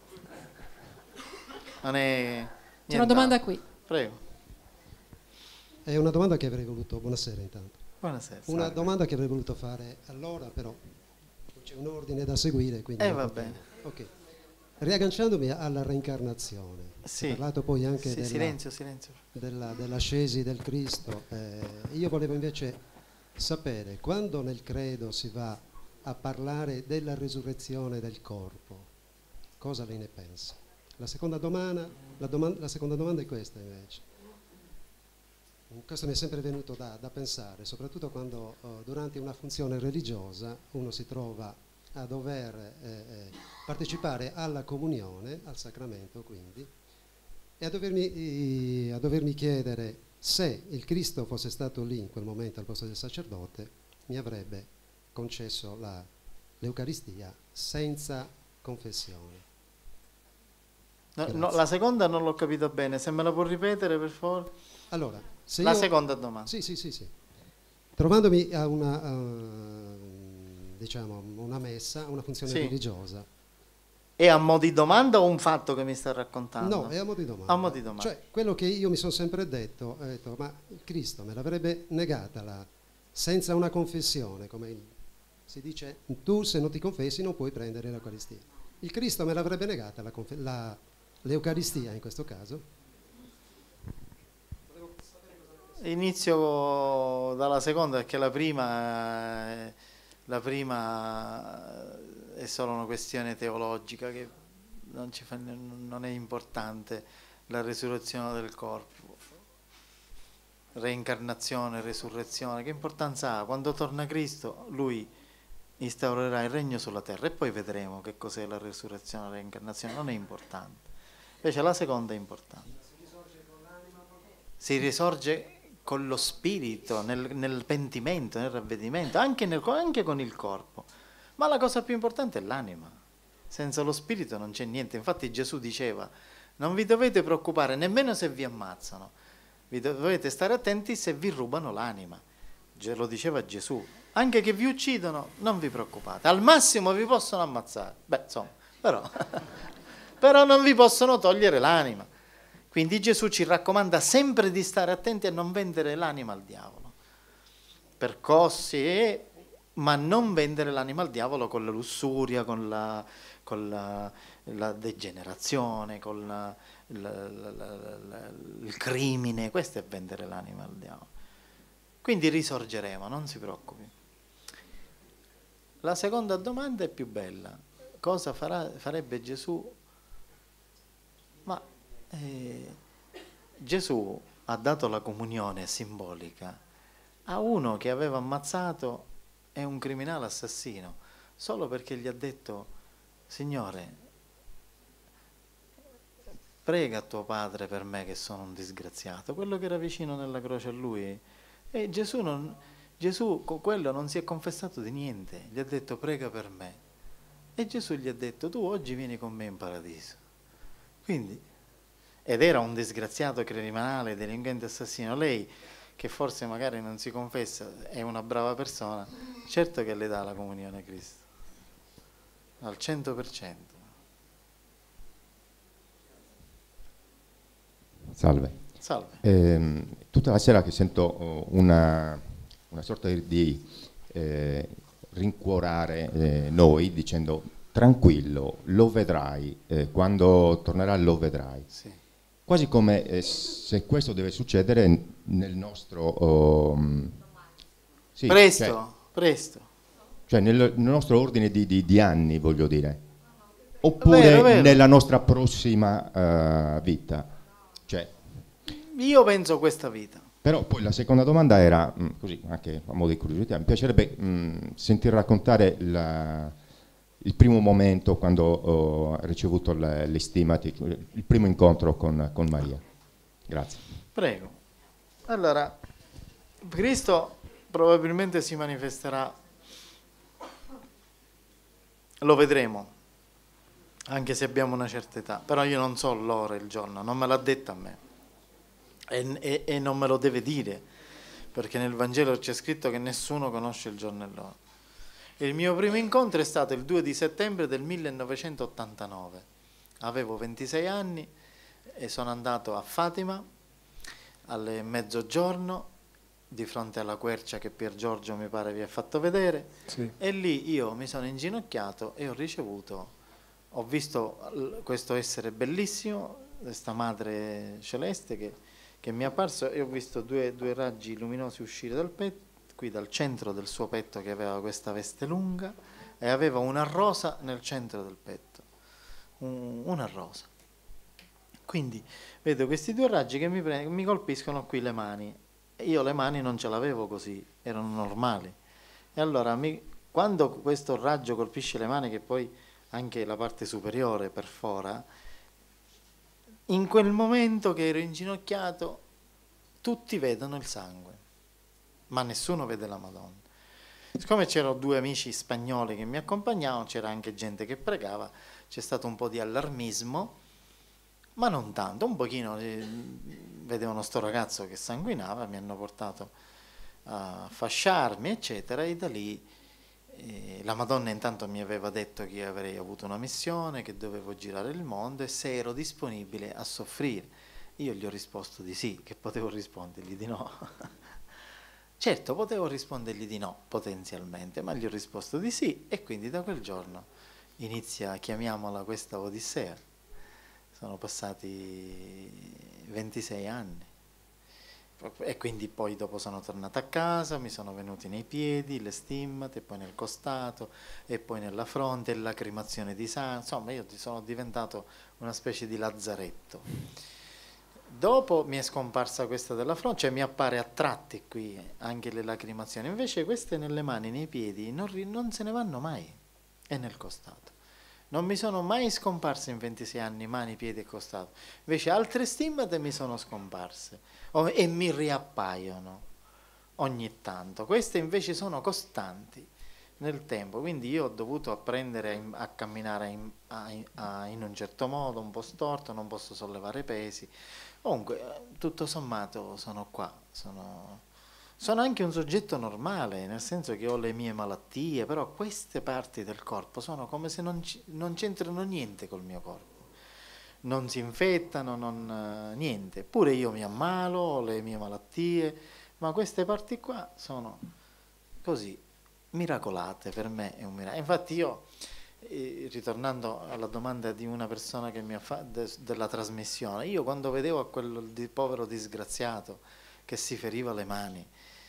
Speaker 8: Non è...
Speaker 1: C'è una domanda qui.
Speaker 8: Prego.
Speaker 5: È una domanda che avrei voluto... Buonasera intanto.
Speaker 8: Buonasera.
Speaker 5: Una domanda che avrei voluto fare allora, però... C'è un ordine da seguire, quindi...
Speaker 8: va bene.
Speaker 5: Ok. Riagganciandomi alla reincarnazione,
Speaker 8: sì.
Speaker 5: Ho parlato poi anche
Speaker 8: sì, silenzio.
Speaker 5: dell'ascesi del Cristo. Io volevo invece sapere, quando nel credo si va a parlare della resurrezione del corpo, cosa lei ne pensa? La seconda domanda è questa invece. Questo mi è sempre venuto da pensare, soprattutto quando durante una funzione religiosa uno si trova a dover partecipare alla comunione, al sacramento quindi, e a dovermi chiedere se il Cristo fosse stato lì in quel momento al posto del sacerdote, mi avrebbe concesso l'Eucaristia senza confessione.
Speaker 8: No, la seconda non l'ho capita bene, se me la può ripetere per favore?
Speaker 5: Allora,
Speaker 8: seconda domanda.
Speaker 5: Sì. Trovandomi a una messa, una funzione religiosa.
Speaker 8: È a mo' di domanda o un fatto che mi sta raccontando?
Speaker 5: No, è a mo' di domanda.
Speaker 8: A mo' di domanda.
Speaker 5: Cioè, quello che io mi sono sempre detto, ma Cristo me l'avrebbe negata senza una confessione, come si dice, tu se non ti confessi non puoi prendere l'Eucaristia. Il Cristo me l'avrebbe negata l'Eucaristia in questo caso?
Speaker 8: Inizio dalla seconda perché la prima è solo una questione teologica che non è importante, la resurrezione del corpo, reincarnazione, resurrezione, che importanza ha? Quando torna Cristo lui instaurerà il regno sulla terra e poi vedremo che cos'è la resurrezione, la reincarnazione, non è importante. Invece la seconda è importante. Si risorge con lo spirito, nel pentimento, nel ravvedimento, anche con il corpo. Ma la cosa più importante è l'anima. Senza lo spirito non c'è niente. Infatti Gesù diceva, non vi dovete preoccupare nemmeno se vi ammazzano, vi dovete stare attenti se vi rubano l'anima. Lo diceva Gesù. Anche che vi uccidono, non vi preoccupate. Al massimo vi possono ammazzare. Beh, insomma, però non vi possono togliere l'anima. Quindi Gesù ci raccomanda sempre di stare attenti a non vendere l'anima al diavolo. Percossi, ma non vendere l'anima al diavolo con la lussuria, con la degenerazione, con il crimine. Questo è vendere l'anima al diavolo. Quindi risorgeremo, non si preoccupi. La seconda domanda è più bella. Cosa farebbe Gesù? Ma Gesù ha dato la comunione simbolica a uno che aveva ammazzato, è un criminale assassino. solo perché gli ha detto: Signore, prega tuo padre per me che sono un disgraziato, quello che era vicino nella croce a lui. E Gesù con quello non si è confessato di niente, gli ha detto: prega per me. E Gesù gli ha detto: tu oggi vieni con me in paradiso. Quindi, ed era un disgraziato, criminale, delinquente, assassino. Lei, che forse magari non si confessa, è una brava persona, certo che le dà la comunione a Cristo al 100%.
Speaker 3: Salve.
Speaker 8: Salve.
Speaker 3: Tutta la sera che sento una sorta di rincuorare noi dicendo: tranquillo, lo vedrai, quando tornerà lo vedrai.
Speaker 8: Sì.
Speaker 3: Quasi come se questo deve succedere nel nostro... sì,
Speaker 8: presto.
Speaker 3: Cioè nel nostro ordine di anni, voglio dire. Oppure
Speaker 8: vero.
Speaker 3: nella nostra prossima vita. Cioè,
Speaker 8: io penso questa vita.
Speaker 3: però poi la seconda domanda era, così anche a modo di curiosità, mi piacerebbe sentir raccontare il primo momento quando ho ricevuto le stimati, il primo incontro con Maria. Grazie.
Speaker 8: Prego. Allora, Cristo probabilmente si manifesterà, lo vedremo, anche se abbiamo una certa età, però io non so l'ora e il giorno, non me l'ha detto a me e non me lo deve dire, perché nel Vangelo c'è scritto che nessuno conosce il giorno e l'ora. Il mio primo incontro è stato il 2 di settembre del 1989, avevo 26 anni e sono andato a Fatima alle mezzogiorno di fronte alla quercia che Pier Giorgio mi pare vi ha fatto vedere,
Speaker 2: sì.
Speaker 8: E lì io mi sono inginocchiato e ho visto questo essere bellissimo, questa madre celeste che mi è apparso, e ho visto due raggi luminosi uscire dal petto, qui dal centro del suo petto, che aveva questa veste lunga e aveva una rosa nel centro del petto, una rosa. Quindi vedo questi due raggi che mi colpiscono qui le mani, e io le mani non ce l'avevo così, erano normali. E allora quando questo raggio colpisce le mani, che poi anche la parte superiore perfora, in quel momento che ero inginocchiato tutti vedono il sangue, ma nessuno vede la Madonna. Siccome c'erano due amici spagnoli che mi accompagnavano, c'era anche gente che pregava, c'è stato un po' di allarmismo, ma non tanto, un pochino. Vedevano sto ragazzo che sanguinava, mi hanno portato a fasciarmi, eccetera, e da lì la Madonna intanto mi aveva detto che io avrei avuto una missione, che dovevo girare il mondo e se ero disponibile a soffrire. Io gli ho risposto di sì, che potevo rispondergli di no. Certo, potevo rispondergli di no, potenzialmente, ma gli ho risposto di sì, e quindi da quel giorno inizia, chiamiamola questa odissea. Sono passati 26 anni. E quindi poi dopo sono tornato a casa, mi sono venuti nei piedi, le stimmate, poi nel costato, e poi nella fronte, lacrimazione di sangue. Insomma, io sono diventato una specie di lazzaretto. Dopo mi è scomparsa questa della fronte, cioè mi appare a tratti qui anche le lacrimazioni. Invece queste nelle mani, nei piedi, non se ne vanno mai, e nel costato. Non mi sono mai scomparse in 26 anni mani, piedi e costato. Invece altre stimmate mi sono scomparse e mi riappaiono ogni tanto. Queste invece sono costanti nel tempo, quindi io ho dovuto apprendere a camminare in un certo modo, un po' storto, non posso sollevare pesi. Comunque, tutto sommato sono qua, sono anche un soggetto normale, nel senso che ho le mie malattie, però queste parti del corpo sono come se non c'entrano niente col mio corpo, non si infettano, niente. Eppure io mi ammalo, ho le mie malattie, ma queste parti qua sono così, miracolate. Per me è un miracolo. Infatti io, ritornando alla domanda di una persona che mi ha fatto della trasmissione, io quando vedevo quel povero disgraziato che si feriva le mani,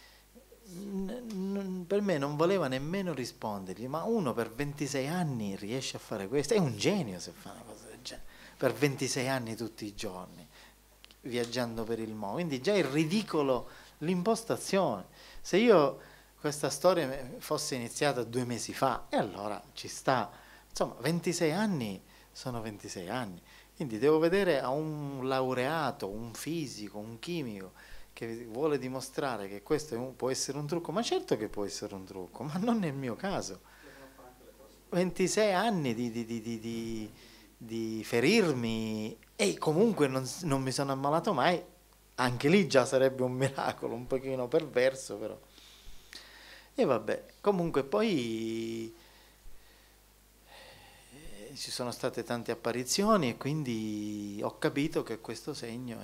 Speaker 8: per me non voleva nemmeno rispondergli, ma uno per 26 anni riesce a fare questo, è un genio se fa una cosa del genere, per 26 anni tutti i giorni, viaggiando per il mondo. Quindi già è ridicolo l'impostazione. Se io questa storia fosse iniziata 2 mesi fa, e allora ci sta. Insomma, 26 anni sono 26 anni, quindi devo vedere a un laureato, un fisico, un chimico che vuole dimostrare che questo può essere un trucco, ma certo che può essere un trucco, ma non nel mio caso. 26 anni di ferirmi e comunque non mi sono ammalato mai, anche lì già sarebbe un miracolo, un pochino perverso però. E vabbè, comunque poi ci sono state tante apparizioni e quindi ho capito che questo segno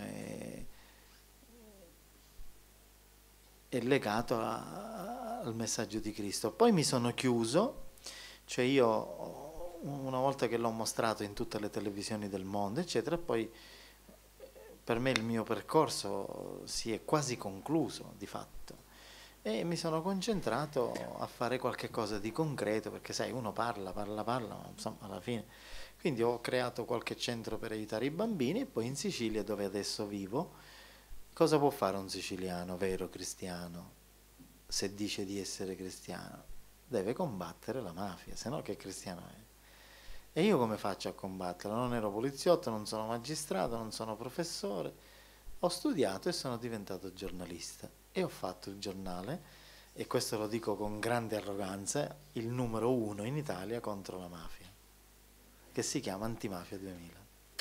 Speaker 8: è legato al messaggio di Cristo. Poi mi sono chiuso, cioè io una volta che l'ho mostrato in tutte le televisioni del mondo eccetera, poi per me il mio percorso si è quasi concluso di fatto e mi sono concentrato a fare qualche cosa di concreto, perché sai, uno parla, ma insomma alla fine, quindi ho creato qualche centro per aiutare i bambini. E poi in Sicilia, dove adesso vivo, cosa può fare un siciliano vero cristiano se dice di essere cristiano? Deve combattere la mafia, se no che cristiano è? E io come faccio a combatterla? Non ero poliziotto, non sono magistrato, non sono professore, ho studiato e sono diventato giornalista e ho fatto il giornale, e questo lo dico con grande arroganza, il numero 1 in Italia contro la mafia, che si chiama Antimafia 2000.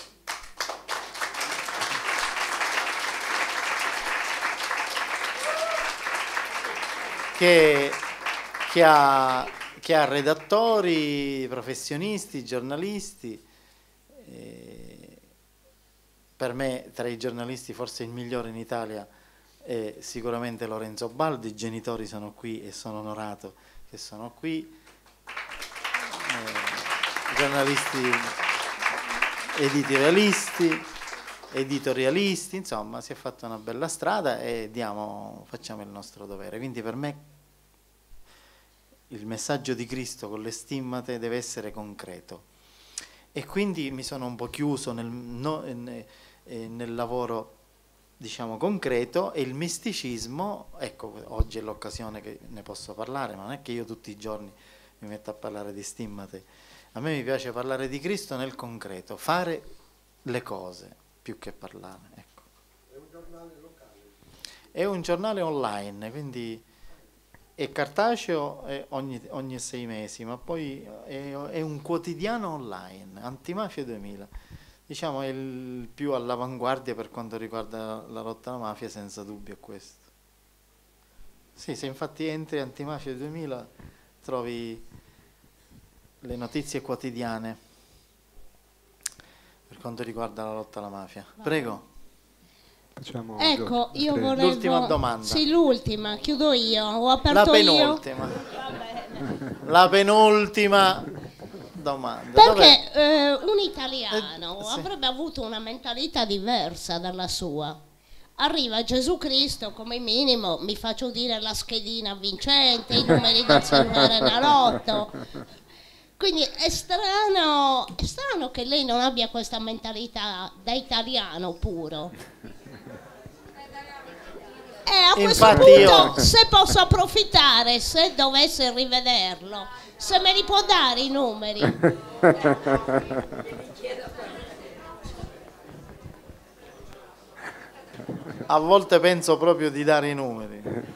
Speaker 8: Che ha redattori, professionisti, giornalisti. Per me, tra i giornalisti, forse il migliore in Italia è sicuramente Lorenzo Baldi. I genitori sono qui e sono onorato che sono qui. Giornalisti editorialisti, insomma, si è fatta una bella strada e facciamo il nostro dovere. Quindi per me il messaggio di Cristo con le stimmate deve essere concreto, e quindi mi sono un po' chiuso nel lavoro, diciamo, concreto, e il misticismo, ecco, oggi è l'occasione che ne posso parlare, ma non è che io tutti i giorni mi metto a parlare di stimmate. A me mi piace parlare di Cristo nel concreto, fare le cose più che parlare, ecco.
Speaker 11: È un giornale locale?
Speaker 8: È un giornale online, quindi è cartaceo ogni 6 mesi, ma poi è un quotidiano online, Antimafia 2000. Diciamo è il più all'avanguardia per quanto riguarda la lotta alla mafia, senza dubbio è questo. Sì, se infatti entri Antimafia 2000 trovi le notizie quotidiane per quanto riguarda la lotta alla mafia. Prego.
Speaker 9: Ecco, io volevo...
Speaker 8: L'ultima domanda.
Speaker 9: Sì, l'ultima, chiudo io. Ho aperto
Speaker 8: La penultima domanda.
Speaker 9: Perché un italiano avrebbe avuto una mentalità diversa dalla sua. Arriva Gesù Cristo, come minimo mi faccio dire la schedina vincente, i numeri del Superenalotto. Quindi è strano che lei non abbia questa mentalità da italiano puro. E a questo punto, se posso approfittare, se dovesse rivederlo, se me li può dare i numeri.
Speaker 8: A volte penso proprio di dare i numeri.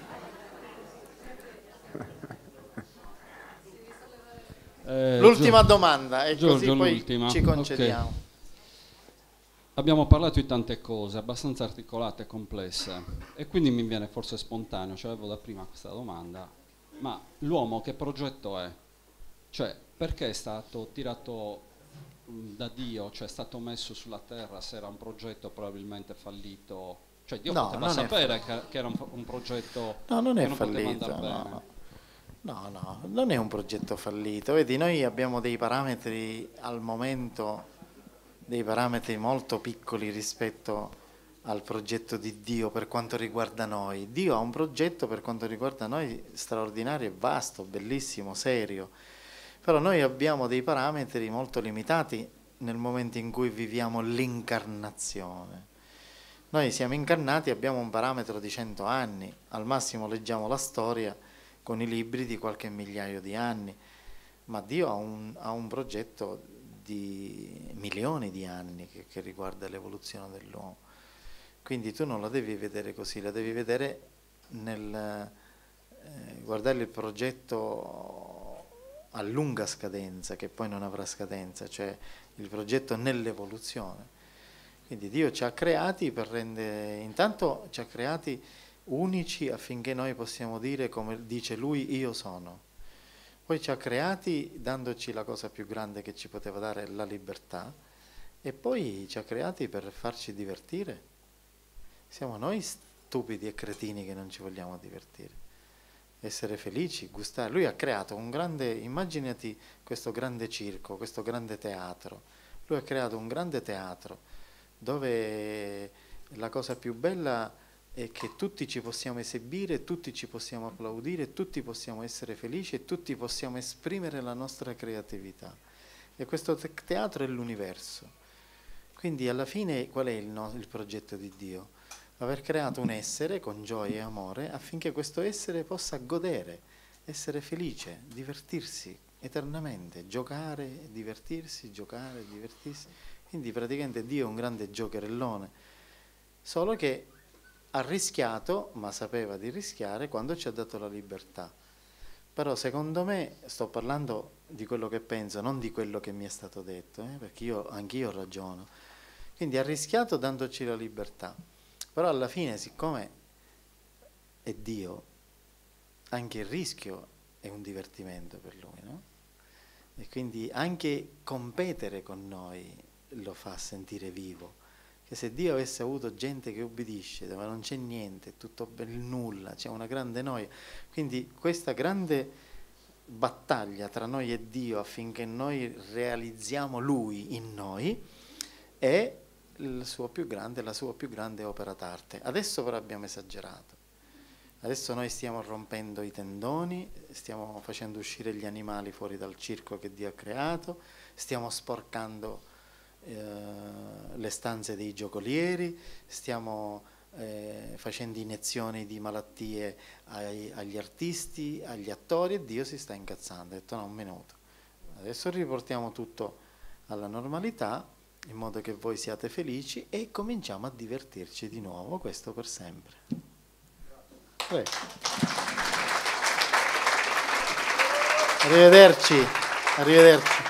Speaker 8: L'ultima domanda e così poi ci concediamo.
Speaker 14: Okay. Abbiamo parlato di tante cose abbastanza articolate e complesse, e quindi mi viene forse spontaneo, cioè avevo da prima questa domanda: ma l'uomo che progetto è? Cioè, perché è stato tirato da Dio, cioè è stato messo sulla terra, se era un progetto probabilmente fallito? Cioè Dio poteva sapere che era un progetto
Speaker 8: che non
Speaker 14: poteva
Speaker 8: fallito,
Speaker 14: andare bene.
Speaker 8: No, non è un progetto fallito. Vedi, noi abbiamo dei parametri al momento, dei parametri molto piccoli rispetto al progetto di Dio per quanto riguarda noi. Dio ha un progetto per quanto riguarda noi straordinario e vasto, bellissimo, serio. Però noi abbiamo dei parametri molto limitati nel momento in cui viviamo l'incarnazione. Noi siamo incarnati, abbiamo un parametro di 100 anni, al massimo leggiamo la storia con i libri di qualche migliaio di anni, ma Dio ha un progetto di milioni di anni che riguarda l'evoluzione dell'uomo. Quindi tu non la devi vedere così, la devi vedere nel guardare il progetto a lunga scadenza, che poi non avrà scadenza, cioè il progetto nell'evoluzione. Quindi Dio ci ha creati intanto ci ha creati unici affinché noi possiamo dire, come dice Lui, io sono. Poi ci ha creati dandoci la cosa più grande che ci poteva dare, la libertà, e poi ci ha creati per farci divertire. Siamo noi stupidi e cretini che non ci vogliamo divertire, essere felici, gustare. Lui ha creato un grande, immaginati questo grande circo, questo grande teatro. Lui ha creato un grande teatro dove la cosa più bella è che tutti ci possiamo esibire, tutti ci possiamo applaudire, tutti possiamo essere felici e tutti possiamo esprimere la nostra creatività. E questo teatro è l'universo. Quindi alla fine qual è il progetto di Dio? Aver creato un essere con gioia e amore affinché questo essere possa godere, essere felice, divertirsi eternamente, giocare, divertirsi, giocare, divertirsi. Quindi praticamente Dio è un grande giocherellone, solo che ha rischiato, ma sapeva di rischiare quando ci ha dato la libertà. Però secondo me, sto parlando di quello che penso, non di quello che mi è stato detto, perché anch'io ragiono. Quindi ha rischiato dandoci la libertà. Però alla fine, siccome è Dio, anche il rischio è un divertimento per Lui, no? E quindi anche competere con noi lo fa sentire vivo. Che se Dio avesse avuto gente che ubbidisce, dove non c'è niente, è tutto il nulla, c'è una grande noia. Quindi questa grande battaglia tra noi e Dio affinché noi realizziamo Lui in noi è la sua più grande opera d'arte. Adesso però abbiamo esagerato. Adesso noi stiamo rompendo i tendoni, stiamo facendo uscire gli animali fuori dal circo che Dio ha creato, stiamo sporcando le stanze dei giocolieri, stiamo facendo iniezioni di malattie agli artisti, agli attori, e Dio si sta incazzando. Ha detto no, un minuto, adesso riportiamo tutto alla normalità in modo che voi siate felici e cominciamo a divertirci di nuovo, questo per sempre. Prego. Arrivederci.